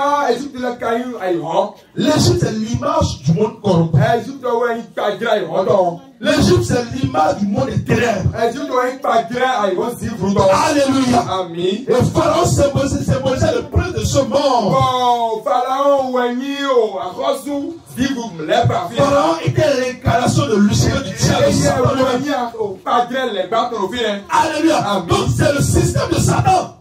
L'Égypte c'est l'image du monde corrompu. L'Égypte c'est l'image du monde des ténèbres. Alléluia. Et Pharaon symbolisait le prince de ce monde. Pharaon était l'incarnation de Lucifer du diable. Alléluia. Donc c'est le système de Satan.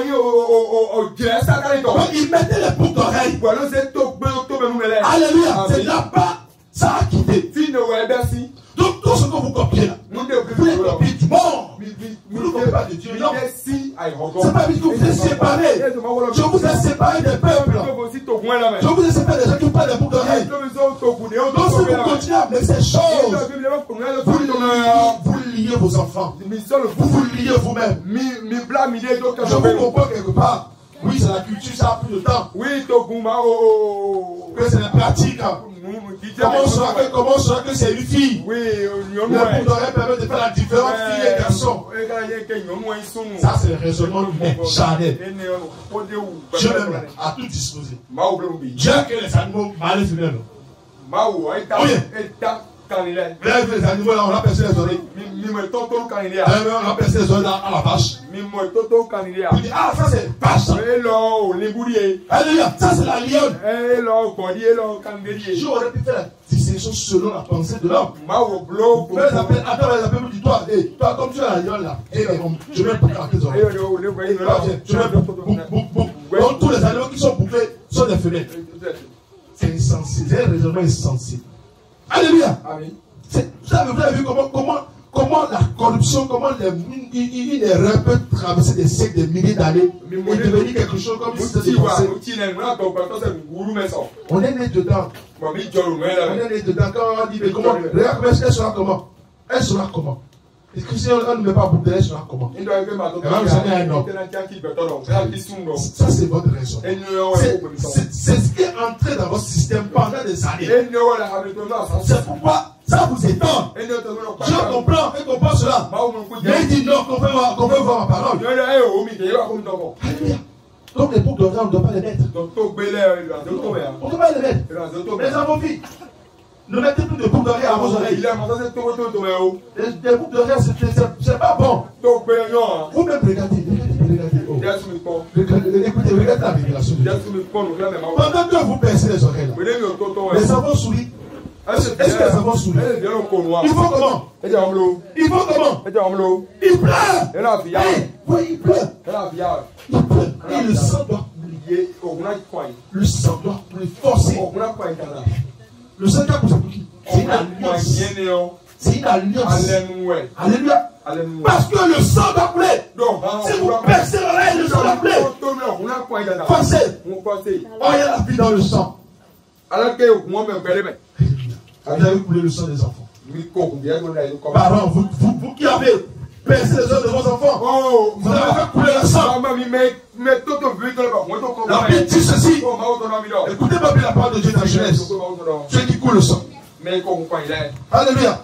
Donc il mettait les boucles d'oreilles. Alléluia. C'est là-bas, ça a quitté. Donc tout ce que vous copiez là, vous les copiez du monde. Vous ne copiez pas de Dieu. Non. C'est pas parce que vous êtes séparés. Je vous ai séparé des peuples. Je vous ai séparé des gens qui parlent des boucles d'oreilles. Donc si vous continuez à mettre ces choses, vous, vous liez vos enfants. Vous vous liez vous-même. Je vous comprends quelque part. Oui, c'est la culture, ça a plus de temps. Oui, que c'est la pratique. Comment on saura que, comment on saura que c'est une fille? Oui, le boucle d'oreille permet de faire la différence filles et garçons. Ça, c'est le raisonnement humain, charnel. Dieu même a tout disposé. Dieu a créé les animaux mâles et femelles. Oui. Les animaux là, on a percé les oreilles. On a percé les oreilles à la vache. Il dit, ah, ça c'est vache. Alléluia, ça c'est la lionne. J'aurais pu faire la distinction selon la pensée de l'homme. Vous les appelez, attends, les appelez, vous dites, toi, hey, toi, comme tu es la lionne là, je vais te faire tes oreilles. Je vais te donc tous les animaux qui sont bouclés sont des femelles. C'est insensé, c'est un raisonnement insensé. Alléluia. Vous avez vu comment, comment, comment la corruption, comment les, une, une erreur peut traverser des siècles, des milliers d'années et devenir quelque chose comme si c'était passé. On est né dedans. On est né dedans. Quand on dit, mais comment, regarde, elle sera comment? Elle sera comment? Est-ce que si on ne met pas boucle d'oreille sur un comment? Ça, c'est votre raison. C'est ce qui est entré dans votre système pendant des années. C'est pourquoi ça vous étonne. Je comprends, je comprends cela. Mais il dit non, qu'on veut voir, qu'on veut voir ma parole. Alléluia. Donc les boucles d'oreille, on ne doit pas les mettre. On ne doit pas les mettre. Les enfants filles, ne mettez plus de boucles d'oreille à vos oreilles. Les, les boucles d'oreille, c'est pas bon. Vous-même regardez, regardez, regardez. Oh. Regardez, écoutez, regardez la révélation. Pendant que vous percez les oreilles, là, les enfants sourient. Est-ce que les enfants sourient? Ils font comment? Ils font comment? Ils pleurent. Hey, oui, ils pleurent. Ils pleurent. Et le sang doit couler. Le sang doit couler forcer. Le sang doit couler pour qui? C'est une alliance. C'est une alliance. Alléluia. Parce que le sang doit couler. Si vous percez l'oreille, le sang doit couler. Forcez. Oh, il y a la vie dans le sang. Vous avez coulé le sang des enfants. Parents, vous, vous, vous qui avez percé les os de vos enfants, oh, vous avez fait couler le sang. La Bible dit ceci. Écoutez pas bien la parole de Dieu dans Genèse. Ceux qui coulent le sang. Alléluia.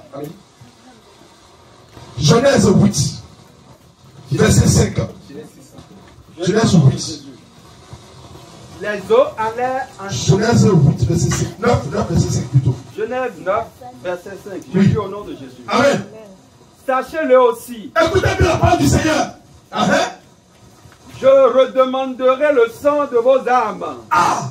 Genèse huit, verset cinq. Genèse huit. Les eaux allaient en Genèse huit, verset cinq. neuf, neuf, verset cinq plutôt. Genèse neuf, verset cinq. Je Oui. dis au nom de Jésus. Amen. Sachez-le aussi. Écoutez bien la parole du Seigneur. Amen. Je redemanderai le sang de vos âmes. Ah.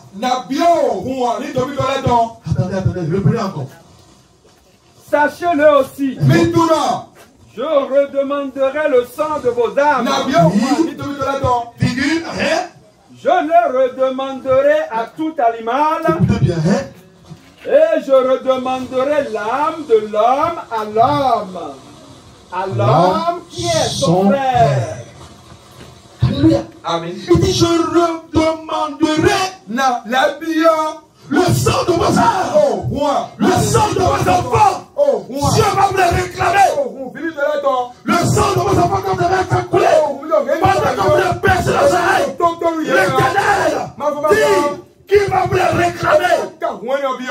Attendez, attendez, reprenez encore. Sachez-le aussi. Je redemanderai le sang de vos âmes. Virgule, hein? Je le redemanderai à tout animal. Écoutez bien, hein? Et je redemanderai l'âme de l'homme à l'homme. À l'homme qui est son frère. Alléluia. Amen. Il dit, je redemanderai Na la biya. le sang de vos âmes. Oh, moi. Le sang de vos enfants. Oh, moi. Dieu va vous les réclamer. Oh, Philippe de la dent. Le sang de vos enfants quand vous avez fait couler. Pendant que vous les percez les oreilles. L'éternel dit qui va vous les réclamer.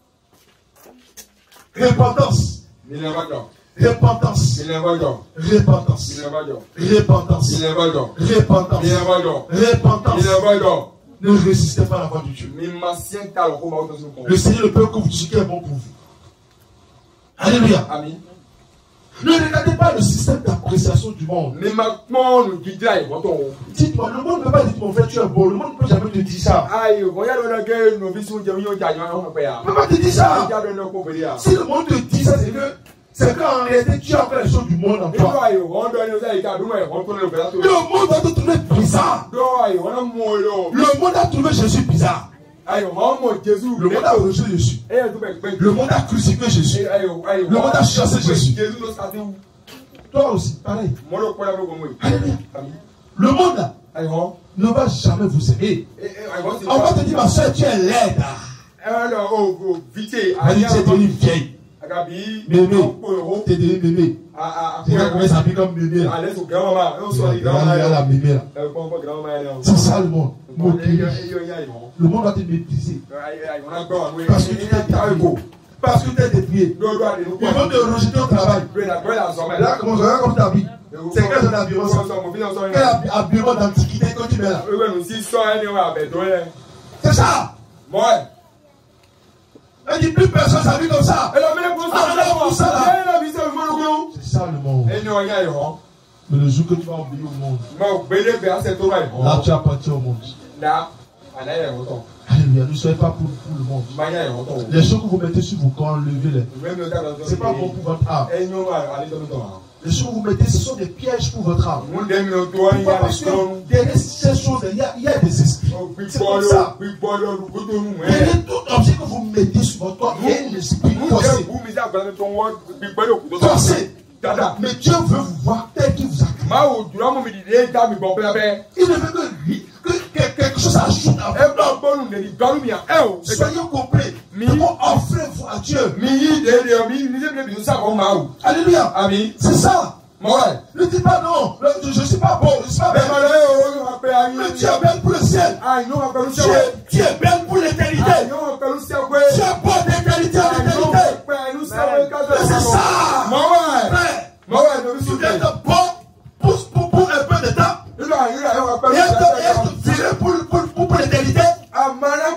Repentance. Repentance. Repentance. Repentance. Repentance. Repentance. Ne résistez pas à la voix de Dieu. Le Seigneur ne peut que vous dire ce qui est bon pour vous. Alléluia. Amen. Ne regardez pas le système d'appréciation du monde. Dites-moi, le monde ne peut pas dire mon frère tu es beau. Le monde ne peut jamais te dire ça. Aïe, Ne peut pas te dire ça. Si le monde te dit ça, c'est que c'est qu'en réalité tu as fait les choses du monde en toi. Le monde va te trouver bizarre. Le monde a trouvé Jésus bizarre. Le monde a rejeté Jésus. Le monde a crucifié Jésus. Le monde a chassé Jésus. Toi aussi, pareil. Alléluia. Le monde là ne va jamais vous aimer. On va te dire, ma soeur, tu es laide. Elle dit, tu es devenue vieille. Mémé, tu es devenue mémé. Tu vas commencer à vivre comme mémé là. Regarde la mémé là. C'est ça le monde. Le monde va te mépriser. Parce que tu t'es déplié. Parce que tu t'es déplié. Ils vont te rejeter au travail. Là, comment ça va comme ta vie? C'est quel genre d'habillement ça? Quel habillement d'antiquité que tu mets là? C'est ça! Elle dit plus personne s'habille comme ça. C'est ça le monde. Mais le jour que tu vas obéir au monde, là tu appartiens au monde. Alléluia, ne soyez pas pour, pour le monde. Les choses que vous mettez sur vos corps, levez-les. Ce n'est pas bon pour votre âme. Les choses que vous mettez, ce sont des pièges pour votre âme. Pourquoi? Parce que derrière ces choses, il y a, il y a des esprits. C'est comme ça. Derrière tout objet que vous mettez sur votre corps, il y a un esprit forcé. Forcé. Mais Dieu veut vous voir tel qu'il vous a créé. Il ne veut que, que, que quelque chose ajoute à vous. Soyez compris. Comment offrir à Dieu. Alléluia. Amen. C'est ça. Ouais. Ne dis pas non, je ne suis pas bon, je ne suis pas bien. Mais tu es bien pour le ciel. Tu es, tu es bien pour l'éternité. Tu es bon d'éternité en éternité. C'est ça. Tu dois être bon pour, pour, pour un peu de temps. Et être viré pour, pour, pour, pour l'éternité. Hein?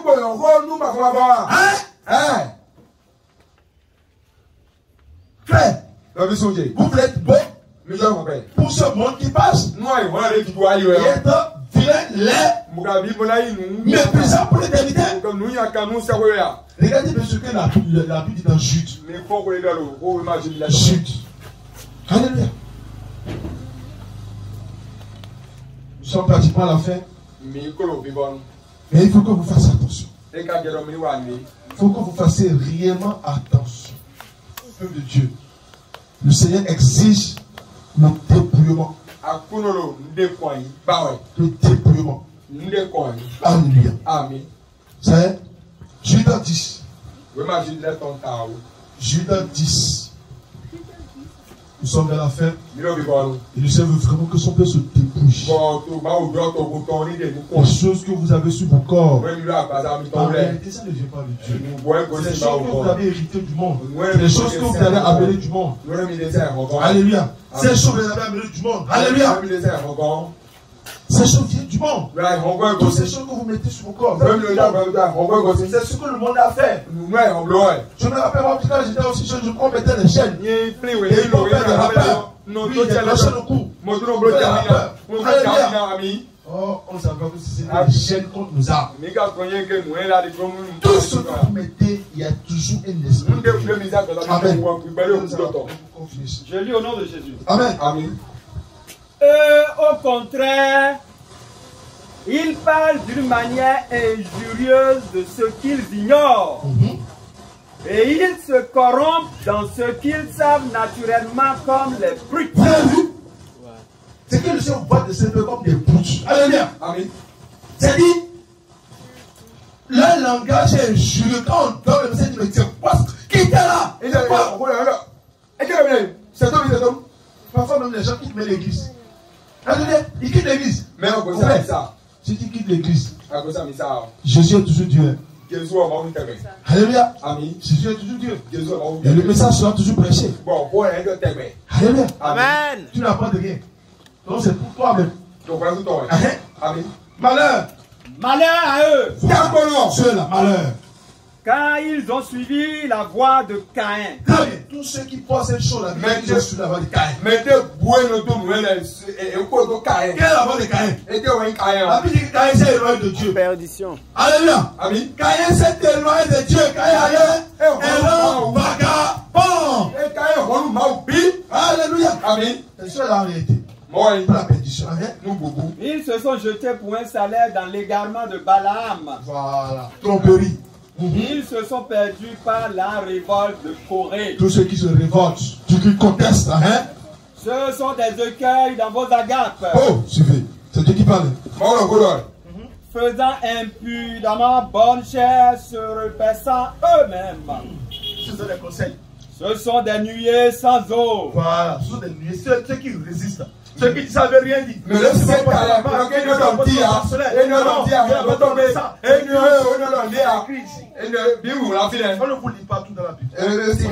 Frère, vous voulez être bon pour ce monde qui passe. Et être vilain, laid, méprisant pour l'éternité. Regardez bien ce que la Bible la Bible dit dans Jude. Jude. Alléluia. Nous sommes pratiquement à la fin. Mais il faut que vous fassiez attention. Il faut que vous fassiez réellement attention. Peuple de Dieu. Le Seigneur exige le dépouillement. Le dépouillement. Alléluia. Amen. C'est Judas dix. Judas dix. Nous sommes dans la fin. Et le Seigneur veut vraiment que son père se dépouille. Les choses que vous avez sur vos corps. En réalité, ça ne vient pas de Dieu. C'est les choses que vous avez héritées du monde. C'est les choses que vous avez amenées du monde. Alléluia. Ces choses que vous avez amenées du monde. Alléluia. Ces choses viennent du monde. Toutes ces choses que vous mettez sur vos corps. C'est ce que le monde a fait. Je me rappelle, moi, quand j'étais aussi jeune, je mettais les chaînes. Et ils m'ont fait des rappeurs. Oui, il y a des chaînes au cou. Oh, on savait que c'était des chaînes contre nos armes. Tout ce que vous mettez, il y a toujours un esprit. Amen. Je lis au nom de Jésus. Amen. Amen. Eux, au contraire, ils parlent d'une manière injurieuse de ce qu'ils ignorent. Mm-hmm. Et ils se corrompent dans ce qu'ils savent naturellement comme les brutes. Vous avez vu? C'est que le Seigneur voit de ces peu comme des brutes. Alléluia. Amen. C'est-à-dire, leur langage est injurieux. Quand on donne le message, il me dit, qui était là? C'est homme, c'est homme. Parfois même les gens quittent l'église. Attendez, ils quittent l'église. Mais on peut faire ça. Si tu quittes l'église, Jésus est toujours Dieu. Alléluia. Amen. Jésus est toujours Dieu. Et le message sera toujours prêché. Alléluia. Amen. Tu n'as pas de rien. Donc c'est pour toi-même. Amen. Malheur. Malheur à eux. Ceux-là, malheur. Car ils ont suivi la voie de Caïn. Tous ceux qui pensent cette chose-là, ils ont suivi la voie de Caïn. Quelle est la voie de Caïn? La Bible dit que Caïn s'est éloigné de Dieu. Perdition. Alléluia. Caïn s'est éloigné de Dieu. Caïn est un vagabond. Alléluia. Amen. C'est ça la réalité. La perdition. Ils se sont jetés pour un salaire dans l'égarement de Balaam. Voilà. Tromperie. Ils se sont perdus par la révolte de Corée. Tous ceux qui se révoltent, ceux qui contestent, hein? Ce sont des écueils dans vos agapes. Oh, suivez. C'est Dieu qui parle. Faisant impudemment bonne chair, se repaissant eux-mêmes. Ce sont des conseils. Ce sont des nuées sans eau. Voilà, ce sont des nuées, ceux, ceux qui résistent. Ceux qui ne savent rien dire. Mais le Seigneur a dit, et ne l'ont dit, et ne l'ont dit, et ne l'ont dit, et ne l'ont dit, et ne ne vous lit pas tout dans la Bible.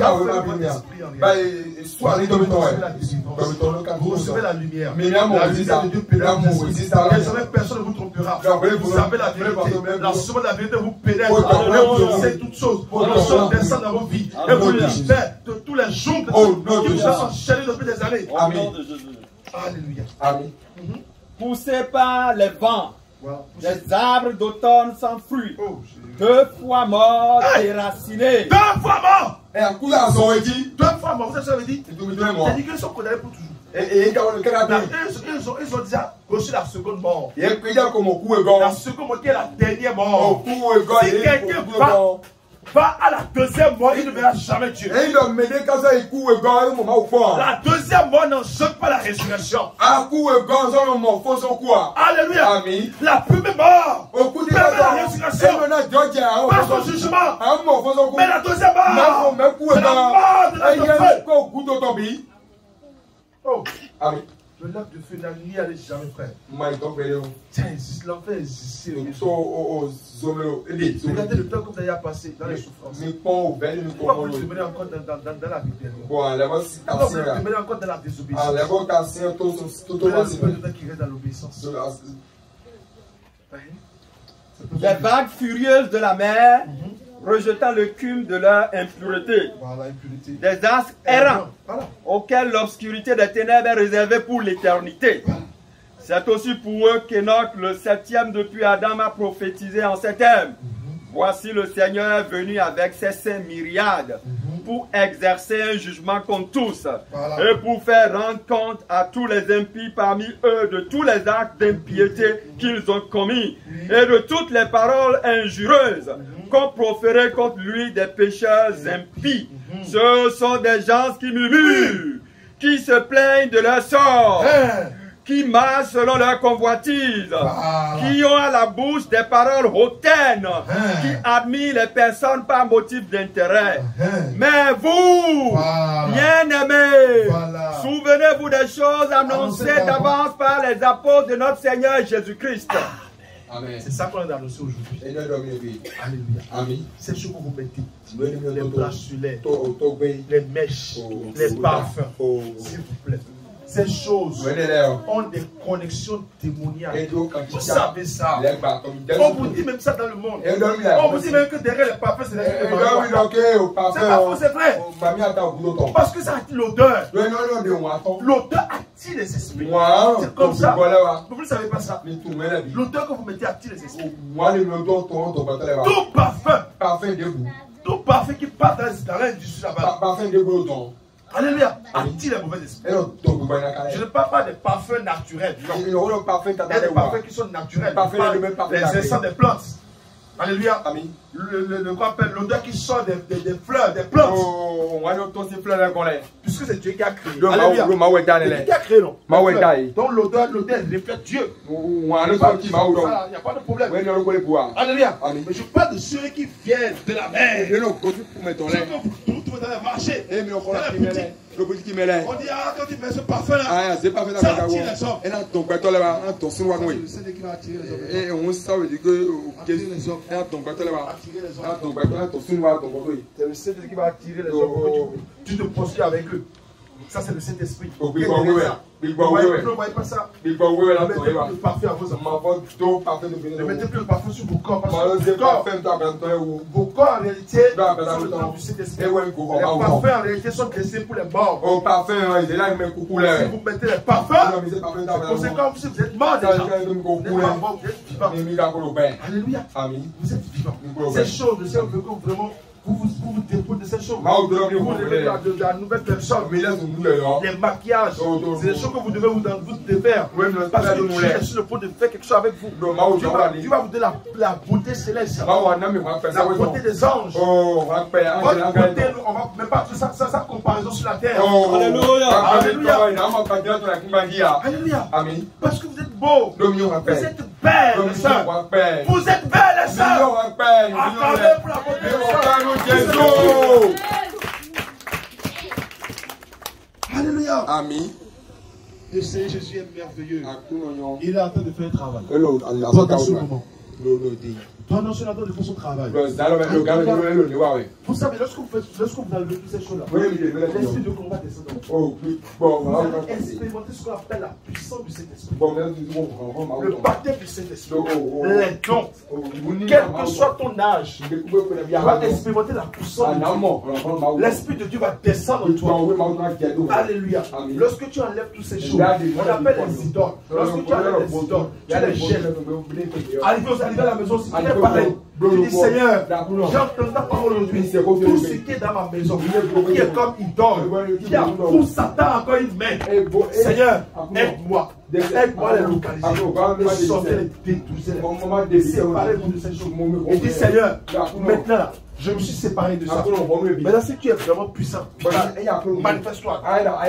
Vous recevez la lumière. La lumière de Dieu pénètre. Désormais, personne ne vous trompera. Vous savez la vérité. La source de la vérité vous pénètre. Et vous savez toutes choses. Le sang descend dans vos vies. Et vous libère de tous les jours qui vous ont enchaîné depuis des années. Amen. Alléluia. Amen. Poussés par les vents, les arbres d'automne sans fruits, deux fois morts, déracinés. Deux fois morts. Et un coup là, ça veut dire. Deux fois morts. Vous savez ce que ça veut dire? C'est-à-dire qu'ils sont condamnés pour toujours. Et ils ont déjà reçu la seconde mort. La seconde mort qui est la dernière mort. Si quelqu'un va va à la deuxième mort, il ne verra jamais Dieu. Et il a mené quand ça il court et gars, un moment au fond. La deuxième mort n'enchaîne pas la résurrection. À coup et gars, ça moment faut son quoi. Alléluia. Amen. La première mort. Au coup de la la résurrection. Et maintenant Dieu a Pas son jugement. un moment faut son quoi. Mais la deuxième mort. Non, mais coup et c'est la mort de la et il y a un coup de tomber. Oh. Amen. Le lac de feu n'y allait jamais, frère. My God, frère. Tiens, l'enfer existe. Regardez le temps que vous avez passé dans les souffrances. Pourquoi vous demeurez encore dans, dans, dans, dans la rébellion? Pourquoi vous demeurez encore dans la désobéissance? Le temps qui reste dans l'obéissance. Les vagues furieuses de la mer, rejetant le cume de leur impureté. Voilà, impunité. Des astres errants, voilà, auxquels l'obscurité des ténèbres est réservée pour l'éternité. Voilà. C'est aussi pour eux qu'Enoch, le septième depuis Adam, a prophétisé en ces termes. Mm-hmm. Voici le Seigneur est venu avec ses saints myriades mm-hmm. pour exercer un jugement contre tous, voilà, et pour faire rendre compte à tous les impies parmi eux de tous les actes d'impiété mm-hmm. qu'ils ont commis mm-hmm. et de toutes les paroles injurieuses mm-hmm. qu'ont proférées contre lui des pécheurs impies. Mm-hmm. Ce sont des gens qui murmurent, qui se plaignent de leur sort, hey, qui marchent selon leur convoitise, voilà, qui ont à la bouche des paroles hautaines, hein, qui admirent les personnes par motif d'intérêt. Hein. Mais vous, voilà, bien-aimés, voilà, souvenez-vous des choses annoncées d'avance par les apôtres de notre Seigneur Jésus-Christ. Amen. C'est ça qu'on a annoncé aujourd'hui. Alléluia. Amen. C'est ce que vous mettez. Les bracelets, les mèches, les parfums. S'il vous plaît. Ces choses ont des connexions démoniaques. Vous savez ça. On vous dit même ça dans le monde. On vous dit même que derrière les parfums, c'est les marijuana. C'est pas faux, c'est vrai. Parce que ça attire l'odeur. L'odeur attire les esprits. C'est comme ça. Vous ne savez pas ça. L'odeur que vous mettez attire les esprits. Tout parfum. Tout parfum qui part dans l'industrie là-bas. Alléluia. Attire les mauvais esprits. Je ne parle pas des parfums naturels. Non. Il y a des parfums qui sont naturels. Les essences des plantes. Alléluia. Le, le, le, l'odeur qui sort des, des, des fleurs, des plantes. Oh, puisque c'est Dieu qui a créé. Alléluia. C'est Dieu qui a créé, non? Donc l'odeur, l'odeur reflète Dieu. Il n'y a pas de problème. Alléluia. Mais je parle de ceux qui viennent de la mer. Ceux que vous trouvez dans les marchés. On dit, ah, quand tu mets ce parfum-là, ah, c'est pas fait ça attire les hommes. Et là, ton pète là-bas, ton signe là-bas. C'est qui va attirer les hommes. Et on sait, ça veut dire que. Attirer les hommes. Et là, ton pète là-bas. Attirer les hommes. Ton pète là, ton signe là-bas, ton pète. C'est le Saint-Esprit qui va attirer les hommes pour que tu te postures avec eux. Ça, c'est le Saint-Esprit. Vous ne voyez pas ça? Ne mettez plus le parfum à vos enfants. Ne mettez plus le parfum sur vos corps. Parce que vos corps, en réalité, sont le temps du Saint-Esprit. Les parfums, en réalité, sont laissés pour les morts. Si vous mettez les parfums, c'est conséquent, si vous êtes mort déjà. Vous n'êtes pas mort, vous êtes vivant. Alléluia. Vous êtes vivant. Ces choses, le Seigneur veut que vraiment. Vous vous, vous, vous déposez de ces choses. Vous devez la, de la nouvelle personne. Les maquillages. C'est des choses que vous devez vous, vous devez faire. Parce que Dieu est sur le point de faire quelque chose avec vous. Dieu va, Dieu va vous donner la, la beauté céleste. La beauté des anges. Votre beauté, on va même pas ça, ça, ça comparaison sur la terre. Alléluia. Alléluia. Alléluia. Parce que vous êtes beaux. Vous êtes belles, les sœurs. Vous êtes belles, les sœurs. Acclamez pour la beauté des sœurs. Jésus. Alléluia. Amen. Le Seigneur Jésus est merveilleux. Il est en train de faire un travail. Pendant ce moment. Pendant ce moment, il fait son travail. Vous savez, lorsque vous faites, lorsque vous enlevez toutes ces choses-là, l'esprit de combat descend dans vous. Vous allez expérimenter ce qu'on appelle la puissance du Saint-Esprit. Le baptême du Saint-Esprit. Les dons. Quel que soit ton âge, tu vas expérimenter la puissance de Dieu. L'Esprit de Dieu va descendre en toi. Alléluia. Lorsque tu enlèves toutes ces choses, on appelle les idoles. Lorsque tu enlèves les idoles, tu les jettes. Arrivé à la maison, si tu es pareil, tu dis Seigneur, j'entends ta parole aujourd'hui. Tout ce qui est dans ma maison, qui est comme idole, qui a pour Satan encore une main. Seigneur, aide-moi. Aide-moi à les localiser, les sortir, les détruire, les séparer de ces choses. Et dis Seigneur, maintenant, Je me suis séparé de ça. Maintenant, si tu es vraiment puissant, manifeste-toi.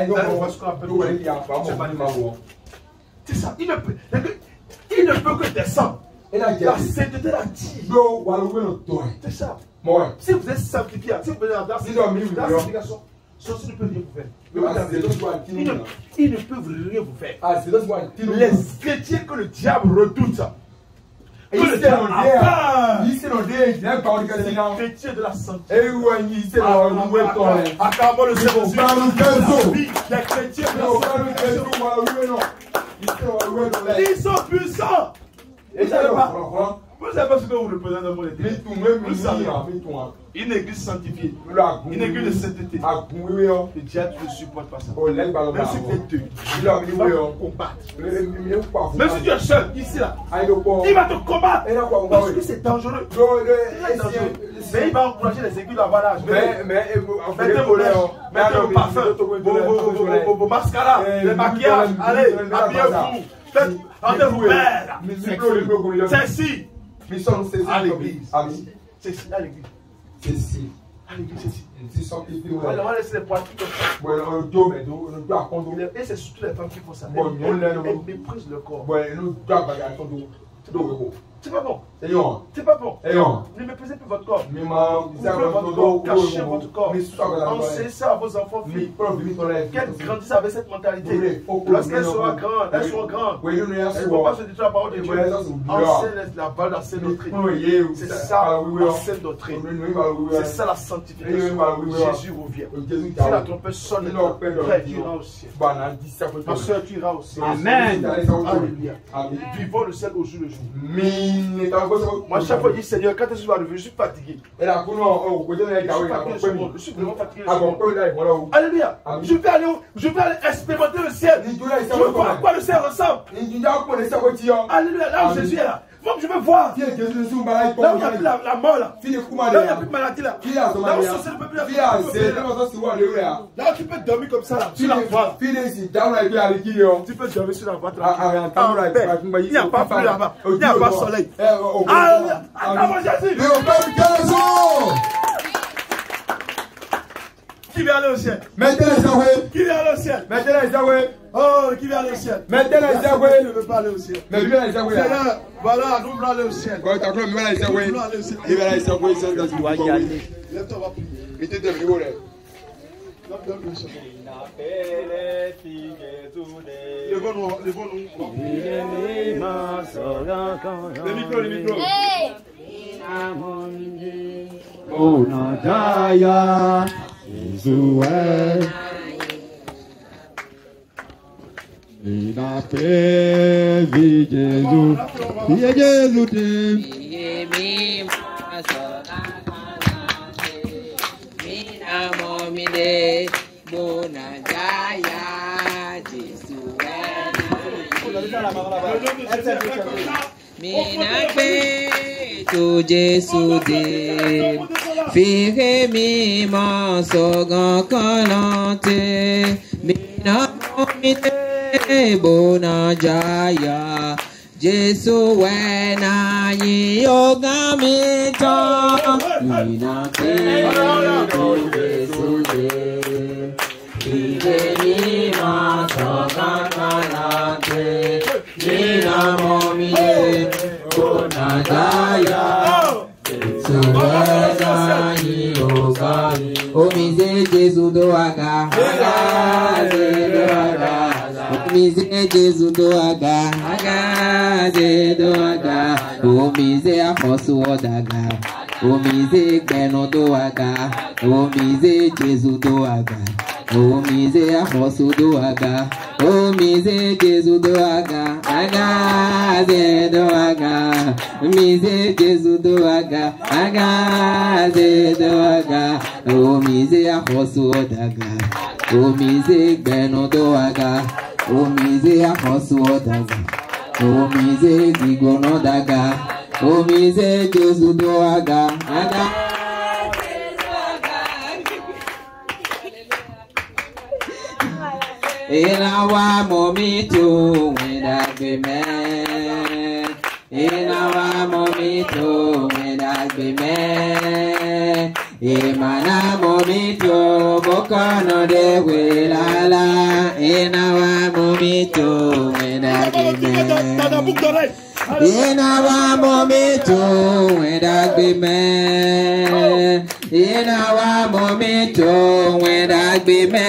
C'est ça. Il ne peut, il ne peut que descendre. La sainteté l'a dit. C'est ça. Si vous êtes sanctifié, si vous êtes dans la sanctification, ceci ne peut rien vous faire. Il ne, il ne peut rien vous faire. Les chrétiens que le diable redoute, que le diable a peur, les chrétiens de la santé, acclamons le Seigneur Jésus, les chrétiens de la santé, ils sont puissants. Vous savez pas, vous savez pas ce que vous représentez dans mon église. Vous savez, une église sanctifiée, une église de sainteté. Le diable ne supporte pas ça. Même si tu es deux, il va te combattre. Même si tu es seul, ici là, il va te combattre. Parce que c'est dangereux. Mais il va encourager les églises d'avoir l'âge. Mettez vos lèvres, mettez vos parfums, vos mascaras, les maquillages. Allez, habillez-vous. Faites, rendez-vous père. C'est ici. À l'église. C'est ici, à l'église. C'est ici. À l'église, c'est ici. On va laisser les poitrines comme ça. Et c'est surtout les femmes qui font ça. Elles méprisent le corps. C'est pas bon. C'est pas bon. Ne méprisez plus votre corps. Ouvrez votre corps, cachez votre corps. Enseignez ça à vos enfants, filles. Qu'elles grandissent avec cette mentalité. Lorsqu'elles seront grandes, elles seront grandes. Elles ne vont pas se détruire la parole de Dieu. Enseignez la balle dans cette doctrine. C'est ça la sainte doctrine. C'est ça la sanctification. Jésus revient. Si la trompette sonne, frère, tu iras au ciel. Ma soeur, tu iras au ciel. Amen. Alléluia. Vivons le ciel au jour le jour. Moi, chaque fois, je dis Seigneur, quand est-ce que tu vas revenir? Je suis fatigué. Je suis fatigué. Je suis vraiment fatigué. Alléluia. Je vais aller, je vais aller expérimenter le ciel. Je veux voir à quoi le ciel ressemble. Alléluia. Là où Jésus est là. Je veux voir. Là où il n'y a plus la, la mort là. Là où il n'y a plus de maladie là. Là où ça ne peut plus la. Là où tu peux dormir comme ça là. Sur la voie. Tu peux dormir sur la voie. Il n'y a pas plus là-bas. Il n'y a pas de soleil. Alléluia. Acclamons Jésus. Qui vient aller au ciel? Qui vient aller au ciel? Oh, qui vient aller au ciel? Qui ne veut pas aller au ciel? Seigneur, voilà, nous voulons aller au ciel. Nous voulons aller au ciel. Tu dois y aller. Lève-toi, on va prier. Levons-nous, levons-nous. Le micro, le micro. Oh, Nadaya, Jésus, il a fait Jésus, il est Jésus. Tu Jésus de Fire mi ma sogan kalante Mina momite bona jaya Jesu wena yi yoga mita Mina tu Jesu de Fire mi ma sogan kalante Mina momite bona jaya Omize Jesu do aga, aga do aga. Omize Jesu do aga, aga do aga. Omize afosu odaga, omize gbeno do aga. Omize Jesu do aga, omize afosu do aga. Omize Jesu do aga, aga do aga. Omize Jesu do aga, aga do aga. Omize afosu odaga, omize gbeno do aga. Omize afosu odaga, omize gigono daga. Omize Jesu do aga, aga. Inawa momito wedagbe me. Inawa momito wedagbe me. Imana momito bokono de welala. Inawa momito wedagime. Inawa momito wedagime. Inawa momito wedagime.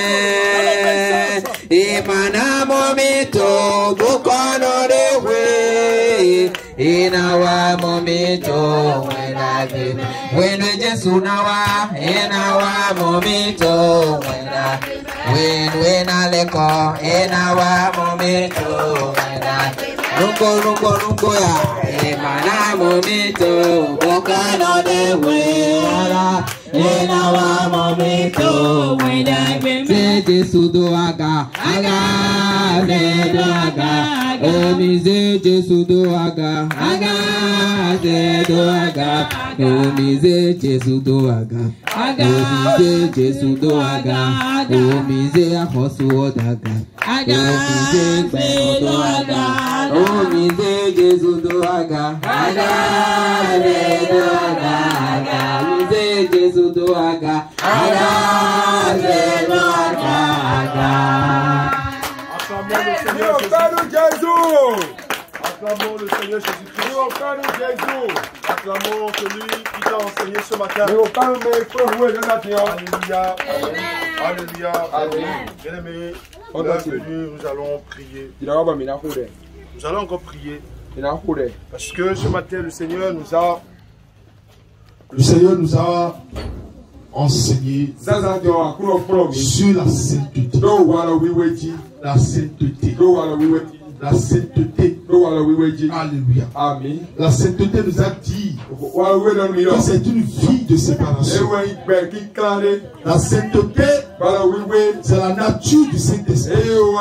Imana momito bokono de we. Inawa momito wedagime. When we just unawa, inawa momito wedagime. When we na leko, inawa momito wedagime. Nungo nungo nungo ya, imana momito bokono de we. Inawa momito wedagime. Se Jesu do aga, aga, se do aga. Omi se Jesu do aga, aga, se do aga. Omi se Jesu do aga, aga, se Jesu do aga. Omi se ahosu odaga, aga, se Jesu do aga. Omi se Jesu do aga, aga, se do aga, aga. Omi se Jesu do aga, aga, se do aga, aga. Acclamons le Seigneur Jésus. Acclamons le Seigneur Jésus-Christ. Acclamons celui qui t'a enseigné ce matin. Alléluia. Alléluia. Amen. Bien-aimés, nous allons prier. Nous allons encore prier. Parce que ce matin, le Seigneur nous a Le Seigneur nous a enseigné sur la sainteté. La sainteté. La sainteté. Alléluia. Amen. La sainteté nous a dit que c'est une vie de séparation. La sainteté, c'est la nature du Saint-Esprit.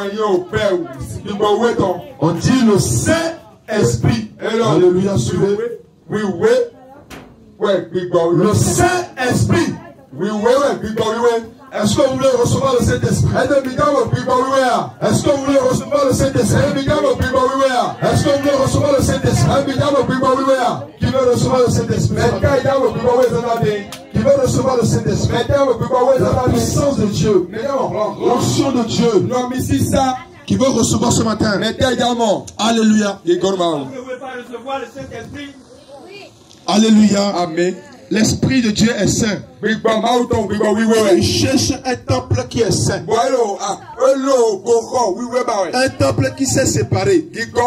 On dit le Saint-Esprit. Alléluia. Suivez. Oui, oui. Le Saint-Esprit. Oui, oui, oui. Est-ce que vous voulez recevoir le Saint-Esprit? Est-ce que vous voulez recevoir le Saint-Esprit? Est-ce que vous voulez recevoir le Saint-Esprit? Qui veut recevoir le Saint-Esprit? Qui veut recevoir le Saint-Esprit? La puissance de Dieu, l'onction de Dieu, qui veut recevoir ce matin. Alléluia. Vous ne pouvez pas recevoir le Saint-Esprit. Alléluia. Amen. L'Esprit de Dieu est saint. Il cherche un temple qui est saint. Un temple qui s'est séparé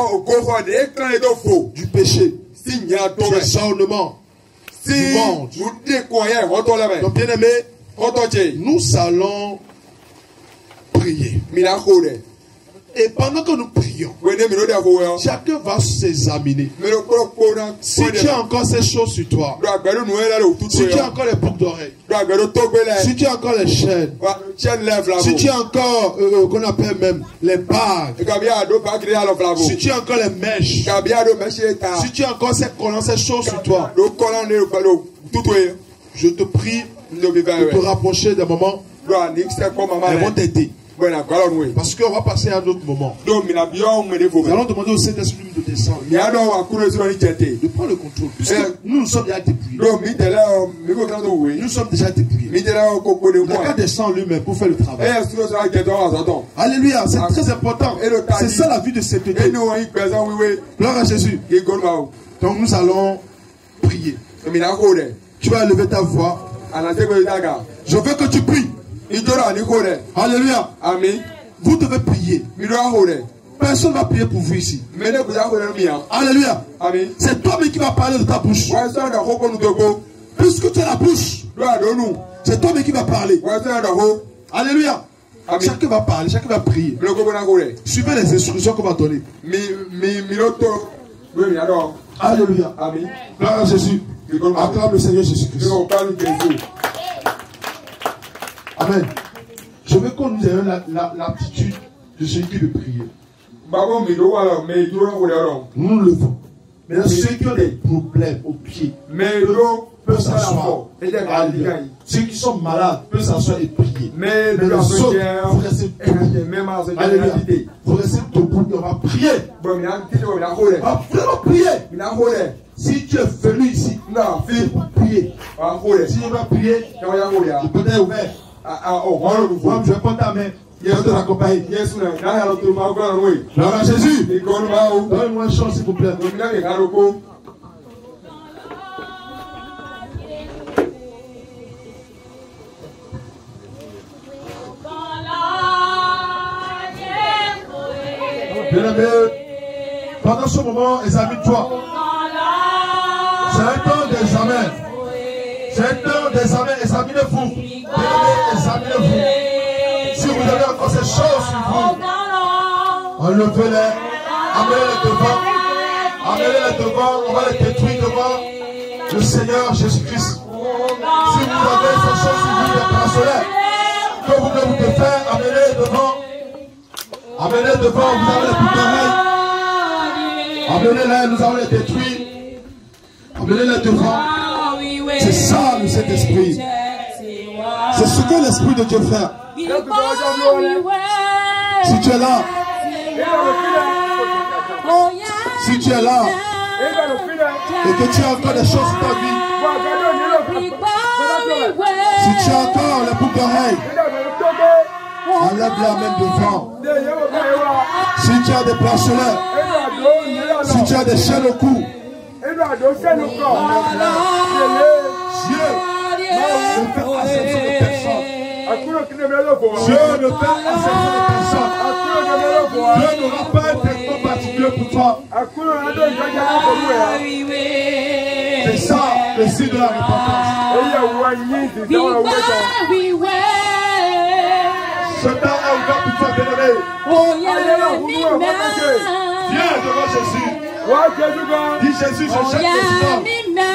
du péché, du ornement, du monde. Donc, bien aimé, nous allons prier. Et pendant que nous prions, chacun va s'examiner. Si tu as encore ces choses sur toi, si tu as encore les boucles d'oreilles, si tu as encore les chaînes, si tu as encore, euh, qu'on appelle même les bagues, si tu as encore les mèches, si tu as encore ces collants, ces choses sur toi, je te prie de te rapprocher des moments. Elles vont t'aider. Parce qu'on va passer à un autre moment. Nous allons demander au Saint-Esprit de descendre, de prendre le contrôle. Puisque nous nous sommes déjà dépouillés. Nous sommes déjà dépouillés. Il n'a qu'à descendre lui-même pour faire le travail. Alléluia, c'est très important. C'est ça la vie de sainteté. Gloire à Jésus. Donc nous allons prier. Tu vas lever ta voix. Je veux que tu pries. Alléluia. Amen. Vous devez prier. Personne ne va prier pour vous ici. Alléluia. Amen. C'est toi-même qui vas parler de ta bouche. Puisque tu as la bouche, c'est toi-même qui va parler. Alléluia. Amen. Chacun va parler, chacun va prier. Suivez les instructions qu'on va donner. Alléluia. Amen. Gloire à Jésus. Acclame le Seigneur Jésus-Christ. Amen. Je veux qu'on nous ait l'aptitude de celui qui veut prier. Nous nous levons. Maintenant, ceux qui ont des problèmes au pied peuvent s'asseoir. Ceux qui sont malades peuvent s'asseoir et prier. Mais les autres, vous restez debout. Alléluia. Vous restez debout et on va prier. On va vraiment prier. Si tu es venu ici, non, c'est pour prier. en gros, Si tu vas prier, quand il y a un gros, il y a le peut être ouvert. ah, ah, oh, on le voit. Moi, je prends ta main. Je vais te raccompagner. Yes, on a un gars, l'autre, on va oui. Gloire à Jésus. Et qu'on va où? Donne-moi une chance, s'il vous plaît. Donc, là, il y a un repos. Bien-aimé, pendant ce moment, examine-toi. C'est un temps d'examen. C'est un temps d'examen. Examinez-vous. Bien-aimé, examinez-vous. Si vous avez encore ces choses sur vous, enlevez-les, amenez-les devant. Amenez-les devant. On va les détruire devant le Seigneur Jésus-Christ. Si vous avez ces choses sur vous, les bracelets, que vous devez vous défaire, amenez-les devant. Amenez-les devant, vous avez les boucles d'oreilles. Amenez-les, nous allons les détruire. Amenez-les devant. C'est ça le Saint-Esprit. C'est ce que l'Esprit de Dieu fait. Si tu es là, si tu es là, et que tu as encore des choses sur ta vie, si tu as encore les boucles d'oreilles, enlève-la même devant. Si tu as des bracelets, si tu as des chaînes au cou, Dieu ne fait acception de personne. Dieu ne fait acception de personne. Dieu n'aura pas un traitement particulier pour toi. C'est ça le signe de la repentance. Ce temps est ouvert pour toi, bien-aimé. Viens devant Jésus. Dis Jésus, je jette les idoles.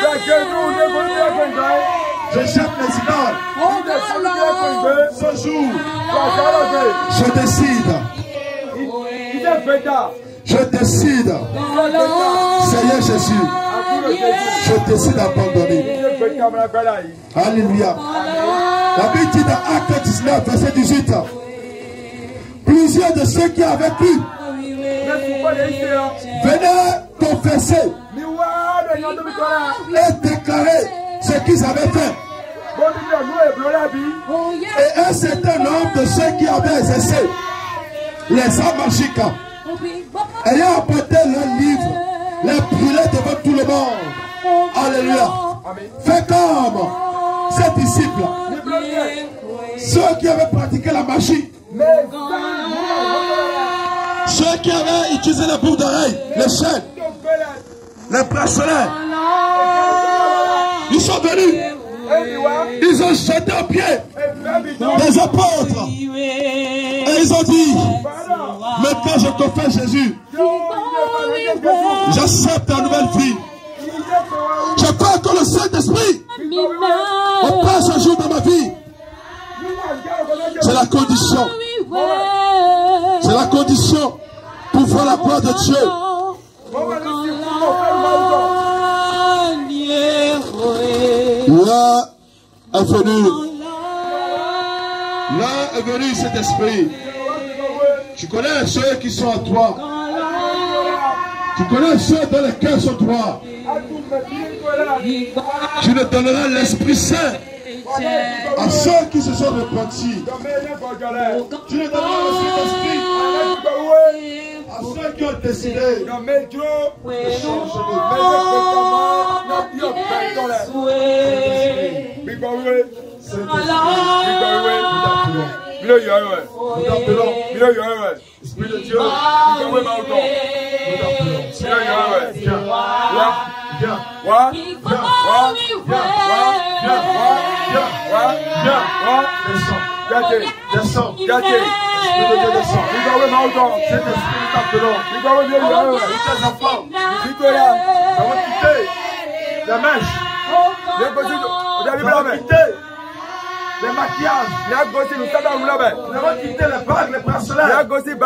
Je jette les idoles. Ce jour, je décide. Je décide. Seigneur Jésus, je décide d'abandonner. Alléluia. La Bible dit dans Acte dix-neuf, verset dix-huit. Plusieurs de ceux qui avaient cru venaient confesser et déclarer ce qu'ils avaient fait. Et un certain nombre de ceux qui avaient exercé les arts magiques, ayant apporté leurs livres, les brûlaient devant tout le monde. Alléluia. Fait comme ces disciples, ceux qui avaient pratiqué la magie, ceux qui avaient utilisé les boucles d'oreilles, les chaînes, les bracelets, ils sont venus, ils ont jeté au pied des apôtres et ils ont dit, maintenant je confesse Jésus, j'accepte la nouvelle vie. Je crois que le Saint-Esprit opère ce jour dans ma vie. C'est la condition. C'est la condition pour voir la gloire de Dieu. Là est venu. Là est venu cet esprit. Tu connais ceux qui sont à toi. Tu connais ceux dont les cœurs sont droits. Tu ne donneras l'Esprit Saint à ceux qui se sont repentis. Tu ne donneras l'Esprit à ceux qui ont décidé de changer Nous t'appelons. Esprit de Dieu, nous t'appelons. Viens, viens, viens, descends, descends, Esprit de Dieu descend. Cet esprit nous t'appelons. Nous tes enfants, nous avons quitté les mèches. Nous avons quitté les maquillages. Nous avons quitté les bagues, les bracelets. Nous avons quitté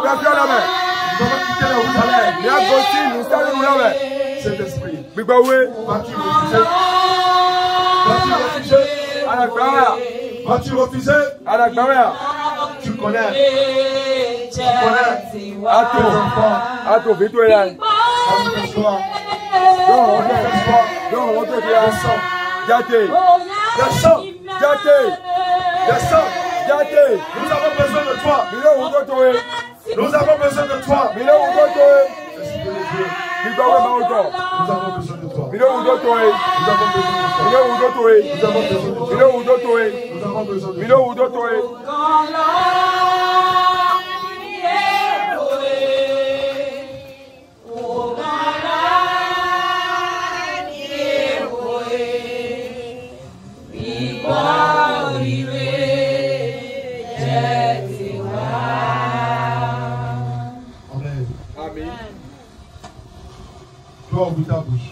les rouges à lèvres. Cet esprit, vas-tu refuser? Vas-tu refuser? Vas-tu refuser? Tu connais. Tu connais. À ton enfant. À ton vite là. À ton soir. Nous avons besoin de toi. Nous avons besoin de toi. Nous avons besoin de toi. Nous avons besoin de toi. Nous avons besoin de toi. Ouvre ta bouche.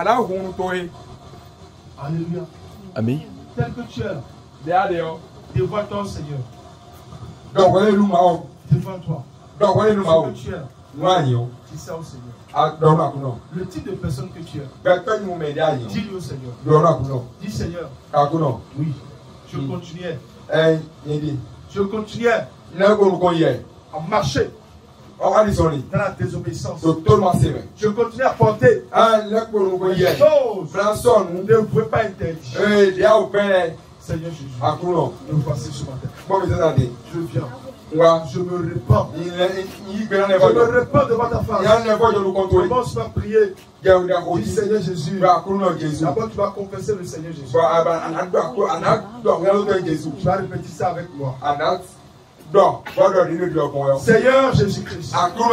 Alléluia. Amen. Tel que tu es là, devant ton Seigneur. Devant toi. Ce que tu es là, tu sais au Seigneur. Le type de personne que tu es, dis-lui au Seigneur. Dis Seigneur. Oui. Je continuais. Je continuais à marcher dans la désobéissance. Je continue à porter des choses que ne pouvez pas interdire. Seigneur Jésus, nous voici ce matin. Je viens. Je me répands. Je me répands devant ta face. Commence par prier. Dis Seigneur Jésus. D'abord tu vas confesser le Seigneur Jésus. Tu vas répéter ça avec moi. Seigneur Jésus-Christ.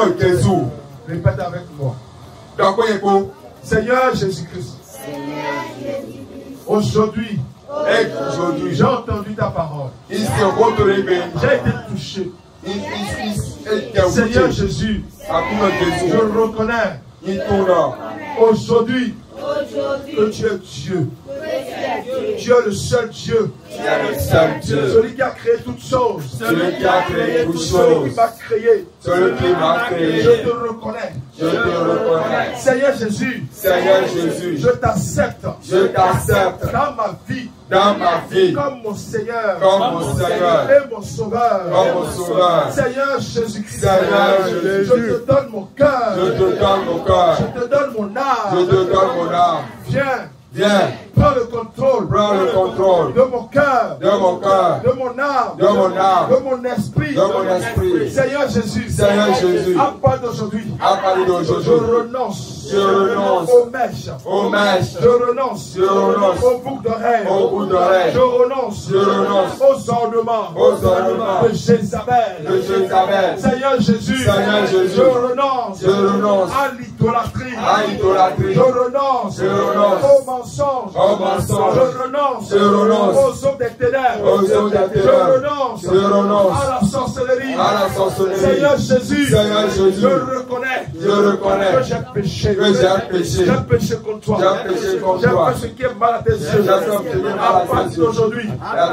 Répète avec moi. Seigneur Jésus-Christ. Aujourd'hui, j'ai entendu ta parole. J'ai été touché. Seigneur Jésus, je reconnais aujourd'hui que tu es Dieu. Tu es le seul Dieu. Celui qui a créé toutes choses. Celui qui a créé toutes choses. Celui qui m'a créé. Celui qui m'a créé. Je te reconnais. Je te reconnais. Seigneur Jésus. Seigneur Jésus. Je t'accepte. Je t'accepte. Dans ma vie. Dans ma vie. Comme mon Seigneur. Comme mon Seigneur. Et mon Sauveur. Comme mon Sauveur. Seigneur Jésus-Christ. Seigneur Jésus. Je te donne mon cœur. Je te donne mon cœur. Je te donne mon âme. Je te donne mon âme. Viens. Viens. Prends le contrôle. Prends le contrôle. De mon cœur. De mon cœur. De mon âme. De mon âme. De mon esprit. De mon esprit. Seigneur Jésus. Seigneur Jésus. À partir d'aujourd'hui. À partir d'aujourd'hui. Je renonce. Je renonce. Aux mèches. Aux mèches. Je renonce. Je renonce. Aux boucles d'oreilles. Aux boucles d'oreilles. Je renonce. Je renonce. Aux ornements. Aux ornements. De Jézabel. De Jézabel. Seigneur Jésus. Seigneur Jésus. Je renonce. Je renonce. À l'idolâtrie. À l'idolâtrie. Je renonce. Je renonce. Aux mensonges. Aux mensonges. Je renonce. Je renonce. Aux hommes des ténèbres. Aux hommes des ténèbres. Je renonce. Je renonce. À la sorcellerie. À la sorcellerie. Seigneur Jésus. Seigneur Jésus. Je reconnais. Je reconnais. Que j'ai péché. Que j'ai péché. J'ai péché contre toi. J'ai péché contre J'ai toi. fait ce qui est mal à tes yeux. J'ai fait ce qui est mal à À tes partir yeux. d'aujourd'hui,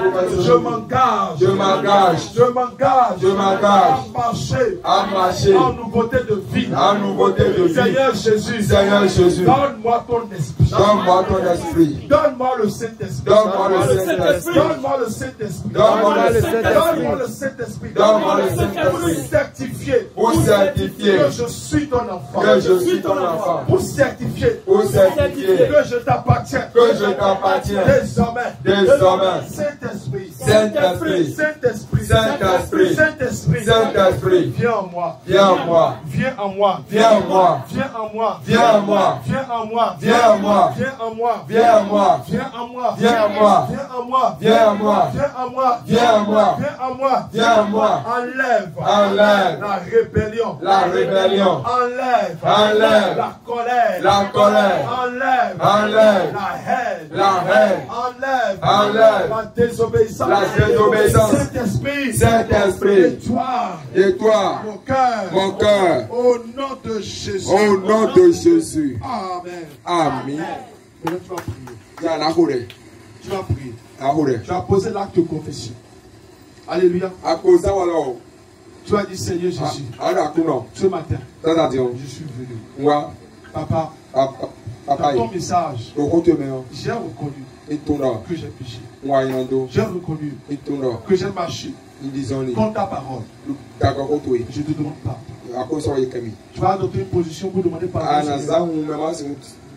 je m'engage. Je m'engage. Je m'engage. Je m'engage. À marcher. À marcher. En nouveauté de vie. En nouveauté de vie. Seigneur Jésus. Seigneur Jésus. Donne-moi ton esprit. Donne-moi ton esprit. Donne-moi le Saint-Esprit. Donne-moi le Saint-Esprit. Donne-moi le Saint-Esprit. Donne-moi le Saint-Esprit. Donne-moi le Saint-Esprit. Donne-moi le Pour Saint-Esprit. certifier. Pour certifier Que je suis ton enfant. que je suis ton enfant. Pour certifier. Pour certifier Que je t'appartiens. que je t'appartiens. Désormais. Désormais. Saint-Esprit. Saint-Esprit. Saint-Esprit. Saint-Esprit. Saint-Esprit. Saint-Esprit. Viens en moi. Viens en moi. Viens en moi. Viens en moi. Viens en moi. Viens en moi. Viens en moi. Viens en moi. Viens en moi. Viens en moi. Viens en moi. Viens en moi. Viens en moi. Viens en moi. Viens en moi. Viens en moi. Viens en moi. Viens en moi. Enlève. Enlève La rébellion. la rébellion. Enlève. Enlève La colère. la colère. Enlève. Enlève La haine. la haine. Enlève. Enlève La désobéissance. la désobéissance. Saint-Esprit. Saint-Esprit. Et toi. Et toi, Mon cœur. mon cœur, Au nom de Jésus. au nom de Jésus. Amen. Amen. Maintenant, tu vas prier. Ya na hore, Tu vas prier. na hore. Tu vas poser l'acte de confession. Alléluia. Akoza wala o. Tu vas dire Seigneur Jésus. Ada kuno. Ce matin, Tata dion. je suis venu. Wa Papa, papa dans papa ton yi. message, To kote me o. j'ai reconnu Ituna. que j'ai péché. Wa yando. J'ai reconnu Ituna. que j'ai marché Indizoni. contre ta parole. Taka koto yi. Je te demande pardon. Akosa wa yekami. Tu vas adopter une position pour demander pardon. au Seigneur. Anaza hu me ma se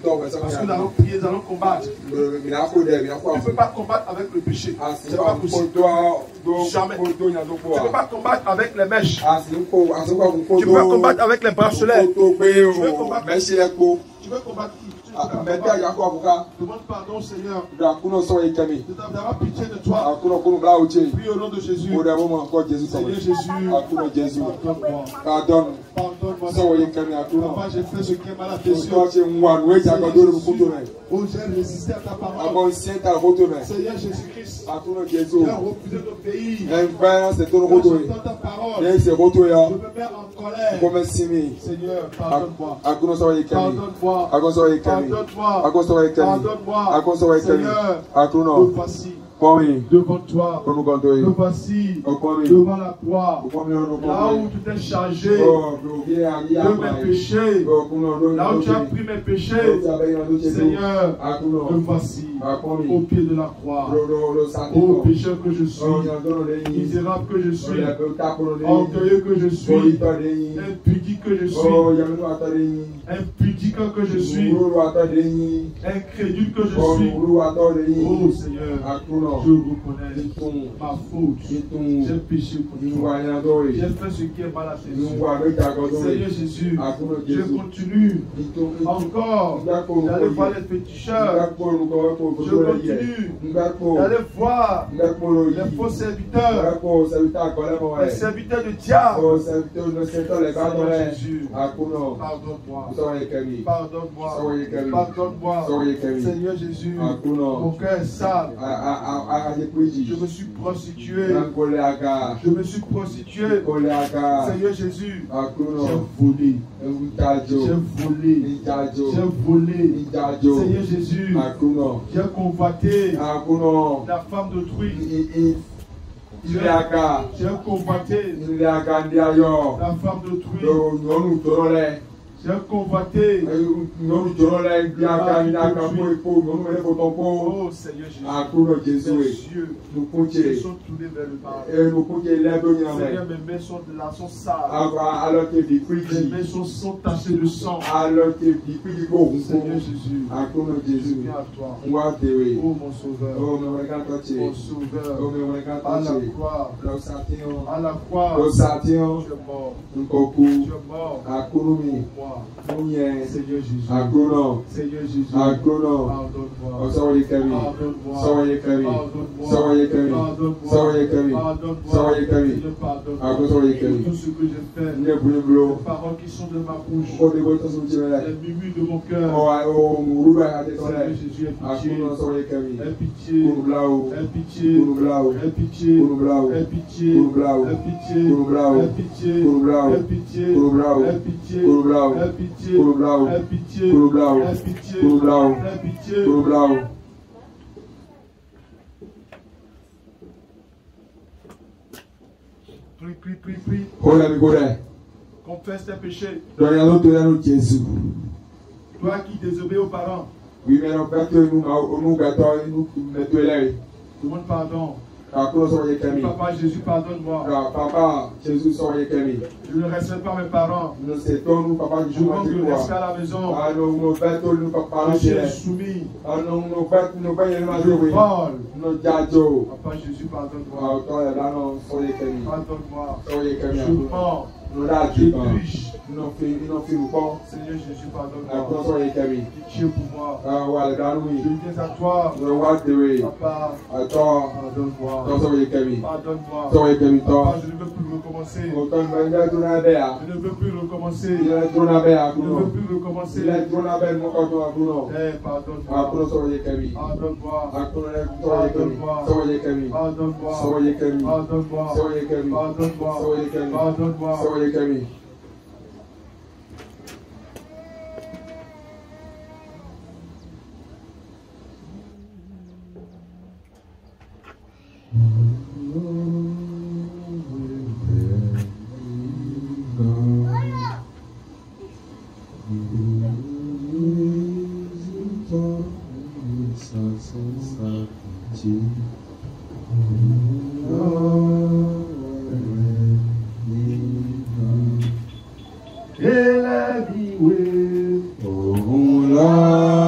Parce que nous allons prier, nous allons combattre. Tu ne peux pas combattre avec le péché. C'est pas possible. Jamais. Tu ne peux pas combattre avec les mèches. Tu ne peux pas combattre avec les bracelets. Tu veux combattre, tu veux combattre qui? Demande pardon, Seigneur. D'avoir pitié de toi. Prie au nom de Jésus. Seigneur Jésus, pardonne-moi. Pardonne-moi. Papa, j'ai fait ce qui est mal à tes yeux. Oh, j'ai résisté à ta parole. Seigneur Jésus-Christ, j'ai refusé d'obéir. J'entends ta parole. Je me mets en colère. Seigneur, pardonne-moi. Pardonne-moi. Pardonne-moi. Pardonne-moi. Seigneur, nous voici devant toi. Nous voici devant la croix. Là où tu t'es chargé de mes péchés. Là où tu as pris mes péchés. Seigneur, nous voici au pied de la croix. Ô pécheur que je suis, misérable que je suis, orgueilleux que je suis, impudique que je suis, impudique que je suis, incrédule que je suis. Oh Seigneur, je reconnais ma faute. J'ai péché contre toi. J'ai fait ce qui est mal à tes yeux. Seigneur Jésus, je continue encore d'aller voir les féticheurs. Je continue d'aller voir les faux serviteurs, les serviteurs du diable. Seigneur Jésus, pardonne-moi. Pardonne-moi. Pardonne-moi. Seigneur Jésus, mon cœur est sale. Je me suis prostitué. Je me suis prostitué. Seigneur Jésus, j'ai volé. J'ai volé. J'ai volé. Seigneur Jésus, j'ai convoité la femme d'autrui. J'ai convoité la femme d'autrui. J'ai convoité. Oh Seigneur Jésus, mes yeux se sont tournés vers le mal. Seigneur, mes mains sont, là, sont sales. Mes mains sont, sont tachées de sang. Seigneur Jésus, je viens à toi. Oh mon sauveur, mon sauveur, à la croix, à la croix, tu es mort. Tu es mort pour moi. Seigneur Jésus, Seigneur Jésus, pardonne-moi, pardonne-moi, pardonne-moi, tout ce que j'ai fait, les paroles qui sont de ma bouche, les murmures de mon cœur. Seigneur Jésus, aie pitié, aie pitié, aie pitié, aie pitié, aie pitié, aie pitié, aie pitié, aie pitié, aie pitié, aie pitié, aie pitié, aie pitié, aie pitié. Prie, prie, prie, prie. Confesse tes péchés. Toi qui désobéis aux parents. Demande pardon. Papa Jésus, pardonne-moi. Papa Jésus, je ne respecte pas mes parents. Je manque de respect à la maison. Je suis insoumis. Je vole. Papa Jésus, pardonne-moi. Pardonne-moi. Je mens. Je triche. Seigneur Jésus, pardonne-moi. Pitié pour moi. Je viens à toi. Papa, pardonne-moi. Pardonne-moi. Papa, je ne veux plus recommencer. Je ne veux plus recommencer. Je ne veux plus recommencer. Eh, pardonne-moi. Pardonne-moi. Pardonne-moi. Pardonne-moi. Pardonne-moi. Pardonne-moi. Pardonne-moi. Oh, la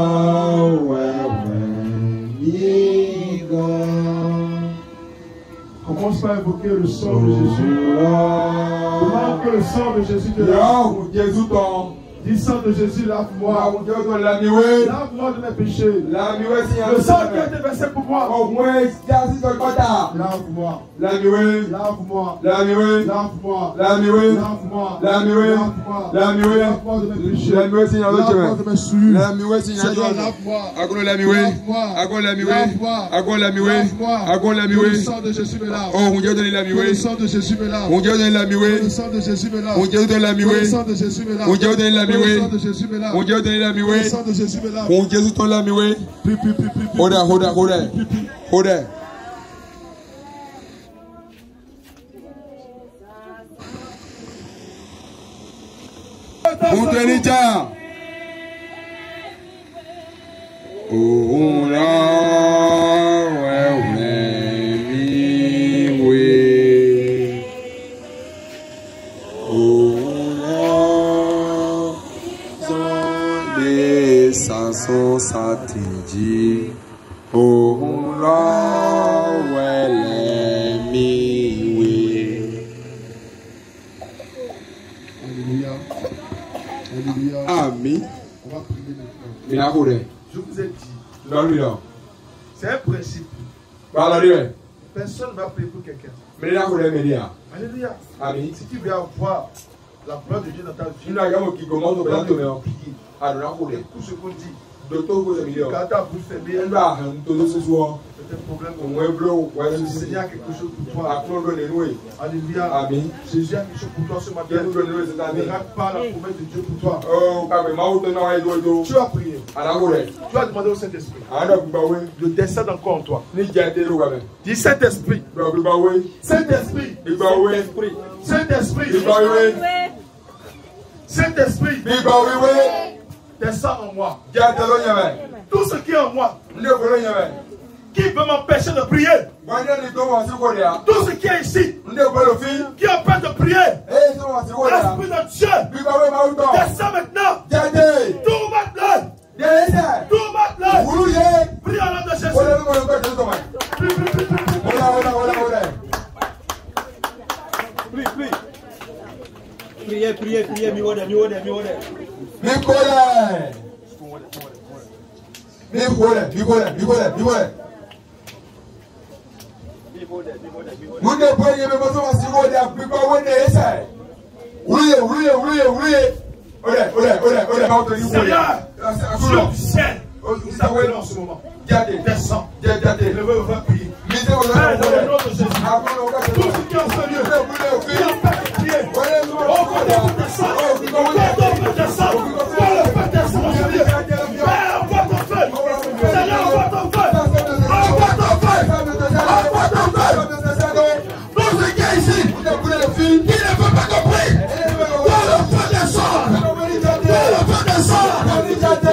le sang de Jésus. Demande que le sang de Jésus te lave. Dis sang de Jésus, lave-moi. Lave-moi de mes péchés. Le sang qui a été versé pour moi. Lave-moi. Lave-moi. Lave-moi. Lave-moi. Lave-moi. Lave-moi. Lave-moi de mes péchés. Lave-moi de mes souillures. Seigneur, lave-moi. Lave-moi. Lave-moi. Que le sang de Jésus me lave. Que le sang de Jésus me lave. Que le sang de Jésus me lave. Que le sang de Jésus me lave. Lamiwe. Le sang de Jésus me lave. Mon Dieu donne Lamiwe. Le sang de Jésus me lave. Mon Jésus donne Lamiwe. Pi, pi, pi, pi, pi. Hold on, hold on, hold on. Hold on. Mon Dieu, oh là, ouais, ouais, mi, oui. Oh là, dans les saisons s'atteindit. Oh là, ouais, les mi, oui. Alléluia. Alléluia. Amen. On va prier maintenant. Il a couru. Je vous ai dit, Non, lui, non. c'est un principe. Voilà, lui. Personne ne va prier pour quelqu'un. Mais il a couru, mais il a. Alléluia. Amen. Si tu veux avoir la gloire de Dieu dans ta vie, Il a gagné qui commence au plan de mer. Alors, il a couru. tout ce qu'on dit, Docteur, vous avez dit. quand ta bouche fermée, Il va tout ce soir. c'est un problème. Au moins, bleu, ouais, Le c'est Seigneur a quelque chose pour toi. Après, on donne les nouilles. Alléluia. Amen. Jésus a quelque chose pour toi ce matin. Dieu nous donne les nouilles cette Ne année. rate pas la promesse de Dieu pour toi. Oh, quand même, on donne un doigt. Tu as prié. Alors, couru. Tu as demandé au Saint-Esprit Alors, vous avez de descendre encore en toi. ni gâté, vous avez. Dis Saint-Esprit. Vous avez. Saint-Esprit. Vous avez. Saint-Esprit. Vous avez. Saint-Esprit. Vous avez. Descends en moi. Gâté, vous avez. Tout ce qui est en moi, Ne vous avez. qui veut m'empêcher de prier. Moi, je ne commence pas à dire. Tout ce qui est ici, Ne vous pas le fil. qui empêche de prier. Eh, c'est moi, c'est quoi là? Esprit de Dieu, Vous avez ma autant. descends maintenant. Gâté. Tout maintenant. Gâté. Tout maintenant. Vous voulez? Prie en nom de Jésus. Voilà, voilà, voilà, voilà. Prie, prie, prie, prie, prie. Voilà, voilà, voilà, voilà. Prie, prie. Priez, priez, priez, mi wode, mi wode, mi wode. Nicolas. Nicolas, Nicolas, Nicolas, Nicolas. Vous ne pouvez pas me faire si vous n'avez plus pas de essai. Oui, oui, oui, oui. Olé, olé, olé, olé, pas entendu. Seigneur, Dieu du ciel, nous t'appelons en ce moment. Gardez, Descends. gardez. Le veut va prier. Mettez vos Père, dans le nom mains. de Jésus. Tout ce qui est en ce lieu, qui empêche de prier. Oh, qu'on est descend. Oh, qu'on est descend. Oh, le feu descend dans ce lieu. Père, envoie ton feu. Seigneur, envoie ton feu. Envoie ton feu. Envoie ton feu. Tout ce qui est ici, qui ne veut pas qu'on prie. Oh, le feu descend. Oh, le feu descend.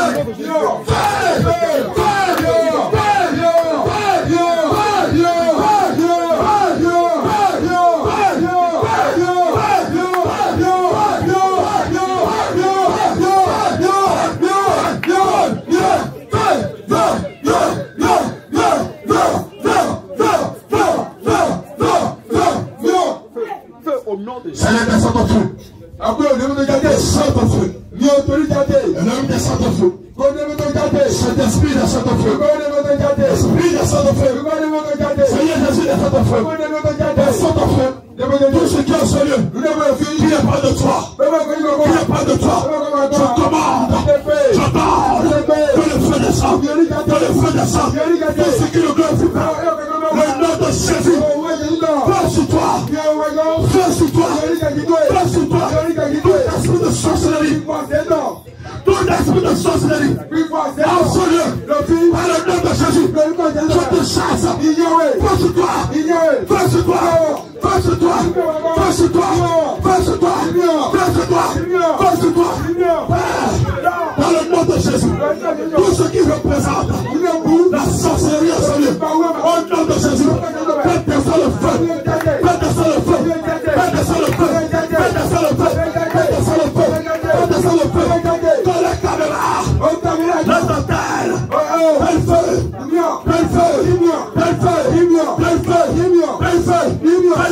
Seigneur, descends ton feu. Après, on demande de garder, descends ton feu. Ni autorité, l'homme descend ton feu. On demande de garder, cet esprit descend ton feu. On demande de garder, esprit descend ton feu. On demande de garder, Seigneur Jésus descend ton feu. On demande de garder, descend ton feu. Tout ce qui est en ce lieu, nous devons faire, il n'y a pas de toi. Il n'y a pas de toi. Je commande, j'ordonne, que le feu descende, que le feu descende. Tout ce qui ne glorifie pas, le nom de Jésus. Fais sur toi, fais sur toi, fais sur toi, tout esprit de sorcellerie, tout esprit de sorcellerie, en ce lieu, par le nom de Jésus, je te chasse, fais sur toi, fais sur toi, fais sur toi, fais sur toi, fais sur toi, fais sur toi, fais sur toi, dans le nom de Jésus, tout ce qui représente la sorcellerie en ce lieu, au nom de Jésus, fais descendre le feu. Fais descendre le feu. Fais descendre le feu. Fais descendre le feu. Fais descendre le feu. Fais descendre le feu. Dans la caméra. Dans ta tête. Fais le feu. Fais le feu. Fais le feu. Fais le feu. Fais le feu. Fais le feu.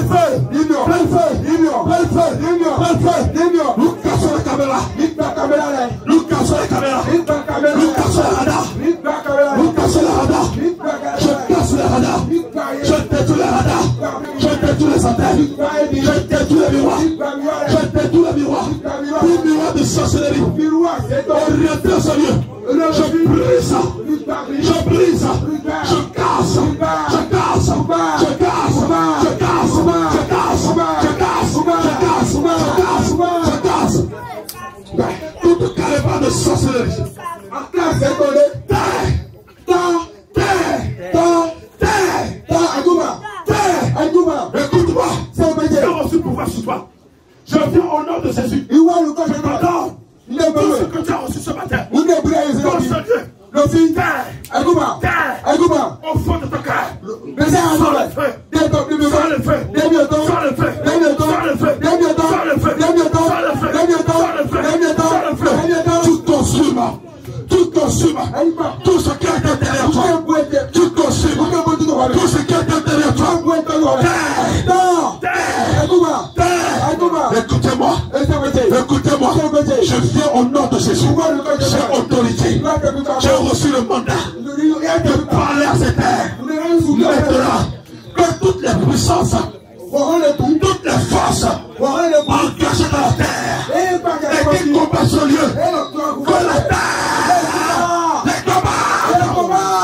Lucas sur la caméra. Lucas sur la caméra. Lucas sur la radar. Lucas sur la radar. Je casse les radars. Je détruis les radars. Je détruis les antennes. Je détruis les miroirs. Je détruis les miroirs. Tout miroir de sorcellerie. Orienté sur lieu. Je brise ça. Je brise ça. Je casse. Je casse. Je casse. Je casse. Je casse. Je casse. Je casse. Je casse. Je casse. Toute caravane de sorcellerie. Terre. Terre. Terre. Terre. Écoute-moi. J'ai reçu le pouvoir sur toi. Je viens au nom de Jésus. Je t'adore. Tout ce que tu as reçu ce matin. Concentré. Terre. Terre. Au fond de ton cœur. Sans le feu. Sans le feu. Sans le feu. Sans le feu. Sans le feu. Sans le feu. Sans le feu. Tout consume. Tout consume. Tout ce qui est derrière toi. Tout consume. Tout ce qui est derrière toi. Écoutez-moi. Écoutez-moi. Je viens au nom de Jésus. J'ai autorité. J'ai reçu le mandat de parler à cette terre. Maintenant, que toutes les puissances, toutes les forces engagées dans la terre et qui combattent ce lieu, que la terre, les combats, les combats,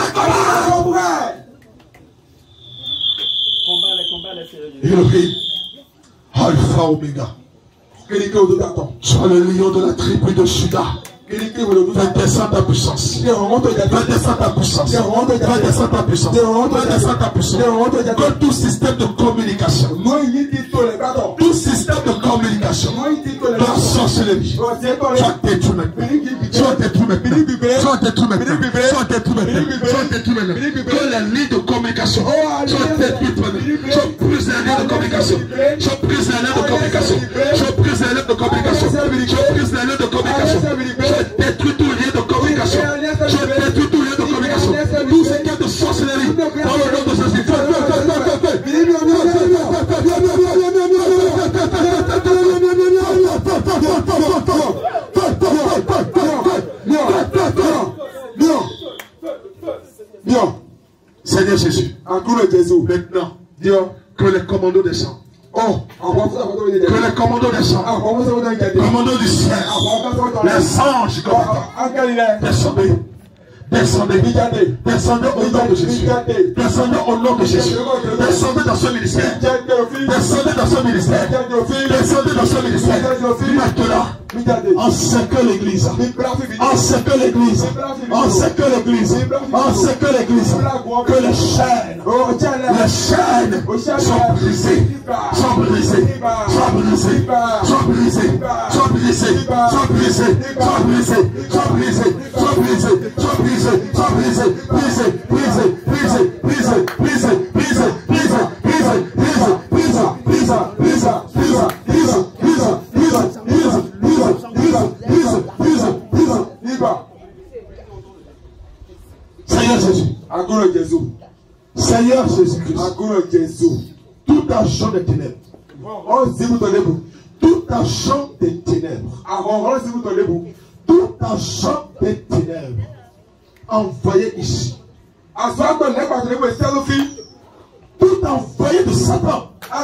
les combats. Alpha Omega. Sois le lion de la tribu de Juda. Fais descendre ta puissance. Fais descendre ta puissance. Fais descendre ta puissance. Fais descendre ta puissance. Que tout système de communication, tout système de communication, la sorcellerie, soit détruit maintenant. Soit détruit maintenant. Soit détruit maintenant. Soit détruit maintenant. Soit détruit maintenant. Que les lignes de communication soient détruites maintenant. Je brise les lignes de communication. Je brise les lignes de communication. Je brise les lignes de communication. Je brise les lignes de communication. Je détruis tout lien de communication. Je détruis tout lien de communication. Tout ce qui est de sorcellerie. Dans le nom de Jésus. Seigneur Jésus. Maintenant, que les commandos descendent. Oh, que les commandos descendent. Commandos du ciel. Les anges descendez. Descendez, descendez au nom de Jésus. Descendez au nom de Jésus. Descendez dans ce ministère. Descendez dans ce ministère. Descendez dans ce ministère. Maintenant, encerclez l'église. Encerclez l'église. Encerclez l'église. Encerclez l'église. Que les chaînes, les chaînes soient brisées. Soient brisées. Soient brisées. Soient brisées. Soient brisées. Soient brisées. Soient brisées. Soient brisées. Soient brisées. Soient brisées. Brisez, brisez, brisez, brisez, brisez, brisez, brisez, brisez, brisez, brisez, brisez, brisez, brisez, brisez, brisez, brisez, Seigneur Jésus, Seigneur Jésus-Christ, tout agent des ténèbres, tout agent des ténèbres, tout agent des ténèbres, envoyé ici. Tout envoyé de Satan.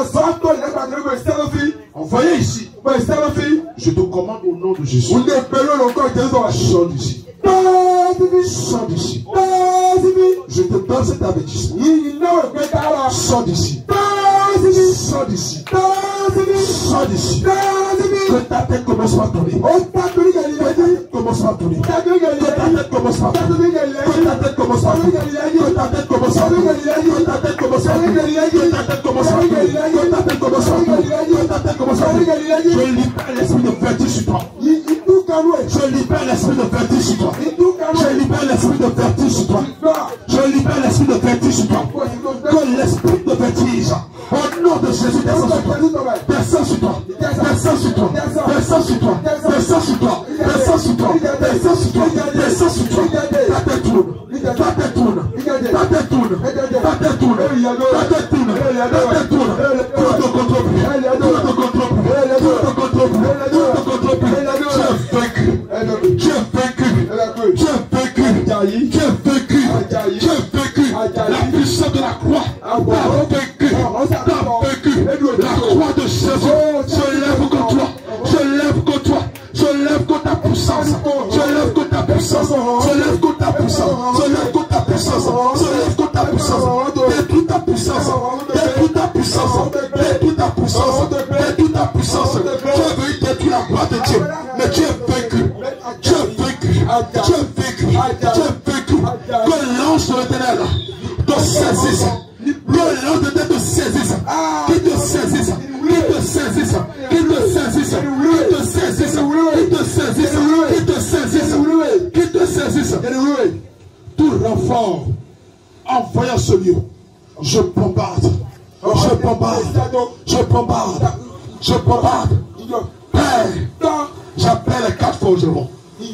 Envoyé ici. Je te commande au nom de Jésus. Sors d'ici. Sors d'ici. Je te donne cet avertissement. Sors d'ici. Sors d'ici. Sors d'ici. Que ta tête commence à tourner. Commence à tourner. Que ta tête commence à tourner. Que ta tête commence à tourner. Que ta tête commence à tourner. Que ta tête commence à tourner. Que ta tête commence à tourner. Que ta tête commence à tourner. Que ta tête commence à tourner. Je libère l'esprit de vertige sur toi. Je libère l'esprit de vertige sur toi. Je libère l'esprit de vertige sur toi. Je libère l'esprit de vertige sur toi. Que l'esprit de vertige, au nom de Jésus, descend sur toi. Descend sur toi. Descend sur toi. Descend sur toi. Descend sur toi. Descend sur toi. Descends sur toi. Descends sur toi. Ta tête tourne. Ta tête tourne. Ta tête tourne. Ta tête tourne. Ta tête tourne. Ta tête tourne. Tout te contrôle. Tout te contrôle. puissance. Se lève contre ta puissance. Détruis ta puissance. Détruis ta puissance. Détruis ta puissance. Détruis ta puissance. Tu as venu détruire la gloire de Dieu. Mais tu es vaincu. Tu es vaincu. Tu es vaincu. Tu es vaincu. Que l'ange de l'Éternel te saisisse. Que l'ange de l'Éternel te saisisse. Qui te saisisse. Qui te saisisse. Qui te saisisse. Qui te saisisse. Qui te saisisse. Qui te saisisse. Qui te saisisse. Tout renfort envoyé à ce lieu. Je bombarde. Je bombarde. Je bombarde. Je bombarde. Père, j'appelle les quatre forgerons.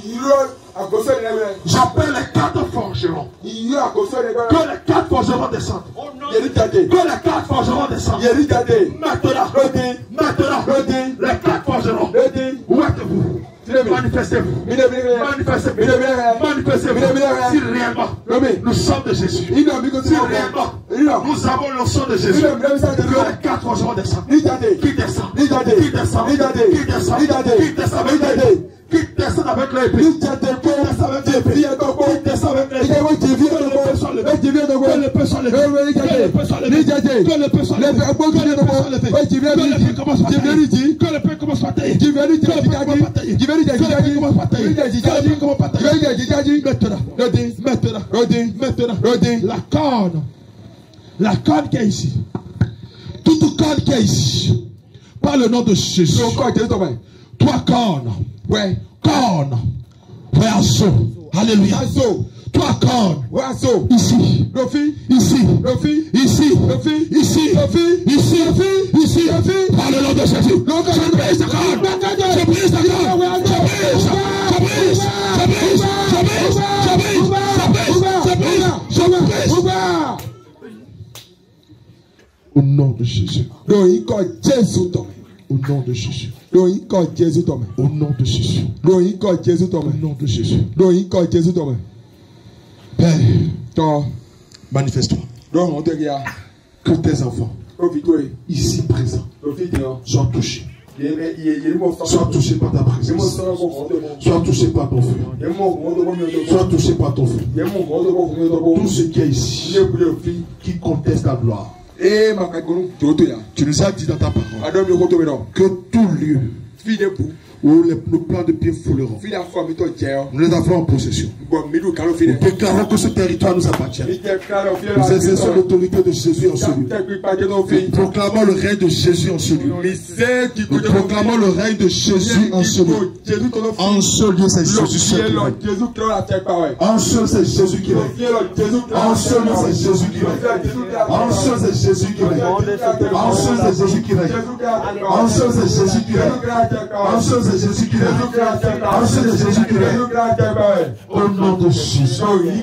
J'appelle les quatre forgerons. Que les quatre forgerons descendent. Que les quatre forgerons descendent. Maintenant, maintenant, les quatre forgerons. Où êtes-vous? Manifestez-vous. Manifestez-vous. Manifestez-vous. Si réellement nous sommes de Jésus. Si réellement nous avons le sang de Jésus. Que les quatre forgerons descendent. Qui descendent? Qui descendent? Qui descendent? Qui descendent? Qui descendent? Qui descend avec l'épée, qui descend avec l'épée, qui descend avec l'épée, que le peuple soit levé, que le peuple soit levé, que le peuple soit levé, que le peuple soit levé, que le peuple soit levé, que le peuple commence à tailler, que le peuple commence à tailler, que le peuple commence à tailler, que le peuple commence à tailler, que le peuple commence à tailler, maintenant, maintenant, maintenant, maintenant, la corne, la corne qui est ici, toute corne qui est ici, par le nom de Jésus, toi corne, ouais, corne, ouais, assaut, alléluia, assaut, toi corne, ouais, assaut, ici, ici, ici, ici, ici, ici, ici, par le nom de Jésus, je brise ta corne, je brise ta corne, je brise, je brise, je brise, je brise, je brise, je brise, je brise, je brise, au nom de Jésus, Jésus, au nom de Jésus. Au nom de Jésus. Au nom de Jésus. Au nom de Jésus. Père, manifeste-toi. Que tes enfants, ici présents, soient touchés. Sois touché par ta présence. Sois touché par ton feu. Sois touché par ton feu. Tout ce qui est ici, qui conteste ta gloire. Tu nous as dit dans ta parole que tout lieu où les, nos plans de pied fouleront, nous les avons en possession. Nous déclarons que ce territoire nous appartient. Nous exerçons l'autorité de Jésus en ce lieu. Nous proclamons le règne de Jésus en ce lieu. Nous proclamons le règne de Jésus en ce lieu. En ce lieu, c'est Jésus seul qui règne. En ce lieu, c'est Jésus qui règne. En ce lieu, c'est Jésus qui règne. En ce lieu, c'est Jésus qui règne. En ce lieu, c'est Jésus qui règne. En ce lieu, c'est Jésus qui règne. En ce lieu, c'est Jésus qui règne. En ce lieu, c'est Jésus qui règne. Au nom de Jésus.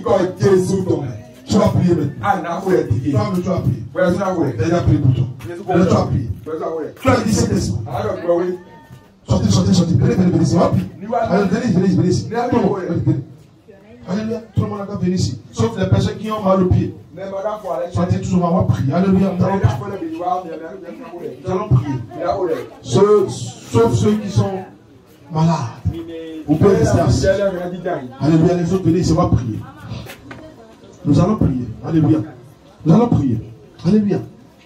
Tu vas prier maintenant. Tu vas prier. Il a prié pour toi. Tu vas prier. Tu as dit cet esprit. Sortez, sortez, sortez. Venez, venez, venez ici. Allez, venez, venez, venez ici. Alléluia. Tout le monde a venir ici. Sauf les personnes qui ont mal au pied. Sortez toujours, on va prier. Alléluia. Nous allons prier. Ceux, sauf ceux qui sont malades. Vous pouvez rester assis. Alléluia. Les autres, venez ici, on va prier. Nous allons prier. Alléluia. Nous allons prier. Alléluia.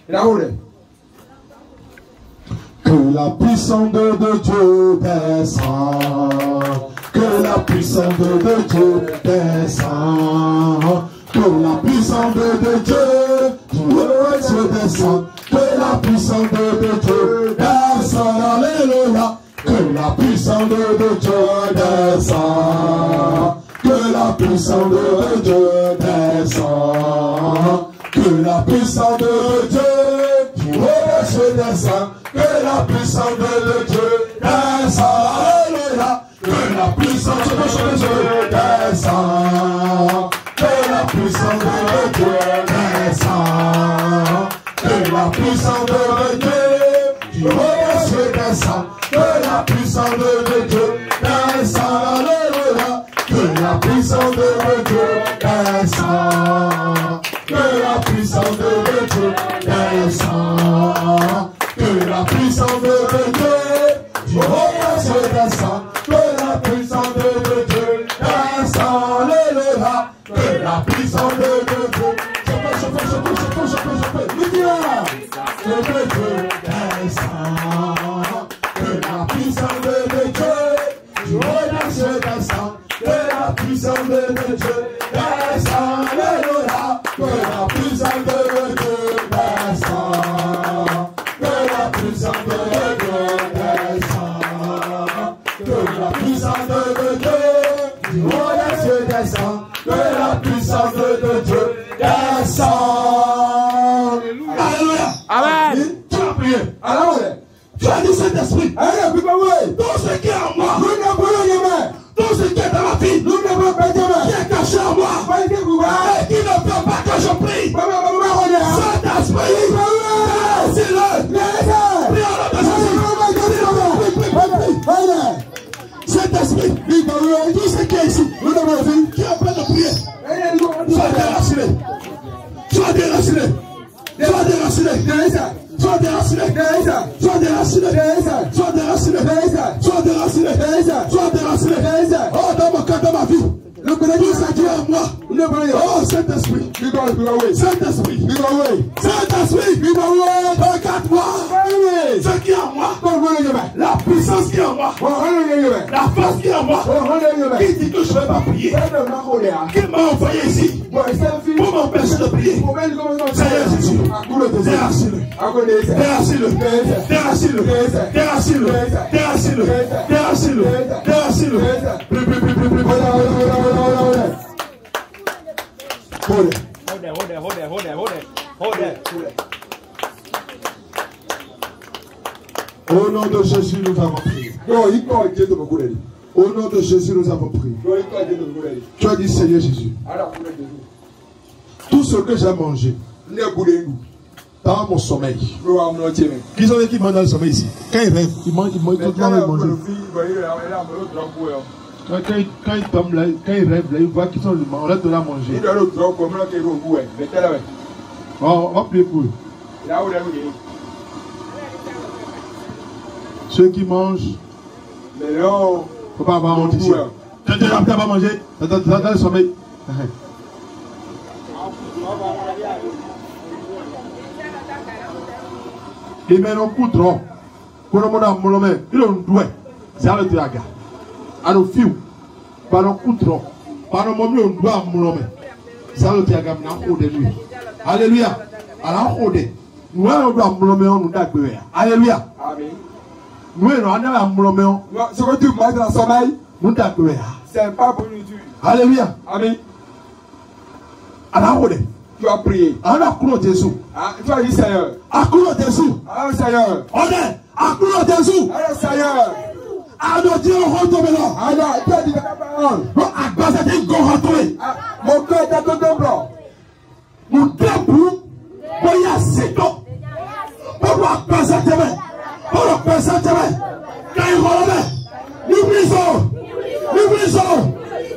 Que la puissance de Dieu descend. Que la puissance de Dieu descend. Que la puissance de Dieu descend. Que la puissance de Dieu descend. Alléluia. Que la puissance de Dieu descend. Que la puissance de Dieu descend. Que la puissance de Dieu descend. Que la puissance de Dieu descend. Alléluia. Que la puissance de Dieu descend. Que la puissance de Dieu descend. Que la puissance de Dieu descend. Que la puissance de Dieu descend. Alléluia. Que la puissance de Dieu descend. Que la puissance de Dieu descend. Que la puissance de Dieu descend. Que la puissance de Dieu descend. Alléluia. Que la puissance de Tout ce qui est en moi. Tout ce qui est dans ma vie. Qui est caché en moi. Et qui ne veut pas que je prie. Saint-Esprit. Délaisse-le. Prie en nom de Jésus. Saint-Esprit. Tout ce qui est ici. Qui est en train de prier. Sois déraciné. Sois déraciné. Sois déraciné. Sois déraciné. Sois déraciné. Sois déraciné. Sois déraciné. Sois déraciné. Oh, dans mon cœur, dans ma vie. Le bénédice ça qui est en moi. Oh, Saint-Esprit. Saint-Esprit. Saint-Esprit. Regarde-moi. Ce qui est en moi. La puissance qui est en moi. La force qui est en moi. Qui dit que je ne vais pas prier. Qui m'a envoyé ici pour m'empêcher de prier. Seigneur Jésus. Déracine-le. Déracine-le. Déracine-le. Déracine-le. Déracine-le. Déracine-le. Déracine-le. Plus, plus, plus, plus, plus. Hold there, hold there, hold there, hold there, hold there, hold there. Au nom de Jésus, nous avons prié. Au nom de Jésus, nous avons prié. Tu as dit, Seigneur Jésus, tout ce que j'ai mangé dans mon sommeil. Qui sont qui mangent dans le sommeil ici? Quand ils rêvent, ils mangent, ils mangent, ils mangent. Quand, quand, quand ils tombent là, quand ils rêvent là, ils voient qu'ils sont le on leur donne à manger. Oh, on prie pour eux. Ceux qui mangent, il ne faut pas avoir honte ici. Tu n'as pas mangé dans le sommeil. Et maintenant, pour trop, pour le monde à mon homme, il a un doué. C'est à l'autre gars. À nos filles, par nos coups trop, par nos moments, on doit à mon homme. C'est à l'autre gars, on a de lui. Alléluia. Alors, on est. Nous, on doit à mon homme, on doit à Alléluia. Nous, on a à mon homme. Ce que tu manges dans le sommeil, nous doit à c'est pas pour nous tuer. Alléluia. Amen. Alors, on est. Tu as prié. On a couru Jésus. Tu as dit Seigneur. À couru Jésus. Ah Seigneur. On est. À couru Jésus. Alors Seigneur. À nos dieux, on retourne là. Alors, tu as dit la parole. À base de qu'on retourne. Mon cœur est à ton blanc. Nous devons. Pour y asséter. Pour voir passer tes mains. Pour le passer tes mains. Quand il revient. Nous brisons. Nous brisons.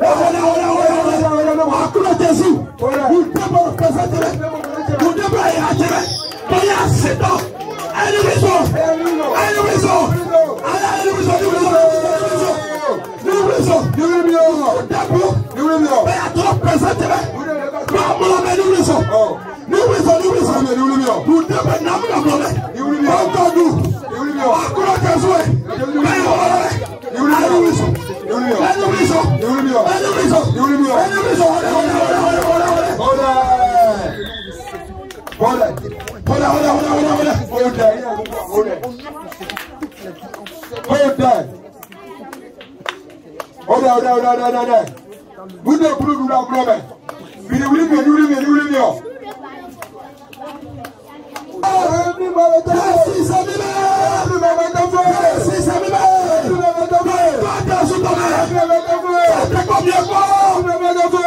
À couru Jésus. Nous devons le passer tes mains. Nous devons y asséter. Pour y asséter. Allez, nous brisons. Allez, nous brisons. Allez, nous brisons. Nous brisons. Nous brisons. D'abord. Nous brisons. Mais à trop passer tes mains. Nous brisons. Nous brisons. Nous brisons. Nous brisons. Nous devons nous nous brisons. Encore nous. Nous brisons. Encore Jésus. Nous brisons. Nous brisons. Nous brisons. Nous brisons. Nous brisons. Nous brisons. Nous brisons. Voilà. Voilà, voilà, voilà, voilà, voilà. Hold on. Hold on, hold on, hold on, hold on. Vous ne pouvez pas vous la mais nous voulons bien, nous voulons bien, nous voulons bien. Merci, ça m'est Merci, ça m'est C'était combien de fois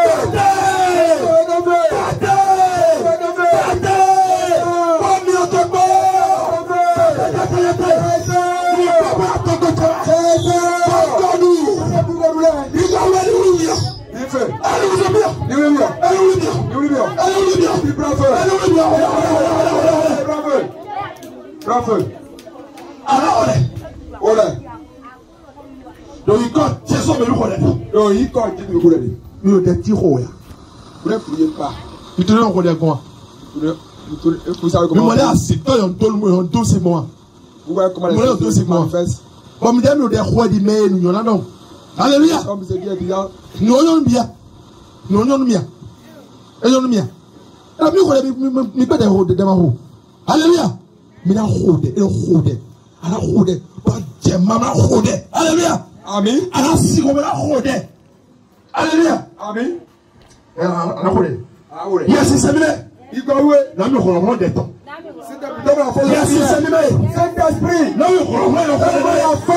donc il compte, c'est ça, mais nous connaissons. Donc il compte, nous connaissons. Mais on est tiré. Vous ne priez pas. Vous ne connaissez pas quoi? Vous savez comment? Mais moi, c'est toi, on donne moi, on donne c'est moi. Vous voyez comment les choses se manifestent? Comme nous avons des rois du maire, nous en avons. Alléluia. Comme c'est bien, nous en avons bien. Nous en avons bien. Et nous en avons bien. La mieux, on n'est pas des rois de Damarou. Alléluia. Mais la roue, et le roue. À la roue, pas de maman roue. Alléluia. Amen. À la si on la roue. Alléluia. Amen. À la roue. Yes, c'est bien. Il va où? La mieux, on a des temps. Saint-Esprit, là où on a la fin de prier.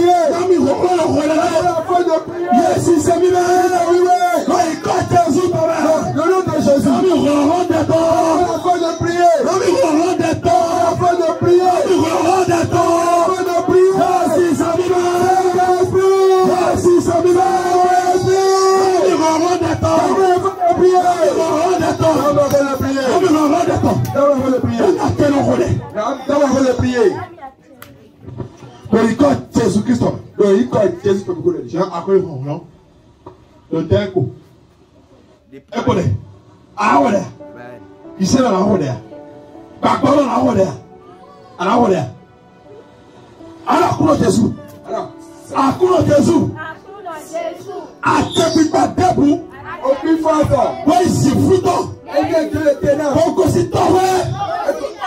prier. Nami rokolo na rwela na. Afin de prier. Yesu semi na. Oui, oui. Quand il compte Jésus baba. Le nom de Jésus. Nami rokolo de temps. Afin de prier. Nami rokolo de temps. Afin de prier. Nami rokolo de temps. Afin de prier. Yesu semi na. Yesu semi na. Nami rokolo de temps. Afin de prier. Nami rokolo de temps. Afin de prier. Nami rokolo de temps. Afin de prier. On a quel rôle? Afin de prier. Donc il compte Jésus Christ. Donc il compte Jésus pour vous le dire. Après non non. Le tempo. Écoutez. Ah ouais. Il s'est dans la route. Bakbalo dans la route. À la route. Alors comment Jésus? Alors, À comment Jésus? À te pas debout. au plus fort. Oui, c'est foutant. Et bien que le ténor. Pourquoi c'est toi?